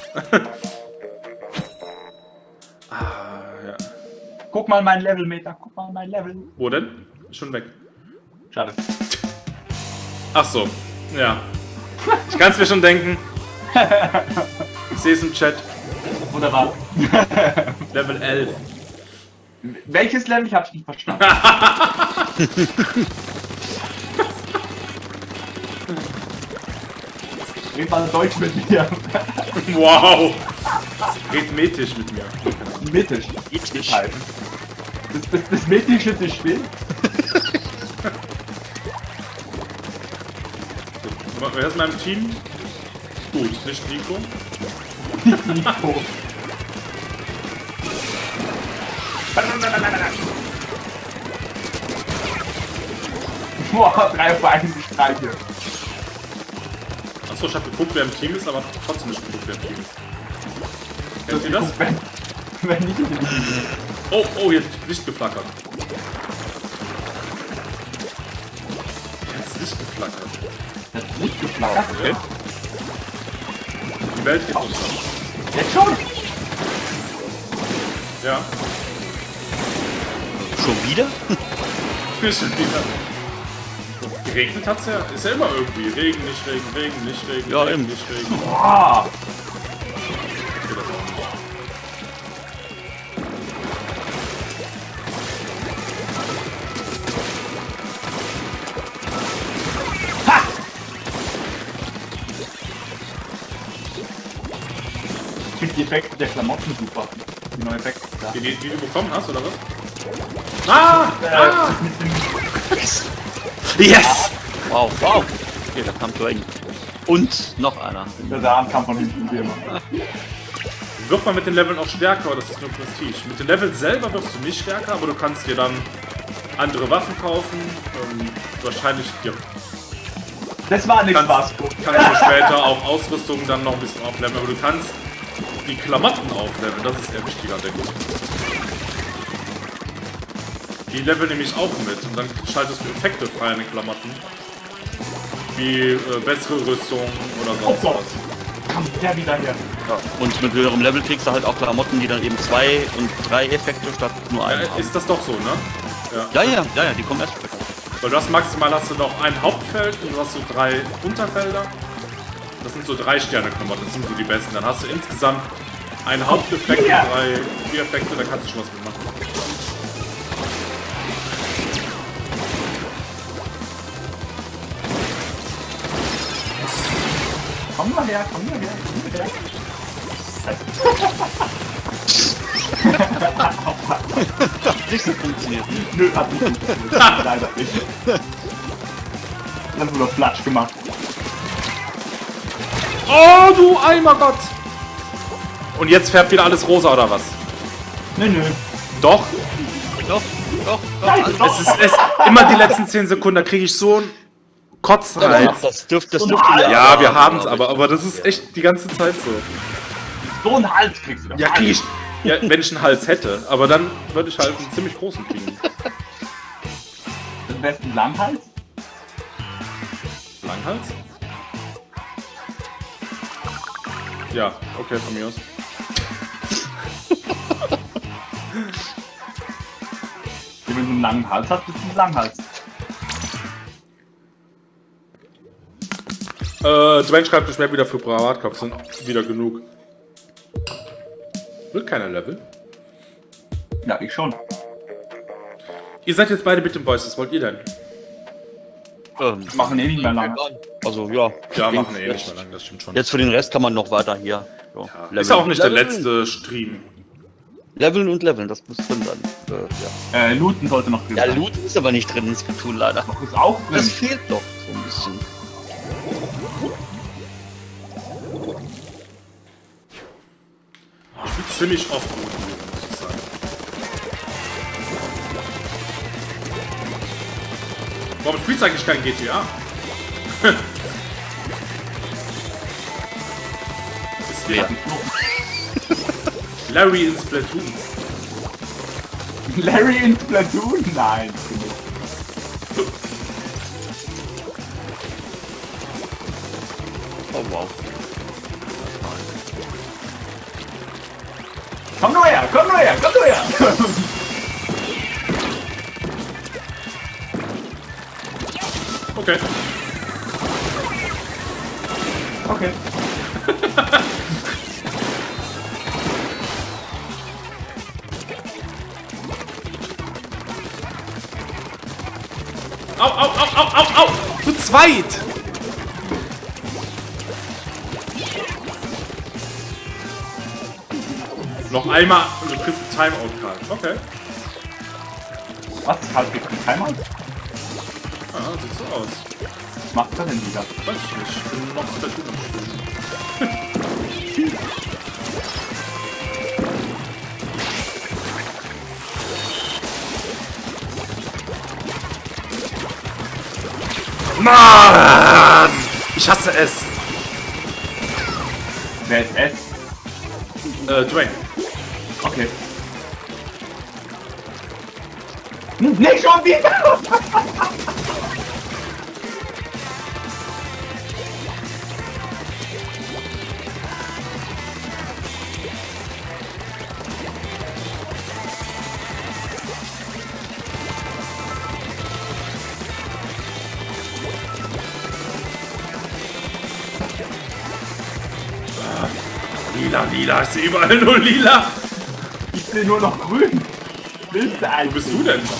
Ah, ja. Guck mal mein Levelmeter, guck mal mein Level. Wo denn? Schon weg. Schade. Ach so, ja. Ich kann es mir schon denken. Ich sehe es im Chat. Wunderbar. Level elf. Welches Level? Ich hab's nicht verstanden. Red mal Deutsch mit mir. Wow. Red metisch mit mir. Mittisch. Ethisch. Halt. Das, das, das Mittisch ist nicht schwer. Wer ist in meinem Team? Gut, nicht Nico. Nico. Boah, drei auf einen, die Streiche. Achso, ich hab geguckt, wer im Team ist, aber trotzdem nicht geguckt, wer im Team ist. Kennt ihr das? Wenn, wenn nicht, dann nicht. Oh, oh, jetzt Licht geflackert. Jetzt Licht geflackert. Das ist nicht geflackert. Okay. Die Welt geht unter. Jetzt schon? Ja. Schon wieder? Schon wieder. Geregnet hat's ja. Ist ja immer irgendwie. Regen, nicht Regen, Regen, nicht Regen. Ja, Regen, eben. nicht Regen. Boah. Geht das auch nicht. Ich finde die Effekte der Klamotten super. Die neuen Effekte. Ja. Die, die, die du bekommen hast, oder was? Ah! Ah! Mit dem Yes! Wow, wow. Okay, da kam Dwayne. Und noch einer. der Arm kam von hinten wie immer. Wird man mit den Leveln auch stärker, aber das ist nur Prestige. Mit den Leveln selber wirst du nicht stärker, aber du kannst dir dann andere Waffen kaufen. Ähm, wahrscheinlich, ja. Das war nicht Kannst, Spaß. kannst du später auch Ausrüstung dann noch ein bisschen aufleveln, aber du kannst die Klamotten aufleveln, das ist eher wichtiger, denke ich. Die leveln nämlich auch mit und dann schaltest du Effekte frei an den Klamotten. Wie äh, bessere Rüstung oder sonst Oh Gott. was. Kommt der wieder her. Ja. Und mit höherem Level kriegst du halt auch Klamotten, die dann eben zwei und drei Effekte statt nur einen Ja, haben. ist das doch so, ne? Ja. Ja, ja, ja, ja, die kommen erst später. Weil du hast maximal hast du noch ein Hauptfeld und du hast so drei Unterfelder. Das sind so drei Sterne-Klamotten, das sind so die besten. Dann hast du insgesamt einen Haupteffekt und Ja. drei vier Effekte, da kannst du schon was mitmachen. Komm mal her, komm mal her, komm mal her. Hat nicht so funktioniert. Nö, hat nicht funktioniert. Leider nicht. Das wurde Flatsch gemacht. Oh, du Eimergott! Und jetzt färbt wieder alles rosa, oder was? Nö, nö. Doch. Doch, doch, doch. Nein, alles- doch. Es ist es, immer die letzten zehn Sekunden, da kriege ich so einen Kotzreiz. Das dürfte das Und- dürfte ihr Ja, aber wir haben, haben es glaub ich. aber, aber das ist echt die ganze Zeit so. So einen Hals kriegst du. Ja, krieg ich. Ja, wenn ich einen Hals hätte, aber dann würde ich halt einen ziemlich großen kriegen. Am besten Langhals? Langhals? Ja, okay, von mir aus. Wenn du einen langen Hals hast, bist du ein Langhals. Äh, Dwayne schreibt nicht mehr wieder für Privatkopf, sind wieder genug. Will keiner Level? Ja, ich schon. Ihr seid jetzt beide mit dem Voice, was wollt ihr denn? Ähm, Machen eh nicht mehr lange. Also ja. Ja, Den- machen wir eh nicht mehr lang, das stimmt schon. Jetzt für den Rest kann man noch weiter hier. So, Ja, leveln. ist ja auch nicht der Leveln. letzte Stream. Leveln und leveln, das muss drin sein. Äh, ja. Äh, Looten sollte noch drin ja, sein. Loot ist aber nicht drin in Splatoon leider. Ist auch Das drin. fehlt doch so ein bisschen. Ich spiele ziemlich oft gut, muss ich sagen. Warum spielst du eigentlich kein G T A? Ist Ja. Larry in Splatoon. Larry in Splatoon? Nein. Oh wow. Komm nur her, komm nur her, komm nur her. Okay. Okay. Au, au, au, au, au, au! Zu zweit! Noch einmal und du kriegst einen Timeout-Card. Okay. Was? Halt gekriegt Timer? Ah, sieht so aus. Was macht er denn wieder? Weiß ich nicht. Ich bin noch Splatoon am Spielen. Mann! Ich hasse es. Wer ist S? Äh, Dwayne. Okay. Hm, Nicht schon wieder! Lila, lila, ich sehe überall nur lila. Ich sehe nur noch grün. Willst du Wo eigentlich? bist du denn?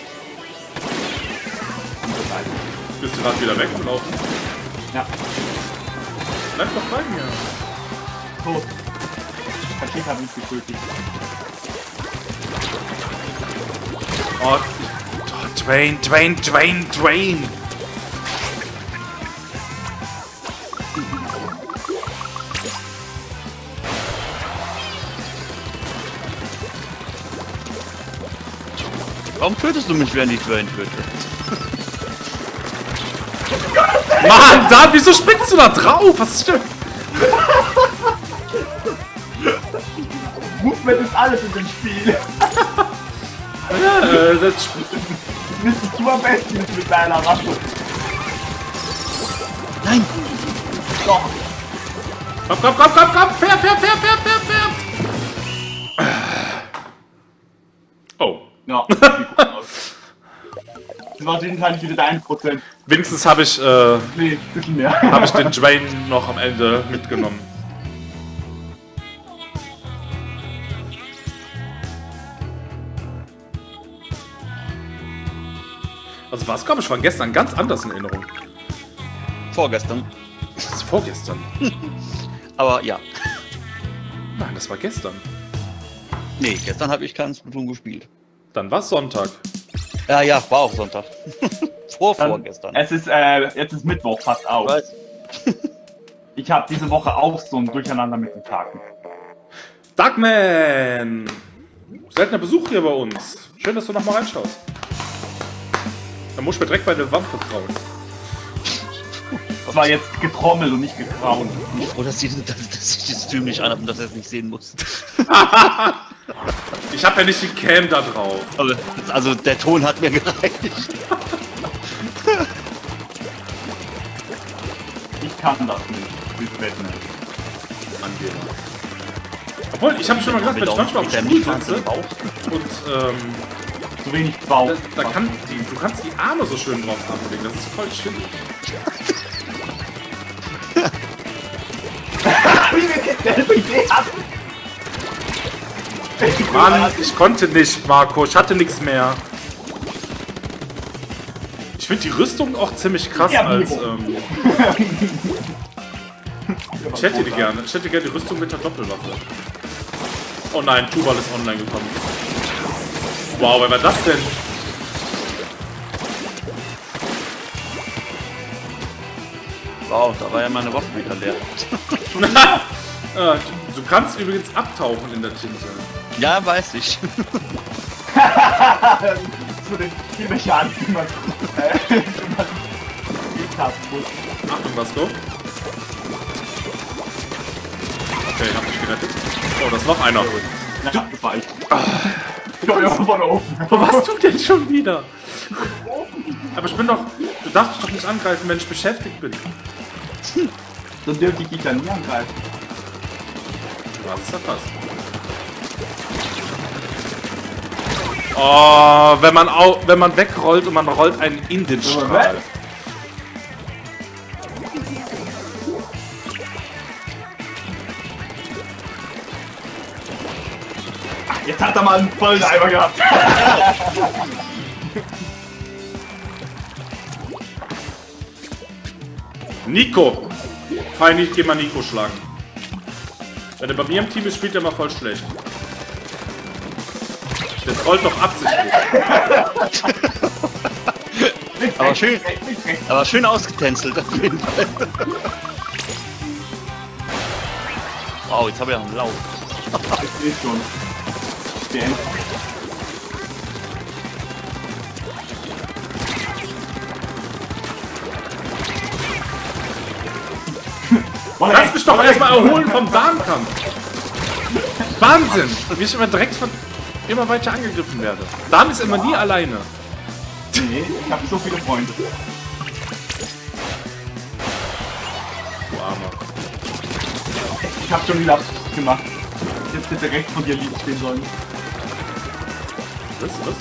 Bist du gerade wieder weggelaufen? Ja, Bleib doch bei mir. tot. Paket hat mich getötet. Oh, oh, Dwayne, Dwayne, Dwayne, Dwayne. Warum tötest du mich, während ich Dwayne töte? Mann, Dan, wieso springst du da drauf? Was ist denn? Movement ist alles in dem Spiel. Äh, das Du bist du am besten mit deiner Rasse. Nein! Doch. komm, komm, komm, komm, komm! Pferd, Pferd, Pferd, Pferd, Pferd, Pferd! Oh. Ja, sieht gut aus. Das war auf jeden Fall nicht wieder dein Prozent. Wenigstens habe ich, äh, Nee, ein bisschen mehr. habe ich den Dwayne noch am Ende mitgenommen. Also was, glaube ich, war gestern ganz anders in Erinnerung. Vorgestern. Das ist vorgestern. Aber ja. Nein, das war gestern. Nee, gestern habe ich keinen Splatoon gespielt. Dann war es Sonntag. Ja, ja, war auch Sonntag. Vor Dann- vorgestern. Es ist, äh, jetzt ist Mittwoch, fast Ich auf. weiß. Ich habe diese Woche auch so ein Durcheinander mit den Tagen. Darkman! Seltener Besuch hier bei uns. Schön, dass du nochmal reinschaust. Da muss ich mir direkt bei der Wampe trauen. Das war jetzt getrommelt und nicht getrauen. Ich bin froh, dass, die, dass, dass ich das Stream nicht anhabe und dass er es nicht sehen muss. Ich habe ja nicht die Cam da drauf. Also, also der Ton hat mir gereicht. Ich kann das nicht. Ich will nicht. Angeber. Obwohl, ich habe schon mal gesagt, wenn ich manchmal auf dem Stuhl sitze und ähm, zu wenig drauf. Da, da kann die, du kannst die Arme so schön drauf ablegen, das ist voll chillig. Wie wir dieselbe Idee hatten. Mann, ich konnte nicht, Marco, ich hatte nichts mehr. Ich finde die Rüstung auch ziemlich krass Ja, als... Ähm, ich hätte die gerne. Ich hätte gerne die Rüstung mit der Doppelwaffe. Oh nein, Tubal ist online gekommen. Wow, wer war das denn? Wow, da war ja meine Waffe wieder leer. Ah, du, du kannst übrigens abtauchen in der Tinte. Ja, weiß ich. Zu den Spielmechaniken, die man, äh, die man gespielt haben muss. Achtung, Vasco. Okay, hab dich gerettet. Oh, da ist noch einer. Na, das war ich. Ich komme immer von oben. Was tut denn schon wieder? Aber ich bin doch... Du darfst mich doch nicht angreifen, wenn ich beschäftigt bin. Dann dürfte ich dich dann nie angreifen. Du hast es erfasst. Oh, wenn man, au wenn man wegrollt und man rollt einen in den Strahl. Jetzt hat er mal einen vollen Eimer gehabt. Nico! Fein, ich geh mal Nico schlagen. Wenn er bei mir im Team ist, spielt er mal voll schlecht. Der rollt doch absichtlich. Aber schön, aber schön ausgetänzelt auf jeden Fall. Wow, jetzt habe ich auch einen Lauf. Ich sehe schon. Den. Lass mich doch erstmal erholen vom Darmkampf. Wahnsinn! Wie ich immer direkt von immer weiter angegriffen werde. Darm ist immer nie alleine. Nee, ich habe so viele Freunde. Du Armer. Ich habe schon wieder gemacht. Jetzt bitte rechts von dir liegen stehen sollen. Was? Was?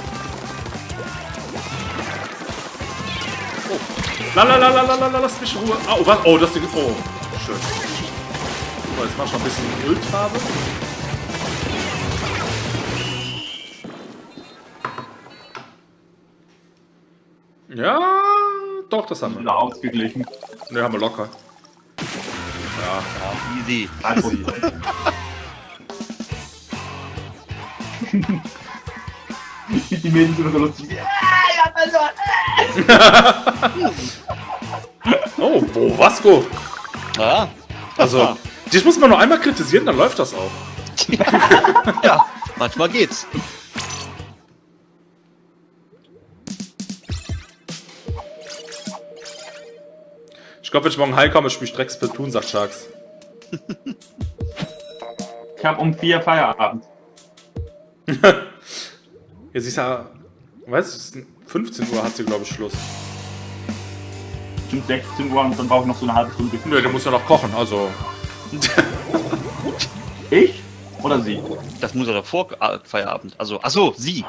Oh. Lalalala, lass mich in Ruhe. Oh, was? Oh, das Ding. Oh, schön. So, jetzt mach ich noch ein bisschen Ölfarbe. Ja, doch, das haben wir. Wieder ausgeglichen. Ne, haben wir locker. Ja, Ja, easy. Also, die Mädchen sind so lustig. oh, oh, Vasco. Ja. Also, dich muss man nur einmal kritisieren, dann läuft das auch. Ja, manchmal geht's. Ich glaube, wenn ich morgen heimkomme, spiele ich direkt Splatoon, sagt Sharks. Ich habe um vier Feierabend. Ja, sie ist ja, weißt du, fünfzehn Uhr hat sie, glaube ich, Schluss. Stimmt sechzehn Uhr und dann brauche ich noch so eine halbe Stunde. Nö, du musst ja noch kochen, also. Ich? Oder sie? Das muss er davor äh, Feierabend. Also, achso, sie.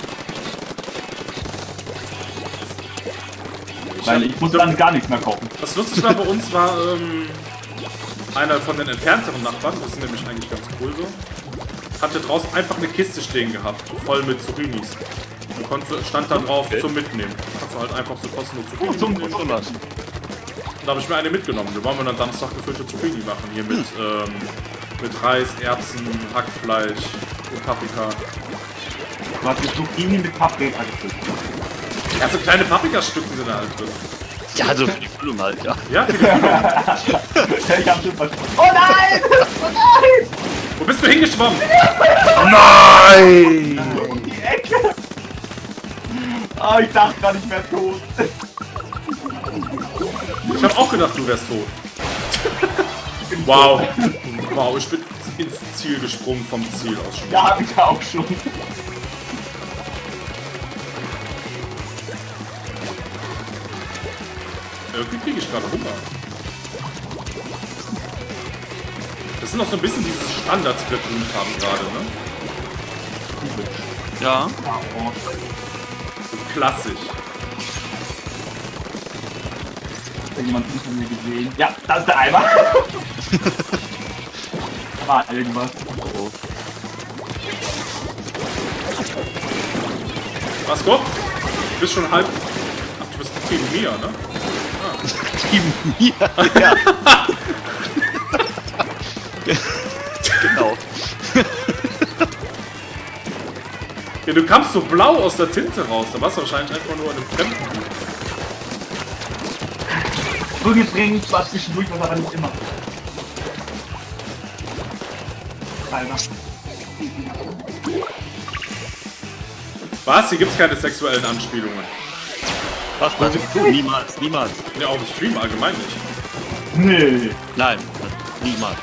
Weil ich muss dann gar nichts mehr kochen. Was lustig war bei uns, war ähm, einer von den entfernteren Nachbarn, das ist nämlich eigentlich ganz cool so, hatte draußen einfach eine Kiste stehen gehabt, voll mit Zucchinis. Und konnte, stand da drauf Okay. zum Mitnehmen. Kannst du halt einfach so kostenlos Oh, Zucchini zum mitnehmen. zum lassen. Da habe ich mir eine mitgenommen. Wir wollen wir dann Samstag gefüllte Zucchini machen. Hier mit, ähm, mit Reis, Erbsen, Hackfleisch und Paprika. Du hast die Zucchini mit Paprika gefüllt. Ja, so kleine Paprikastücken sind da halt drin. Ja, so für die Füllung halt, ja. Ja, für die Füllung. Ich hab schon was. Oh nein! Oh nein! Wo bist du hingeschwommen? Nein! Um die Ecke! Ah, ich dachte gar nicht mehr tot. Ich habe auch gedacht, du wärst tot. Wow. Wow, ich bin ins Ziel gesprungen vom Ziel aus schon. Ja, hab ich auch schon. Irgendwie kriege ich gerade Hunger. Das sind noch so ein bisschen diese Standard-Splatoon-Farben gerade, ne? Ja. Ja, oh. So klassisch. Irgendjemand hinter mir gesehen. Ja, das ist der Eimer. Da war irgendwas. Oh. Was, Gott? Du bist schon halb... Ach, du bist Team Mia, ne? Team Mia. Ja. Genau. Ja, du kamst so blau aus der Tinte raus. Da warst du wahrscheinlich einfach nur in einem fremden Buch. Zugedrängt, war zwischendurch, was aber nicht immer. Eimer. Was? Hier gibt's keine sexuellen Anspielungen. Was, was? Niemals, niemals. Ja, auch im Stream allgemein nicht. Nee. Nein, niemals.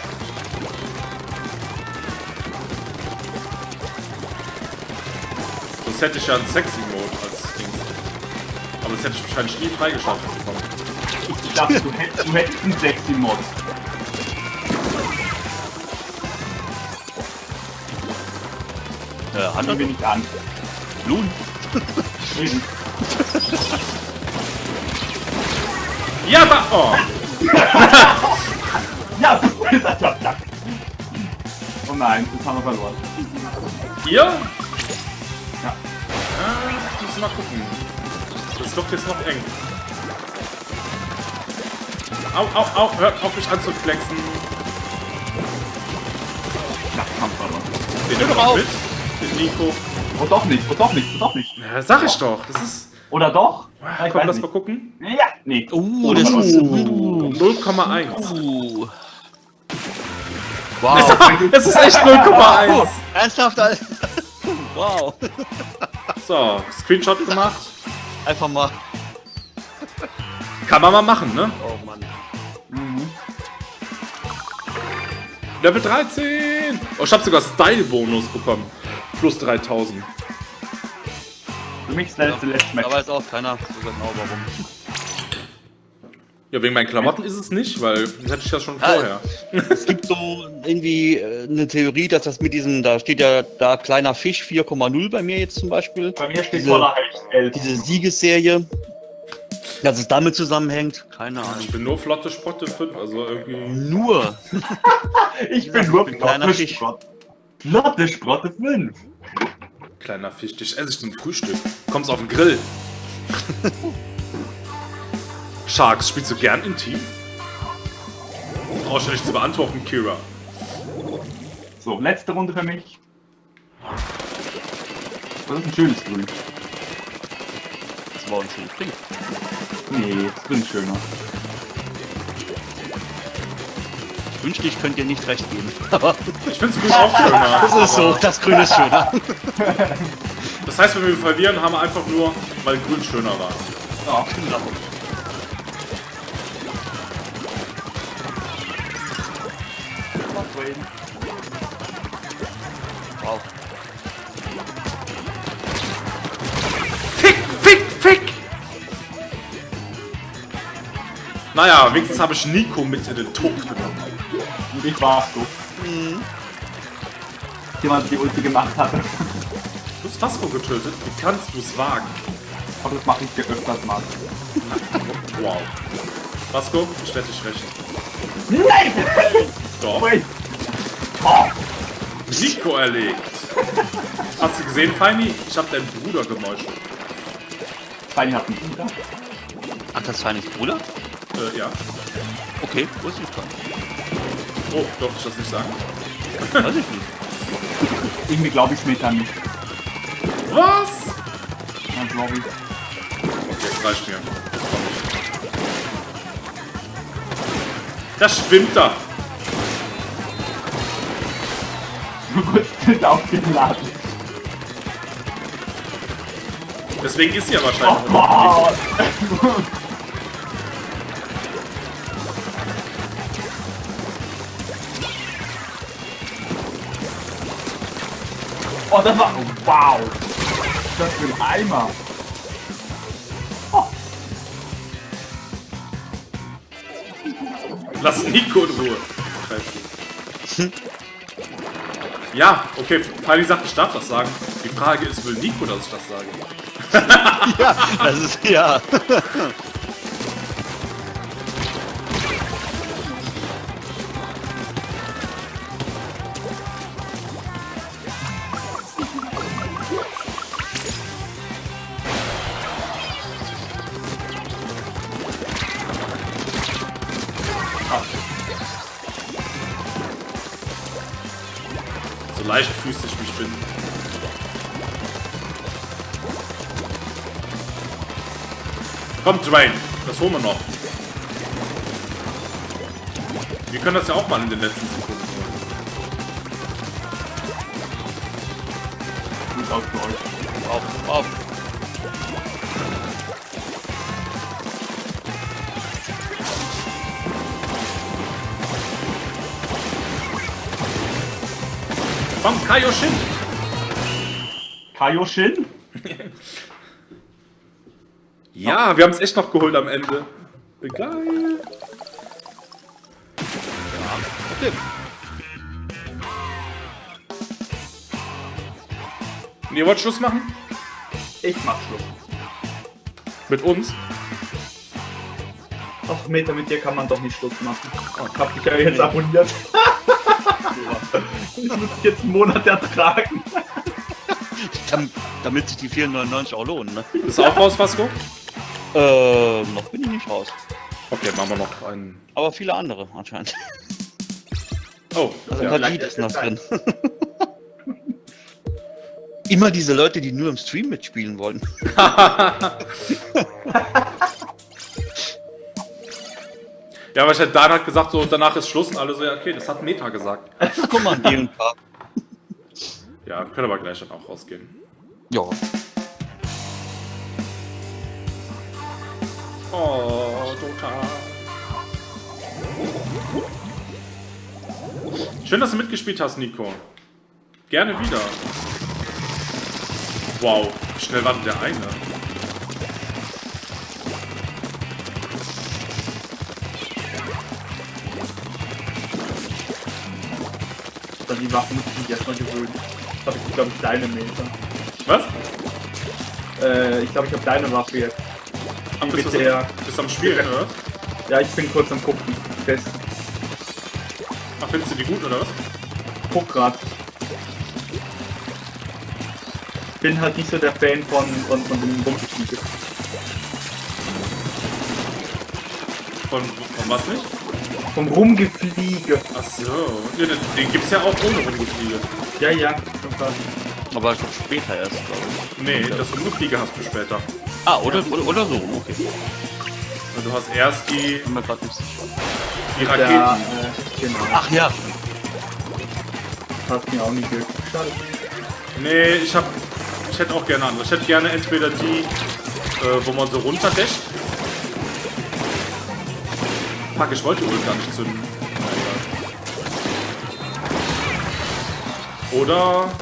Sonst hätte ich ja einen Sexy-Mode als Dings. Aber das hätte ich wahrscheinlich nie freigeschaltet bekommen. Ich dachte, du hättest, du hättest einen sexy Mod. Äh, Handeln wir nicht an. Nun. Eben. Ja, da... Oh! Ja, das ist verdammt. Oh nein, das haben wir verloren. Hier? Ja. Ah, müssen wir mal gucken. Das wird jetzt noch eng. Au, au, au, hört auf mich anzuflexen. Ja, haben wir verloren. Den nimm doch mit. Den Nico. Oh doch nicht, oh doch nicht, oh doch nicht. Ja, sag ich doch. Das ist... Oder doch? Ja, ich Komm, weiß lass nicht. mal gucken. Ja, nee. Uh, das ist... Uh. null Komma eins. Uh. Wow. Es ist echt null Komma eins. Ernsthaft, Alter? Wow. So, Screenshot gemacht. Einfach mal. Kann man mal machen, ne? Oh Mann. Mhm. Level dreizehn. Oh, ich hab sogar Style-Bonus bekommen. Plus dreitausend. Für mich ist das letzte letzte Match. Da weiß auch keiner so genau warum. Ja, wegen meinen Klamotten ist es nicht, weil das hätte ich ja schon vorher. Es gibt so irgendwie äh, eine Theorie, dass das mit diesem, da steht ja da kleiner Fisch vier Komma null bei mir jetzt zum Beispiel. Bei mir steht Diese- voller Hecht elf. Diese Siegesserie, dass es damit zusammenhängt, keine Ahnung. Ich bin nur flotte Spotte fünf, also irgendwie... Nur. Ich bin nur ein kleiner Flotte Fisch. Sprott. Flotte Sprotte fünf. Kleiner Fisch, dich esse ich zum Frühstück. Kommst auf den Grill. Sharks, spielst du gern in Team? Brauchst du nicht zu beantworten, Kira. So, letzte Runde für mich. Das ist ein schönes Grün. Das war ein schönes Ding. Nee, das Grün ist schöner. Ich wünschte, ich könnte dir nicht recht geben. Aber Ich find's Grün auch schöner. das ist so, das Grün ist schöner. Das heißt, wenn wir verlieren, haben wir einfach nur, weil Grün schöner war. Ja, Genau. Wow. Fick, fick, fick! Naja, wenigstens habe ich Nico mit in den Tod genommen. und ich war's so. Mhm. Jemand die Ulti gemacht hatte. Du hast Vasco getötet? Wie kannst du es wagen? Aber das mache ich dir öfters mal. Wow. Vasco, ich werde dich rächen. Nein! Doch. Wait. Oh, Nico erlegt. Hast du gesehen, Feini? Ich habe deinen Bruder gemeuchelt. Feini hat einen Bruder. Ach, das war nicht Bruder? Äh, ja. Okay, wusste ich gar nicht. Oh, durfte ich das nicht sagen? Weiß ich nicht. Irgendwie glaube ich mir nicht. Was? Ja, glaube ich. Okay, das reicht mir. Das schwimmt da. Nur kurz sind aufgeladen. Deswegen ist sie ja Oh wahrscheinlich. Gott! Oh, das war... Wow! Das für ein Eimer! Oh, Lass Nico in Ruhe. Scheiße. Ja, okay, Feini sagt, ich darf das sagen. Die Frage ist, will Nico, dass ich das sage? Ja, das ist, ja. So leichtfüßig wie ich bin. Kommt, Dwayne, das holen wir noch. Wir können das ja auch mal in den letzten Sekunden holen. Gut aus für euch. Auf, auf. Komm, Kaioshin! Kaioshin? Ja, wir haben es echt noch geholt am Ende. Geil. Okay. Und ihr wollt Schluss machen? Ich mach Schluss. Mit uns? Ach, Meta, mit dir kann man doch nicht Schluss machen. Ich hab dich ja jetzt abonniert. Ich muss dich jetzt einen Monat ertragen. Dam- Damit sich die vier neunundneunzig auch lohnen, ne? Ist auch raus, Vasco? Äh, noch bin ich nicht raus. Okay, machen wir noch einen. Aber viele andere anscheinend. Oh, Also ja. ein paar Lied ist noch drin. Immer diese Leute, die nur im Stream mitspielen wollen. Ja, weil Dan hat gesagt, so danach ist Schluss und alle so, ja, okay, das hat Meta gesagt. Guck mal, die und paar. Ja, können aber gleich dann auch rausgehen. Ja. Oh, total. Schön, dass du mitgespielt hast, Nico. Gerne wieder. Wow, wie schnell war denn der eine? Dann die Waffen muss ich mich erstmal gewöhnen. Das hab ich, glaube ich, deine Meter. Was? Äh, ich glaube, ich habe deine Waffe jetzt. Ach, Die bist, mit du der... am, bist du am Spielen, oder? Ja, ich bin kurz am Gucken. Fest. Ach, findest du die gut, oder was? Guck grad. Bin halt nicht so der Fan von, von, von dem Rumgefliege. Von, von was nicht? Vom Rumgefliege. Ach so. Ja, den, den gibt's ja auch ohne Rumgefliege. Ja, ja, schon klar. Aber schon später erst, glaube ich. Nee, das Rumgefliege hast du später. Ah, oder, oder, oder so, okay. Und du hast erst die, Bin mir grad nicht sicher. die Der, Raketen. äh, genau. Ach ja. Hat mir auch nicht glücklich. Schade. Nee, ich hab. Ich hätte auch gerne andere. Ich hätte gerne entweder die, äh, wo man so runterdächt. Fuck, ich wollte wohl gar nicht zünden. Oder.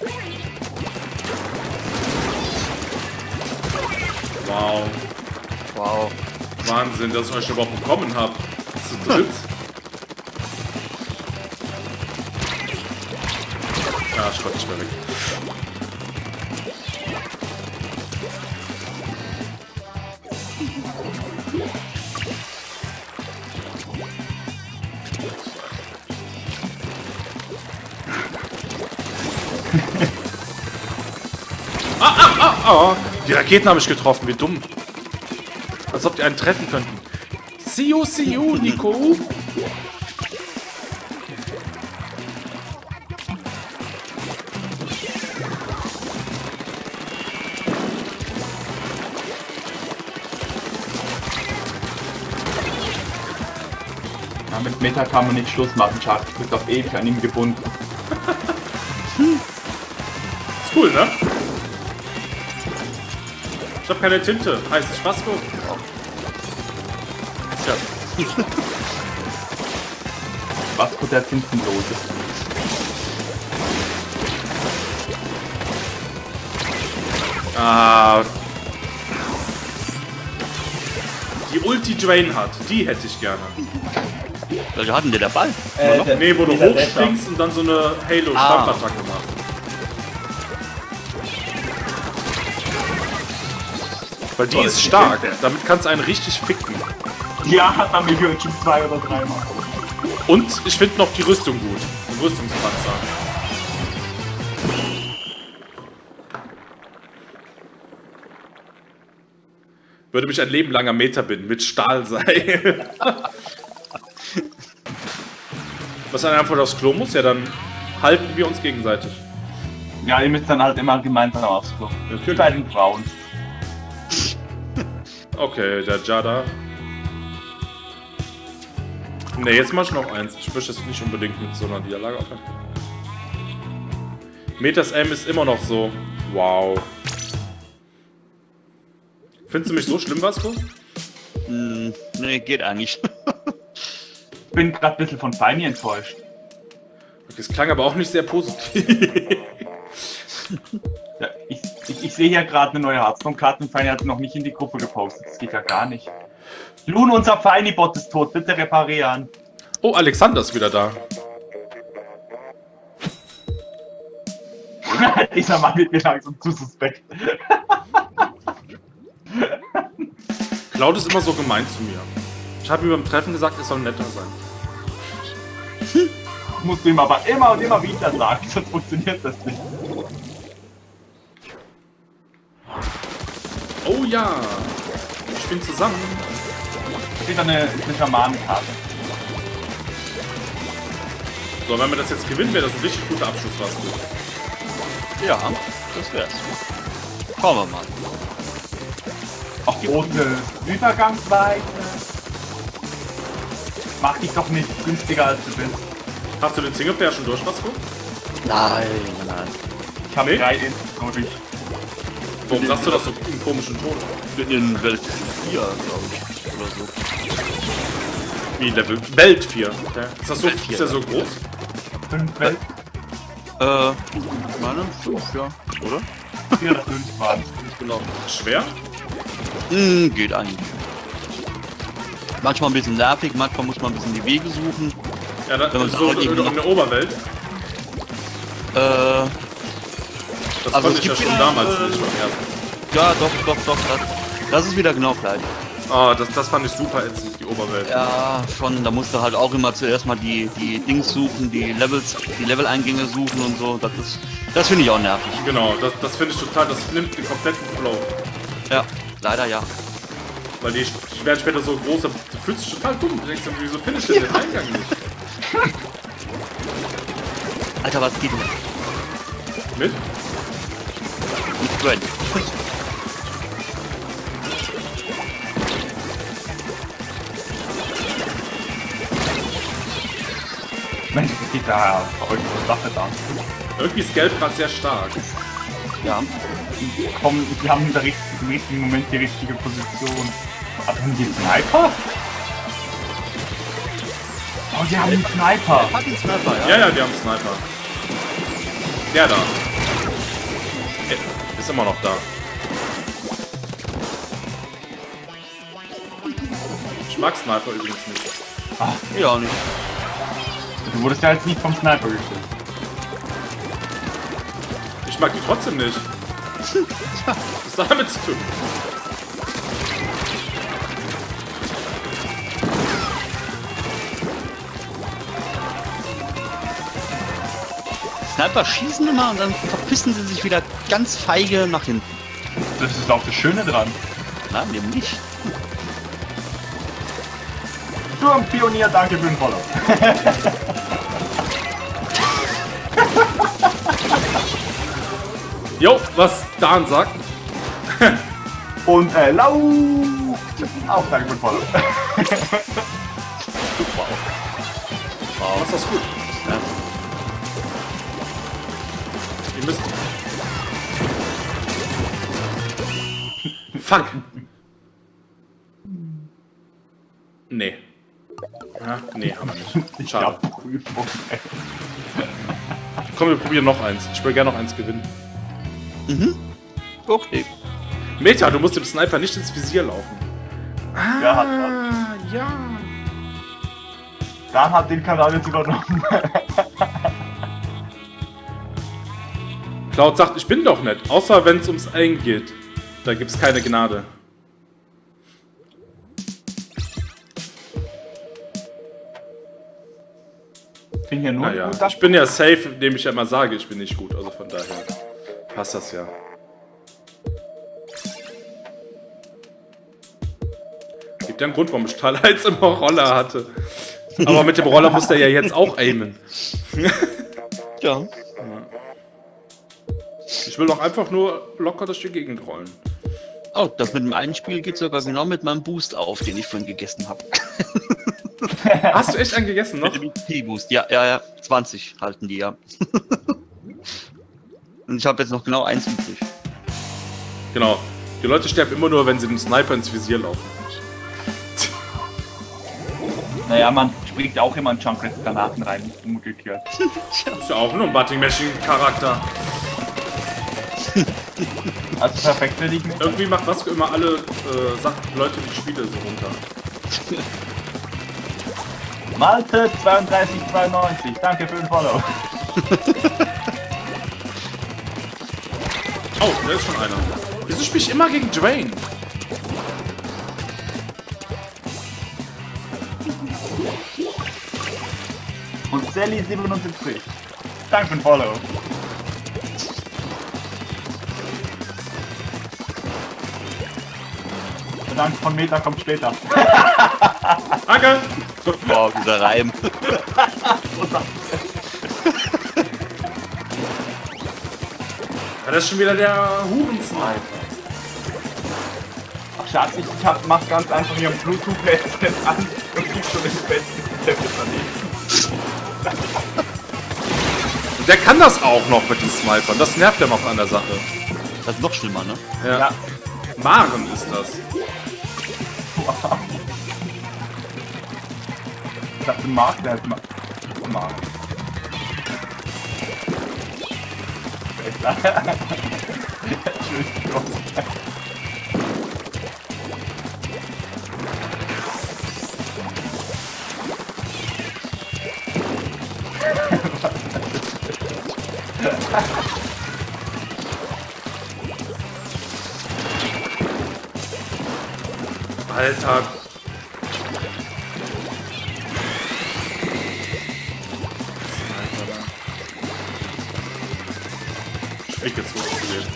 Wow. Wow. Wahnsinn, dass ich euch überhaupt bekommen habe. Zu dritt. Ja, ich konnte nicht mehr weg. ah, ah, ah, ah. Die Raketen habe ich getroffen, wie dumm. Als ob die einen treffen könnten. See you, see you, Nico. Ja, mit Meta kann man nicht Schluss machen, schade. Ich bin auf ewig an ihm gebunden. Ist cool, ne? Ich hab keine Tinte. Heißt es Vasco? Ja. Vasco der Tintenlose. Ah. Die Ulti Dwayne hat, die hätte ich gerne. Welche hatten die der Ball? Äh, noch? der- Nee, wo du dieser hochspringst und dann so eine Halo-Stampattacke machst. Weil die ist stark. Damit kannst du einen richtig ficken. Ja, hat man Million schon zwei oder drei Mal. Und ich finde noch die Rüstung gut. Den Rüstungspanzer. Würde mich ein Leben lang am Meter binden mit Stahlseil. Was einer einfach aufs Klo muss, ja, dann halten wir uns gegenseitig. Ja, ihr müsst dann halt immer gemeinsam aufs Klo. Natürlich. Bei den Frauen. Okay, der Jada. Ne, jetzt mach ich noch eins. Ich möchte es nicht unbedingt mit so einer Niederlage aufhören. Metas M ist immer noch so. Wow. Findest du mich so schlimm, Vasco? Hm, nee, geht eigentlich. Ich bin gerade ein bisschen von Feini enttäuscht. Okay, es klang aber auch nicht sehr positiv. Ja, ich, ich, ich sehe hier gerade eine neue Hearthstone-Karte und Feini hat noch nicht in die Gruppe gepostet. Das geht ja gar nicht. Loon, unser Feini-Bot ist tot. Bitte reparieren. Oh, Alexander ist wieder da. Dieser Mann wird mir langsam zu suspekt. Cloud ist immer so gemein zu mir. Ich habe ihm beim Treffen gesagt, er soll netter sein. Musst du ihm aber immer und immer wieder sagen, sonst funktioniert das nicht. Oh ja. Wir spielen zusammen. Wieder eine, eine Schamanenkarte. So, wenn wir das jetzt gewinnen, wäre das ein richtig guter Abschluss, Vasco. Ja, das wär's. Schauen wir mal. Auch rote Übergangsweite. Mach dich doch nicht günstiger als du bist. Hast du den Singleplayer schon durch, Vasco? Nein, nein. Ich habe Nee? drei Instanz durch. Warum sagst du das so im komischen Ton? Ich bin in Welt vier, glaube ich. Oder so. Wie Level? Welt vier. Okay. Ist das so, Welt vier, ist der so groß? Fünf Welt, Äh, meine fünf, ja. Oder? vier oder fünf waren. Genau. Schwer? Hm, geht eigentlich. Manchmal ein bisschen nervig, manchmal muss man ein bisschen die Wege suchen. Ja, da, Wenn man so in, sagt, in, in der Oberwelt. Äh, Das Also konnte es ich ja gibt schon wieder, damals äh, nicht beim ersten. ja, doch, doch, doch. Das, das ist wieder genau gleich. Oh, das, das fand ich super ätzend, die Oberwelt. Ja, schon. Da musst du halt auch immer zuerst mal die, die Dings suchen, die Levels, die Level-Eingänge suchen und so. Das ist, das finde ich auch nervig. Genau, das, das finde ich total, das nimmt den kompletten Flow. Ja, leider ja. Weil die, die werden später so groß, du fühlst dich total dumm. Du denkst dir, wieso findest du den Eingang nicht? Alter, was geht denn? Mit? Mit Gwen. Mensch, das geht da verrückte Sache da. Irgendwie ist Gelb gerade sehr stark. Ja. Die, kommen, die haben in der richtigen, im richtigen Moment die richtige Position. Aber haben die einen Sniper? Oh, die haben einen Sniper. Hat den Sniper, ja? Ja, ja, wir haben einen Sniper. Der da. Der ist immer noch da. Ich mag Sniper übrigens nicht. Ach, Ja, auch nicht. du wurdest ja jetzt nicht vom Sniper gestellt. Ich mag die trotzdem nicht. Was hat damit zu tun? Sniper schießen immer und dann verpissen sie sich wieder ganz feige nach hinten. Das ist auch das Schöne dran. Nein, eben nicht. Sturmpionier, danke für den Follow. Jo, was Dan sagt. Und äh, lau. Auch danke für den Follow. Was ist das gut? Ja. Ihr müsst. Fuck! Nee. Ja, nee, haben wir nicht. Ich Schade. hab Prüfung. ey. Komm, wir probieren noch eins. Ich will gerne noch eins gewinnen. Mhm. Okay. Meta, du musst dem Sniper nicht ins Visier laufen. Ah, Ja, hat er. ja. Dan hat den Kanal jetzt übernommen. Cloud sagt, ich bin doch nett. Außer wenn es ums Eigen geht. Da gibt's keine Gnade. bin ja nur Naja, gut. ich bin ja safe, indem ich ja immer sage, ich bin nicht gut. Also von daher passt das ja. Gibt ja einen Grund, warum ich Stahlheiz immer Roller hatte. Aber mit dem Roller muss der ja jetzt auch aimen. Ja. Ich will doch einfach nur locker durch die Gegend rollen. Oh, das mit dem einen Spiel geht sogar genau mit meinem Boost auf, den ich vorhin gegessen habe. Hast du echt einen gegessen noch? Mit dem T-Boost, ja, ja, ja. zwanzig halten die, ja. Und ich habe jetzt noch genau eins übrig. Genau. Die Leute sterben immer nur, wenn sie dem Sniper ins Visier laufen. Naja, man springt auch immer in Junkrat Granaten rein, umgekehrt. Das ist ja auch nur ein Butting Machine Charakter. Also perfekt für dich. Irgendwie macht Vasco immer alle äh, Sachen, Leute, die Spiele so runter. Malte zweiunddreißig zweiundneunzig, danke für den Follow. Oh, da ist schon einer. Wieso spiele ich immer gegen Dwayne? Und Sally siebenundsiebzig, danke für den Follow. Der Dank von Meta kommt später. Danke! Wow, dieser Reim. Ja, das ist schon wieder der Hurensniper. Ach Schatz, ich, ich hab, mach ganz einfach ihren Bluetooth-Headset an und krieg schon den besten Tablet daneben. Und der kann das auch noch mit den Snipern. Das nervt ja noch an der Sache. Das ist noch schlimmer, ne? Ja. Ja. Maren ist das. Ich dachte, Mark, der hat Mark. Mark. Entschuldigung. Alter. Ich flieg jetzt hoch zu dir.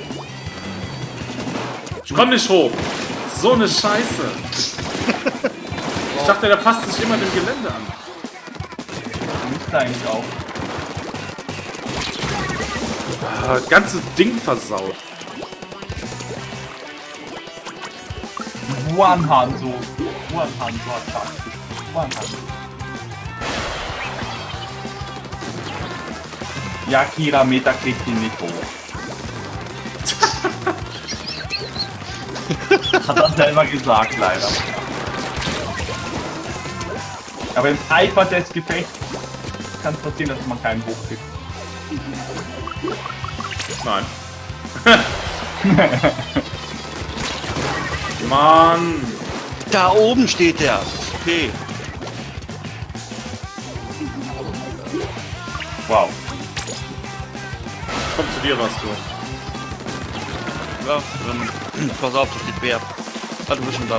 Ich komm nicht hoch. So eine Scheiße. Ich dachte, der passt sich immer dem Gelände an. Müsste eigentlich auch. Ah, das ganze Ding versaut. One-Hand so. One-Hand so attack. One-Hand. Ja, Kira, Meta kriegt ihn nicht hoch. Hat er selber gesagt, leider. Aber im Eifer des Gefechts kann es passieren, dass man keinen hochkriegt. Nein. Mann. Da oben steht der. Okay. Wow. Komm zu dir, was du. Ja, ähm, pass auf, das steht Bär. Ah, du bist schon da.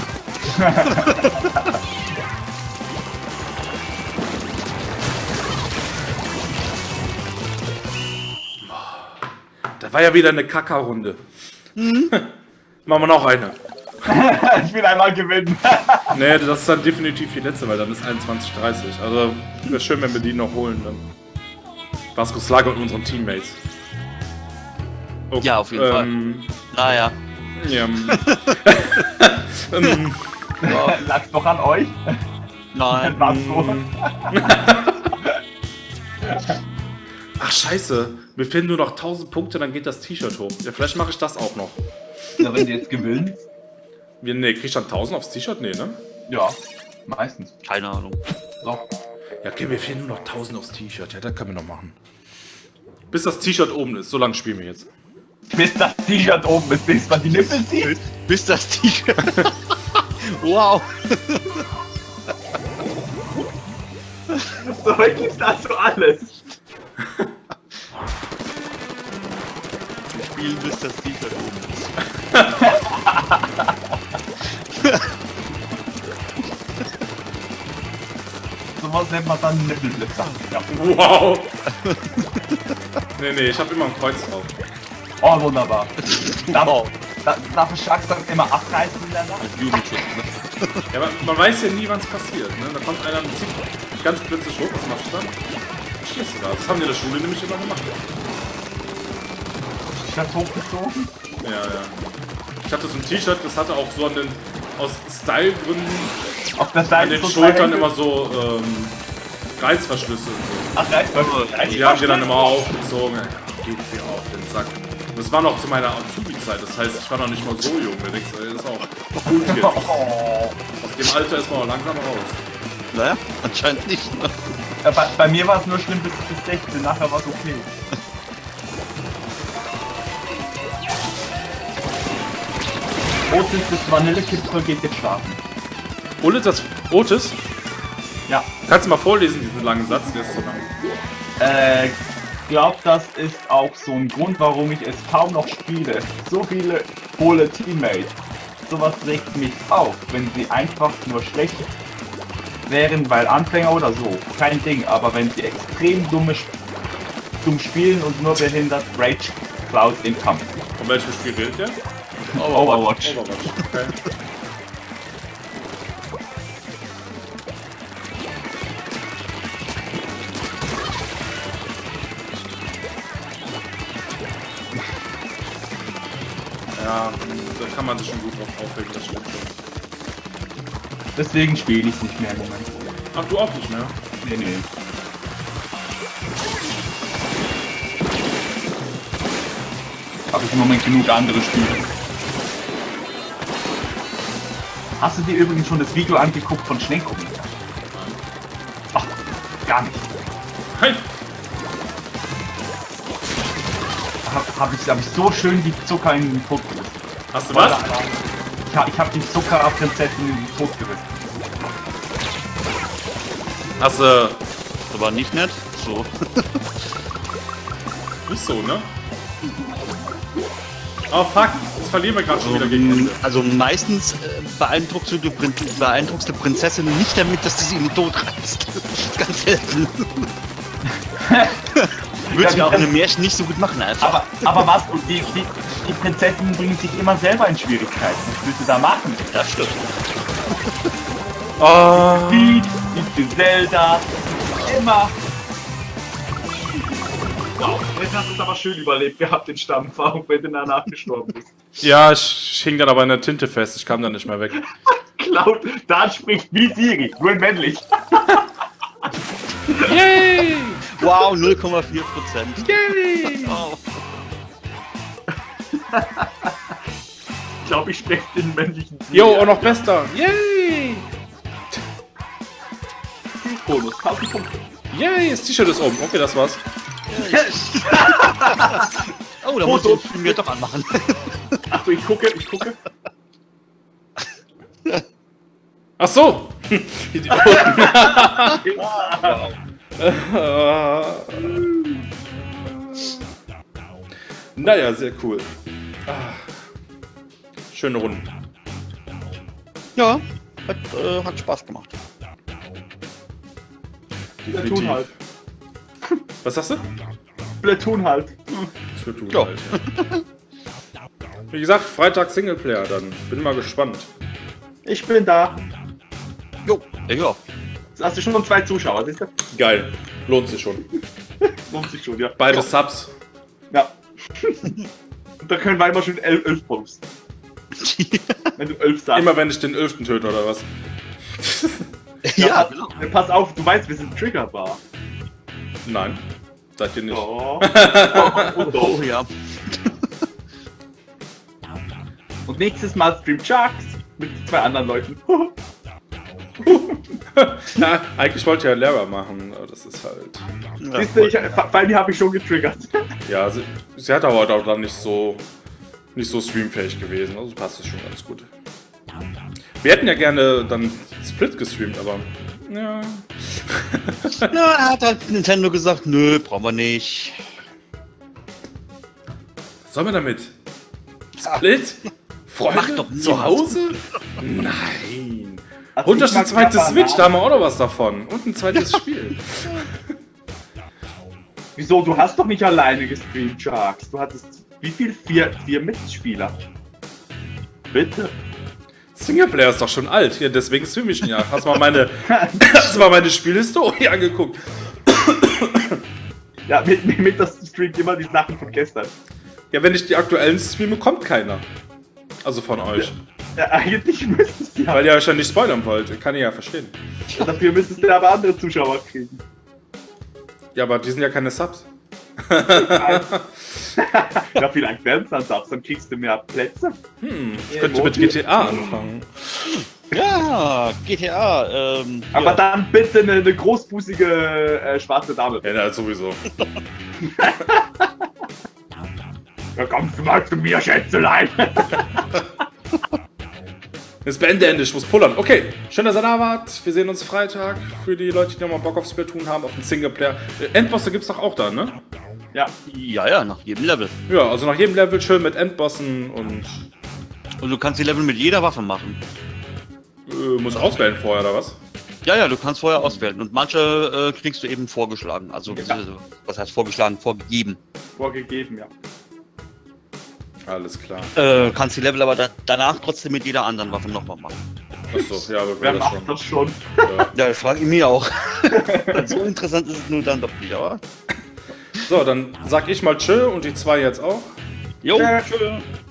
Da war ja wieder eine Kackerrunde. Mhm. Machen wir noch eine. Ich will einmal gewinnen. Nee, das ist dann definitiv die letzte, weil dann ist einundzwanzig dreißig. Also wäre schön, wenn wir die noch holen. Dann. Vasco Slager und unseren Teammates. Oh, Ja, auf jeden ähm, Fall. Naja. Ja. ähm, Ja. Lag's doch an euch. Nein. Was so? Ach scheiße, mir fehlen nur noch tausend Punkte, dann geht das T-Shirt hoch. Ja, vielleicht mache ich das auch noch. Ja, wenn du jetzt gewinnst. Wir, nee, krieg ich dann tausend aufs T-Shirt? Nee, ne? Ja, meistens. Keine Ahnung. Doch. Ja, okay, mir fehlen nur noch tausend aufs T-Shirt. Ja, das können wir noch machen. Bis das T-Shirt oben ist, so lange spielen wir jetzt. Bis das T-Shirt oben ist, bis man die Nippel sieht. Bis das T-Shirt. Wow. So wirklich also alles. Wir spielen, bis das T-Shirt oben ist. So was das nennt man dann Nippelblitzer. Ja. Wow! Nee, nee, ich habe immer ein Kreuz drauf. Oh, wunderbar. Darf, Wow. da, darf ich Sharks dann immer abreißen in der Nacht? Jugendschutz, ne? Ja, aber man weiß ja nie, wann es passiert. Ne? Da kommt einer und zieht ganz plötzlich hoch. Was machst du dann? Stehst du da. Das haben die in der Schule nämlich immer gemacht. Ich hab's hochgezogen. Ja, ja. Ich hatte so ein T-Shirt, das hatte auch so an den, aus Style-Gründen Auf der an Seite den so Schultern drei immer so ähm, Reißverschlüsse und so. Ach, Reißverschlüsse. Und die haben die dann immer aufgezogen. Ja, geht mir auf den Sack. Das war noch zu meiner Azubi-Zeit, das heißt, ich war noch nicht mal so jung. Da denkst du, ey, das ist auch gut jetzt. Oh. Aus dem Alter ist man auch langsam raus. Naja, anscheinend nicht. Ne? Ja, bei, bei mir war es nur schlimm bis, bis sechzehn, nachher war es okay. Otis, das Vanillekipferl geht jetzt schlafen. Otis, das Otis? Ja. Kannst du mal vorlesen, diesen langen Satz, der ist so lang. Äh, glaub, das ist auch so ein Grund, warum ich es kaum noch spiele. So viele hohle Teammates. Sowas regt mich auf, wenn sie einfach nur schlecht wären, weil Anfänger oder so. Kein Ding, aber wenn sie extrem dumme, dumm spielen und nur behindert, Rage Cloud im Kampf. Von welchem Spiel redet der? Overwatch. Overwatch, okay. Ja, da kann man sich schon gut drauf aufregen, das stimmt schon. Deswegen spiele ich es nicht mehr im Moment. Ach, du auch nicht mehr? Nee, nee. Habe ich im Moment genug andere Spiele. Hast du dir übrigens schon das Video angeguckt von Schnecko? Ach, gar nicht. Nein! Hab, hab, ich, hab ich so schön die Zucker in den Tod gerissen. Hast du was? Ich hab, ich hab die Zuckerprinzessin in den Tod gerissen. Hast du... Das war nicht nett. So. Ist so, ne? Oh fuck, das verlieren wir gerade schon wieder gegen Ende. Also meistens äh, beeindruckst, du die Prin beeindruckst die Prinzessin nicht damit, dass du sie in den Tod reißt. Ganz selten. Würde ich auch in einem Märchen nicht so gut machen, einfach. Aber, aber was? Und die, die, die Prinzessinnen bringen sich immer selber in Schwierigkeiten. Was willst du da machen? Das stimmt. Oh. Die, die Zelda, immer. Wow, jetzt hast du es aber schön überlebt gehabt, den Stampf, auch wenn du danach gestorben bist. Ja, ich hing dann aber in der Tinte fest, ich kam dann nicht mehr weg. Cloud, da spricht wie Siri, nur männlich. Yay! Wow, null Komma vier Prozent. Yay! Wow. Ich glaube, ich spreche den männlichen Siri. Jo, auch noch bester! Yay! Bonus, tausend Punkte. Yay, das T-Shirt ist oben. Okay, das war's. Oh, da muss ich mir doch anmachen. Achso, ich gucke, ich gucke. Ach so! Idioten. Naja, sehr cool. Schöne Runde. Ja, hat, äh, hat Spaß gemacht. Platoon halt. Was sagst du? Platoon halt. Splatoon Ja. halt, ja. Wie gesagt, Freitag Singleplayer dann. Bin mal gespannt. Ich bin da. Jo, ich auch. Jetzt hast du schon zwei Zuschauer, siehst du? Geil. Lohnt sich schon. Lohnt sich schon, ja. Beide Subs. Ja. Und da können wir immer schon elf, elf posten. Wenn du elf sagst. Immer wenn ich den Elften töte, oder was? Ja, pass, pass auf, du weißt, wir sind triggerbar. Nein. Seid ihr nicht. Oh. Oh, oh, oh ja. Und nächstes Mal streamt Sharks mit zwei anderen Leuten. Ja, eigentlich wollte ich ja Lehrer machen, aber das ist halt... Ja, Siehst du, ich, bei mir habe ich schon getriggert. Ja, sie, sie hat aber heute auch dann nicht so, nicht so streamfähig gewesen, also passt das schon ganz gut. Wir hätten ja gerne dann Split gestreamt, aber... Ja... ja, hat halt Nintendo gesagt, nö, brauchen wir nicht. Was sollen wir damit? Split? Freunde? Mach doch nie Zu was. Hause? Nein! Also Und da ich steht mag zweite ja Switch, da Bananen. haben wir auch noch was davon. Und ein zweites Spiel. Wieso? Du hast doch nicht alleine gestreamt, Sharks. Du hattest wie viel? Vier, vier Mitspieler. Bitte. Singleplayer ist doch schon alt. Hier, deswegen stream ich ihn ja. Hast mal meine, hast mal meine Spielhistorie angeguckt. Ja, mit, mit, mit das streamt immer die Sachen von gestern. Ja, wenn ich die aktuellen streame, kommt keiner. Also von euch. Ja, eigentlich müsstest du ja. Weil ihr euch ja nicht spoilern wollt. Kann ich ja verstehen. Dafür müsstest du aber andere Zuschauer kriegen. Ja, aber die sind ja keine Subs. Ja, vielleicht werden es dann Subs, dann kriegst du mehr Plätze. Hm, ich könnte mit G T A anfangen. Ja, G T A. Ähm, Aber ja. dann bitte eine, eine großbusige äh, schwarze Dame. Ja, na, sowieso. Da kommst du mal zu mir, Schätzelein. Jetzt beende Ende, ich muss pullern. Okay, schön, dass ihr da wart. Wir sehen uns Freitag. Für die Leute, die nochmal Bock auf Splatoon haben, auf den Singleplayer. Äh, Endbosse gibt's doch auch da, ne? Ja. Ja, ja, nach jedem Level. Ja, also nach jedem Level schön mit Endbossen und Und du kannst die Level mit jeder Waffe machen. äh, muss auswählen vorher, oder was? Ja, ja, du kannst vorher auswählen. Und manche äh, kriegst du eben vorgeschlagen. Also, Ja. was heißt vorgeschlagen? Vorgegeben. Vorgegeben, ja. Alles klar. Äh, kannst die Level aber da, danach trotzdem mit jeder anderen Waffe nochmal machen. Achso, ja, aber Wer wer das macht schon. das schon? Ja. Ja, das frage ich mich auch. So interessant ist es nur dann doch nicht, aber. So, dann sag ich mal tschö und die zwei jetzt auch. Jo, Tschö. tschö.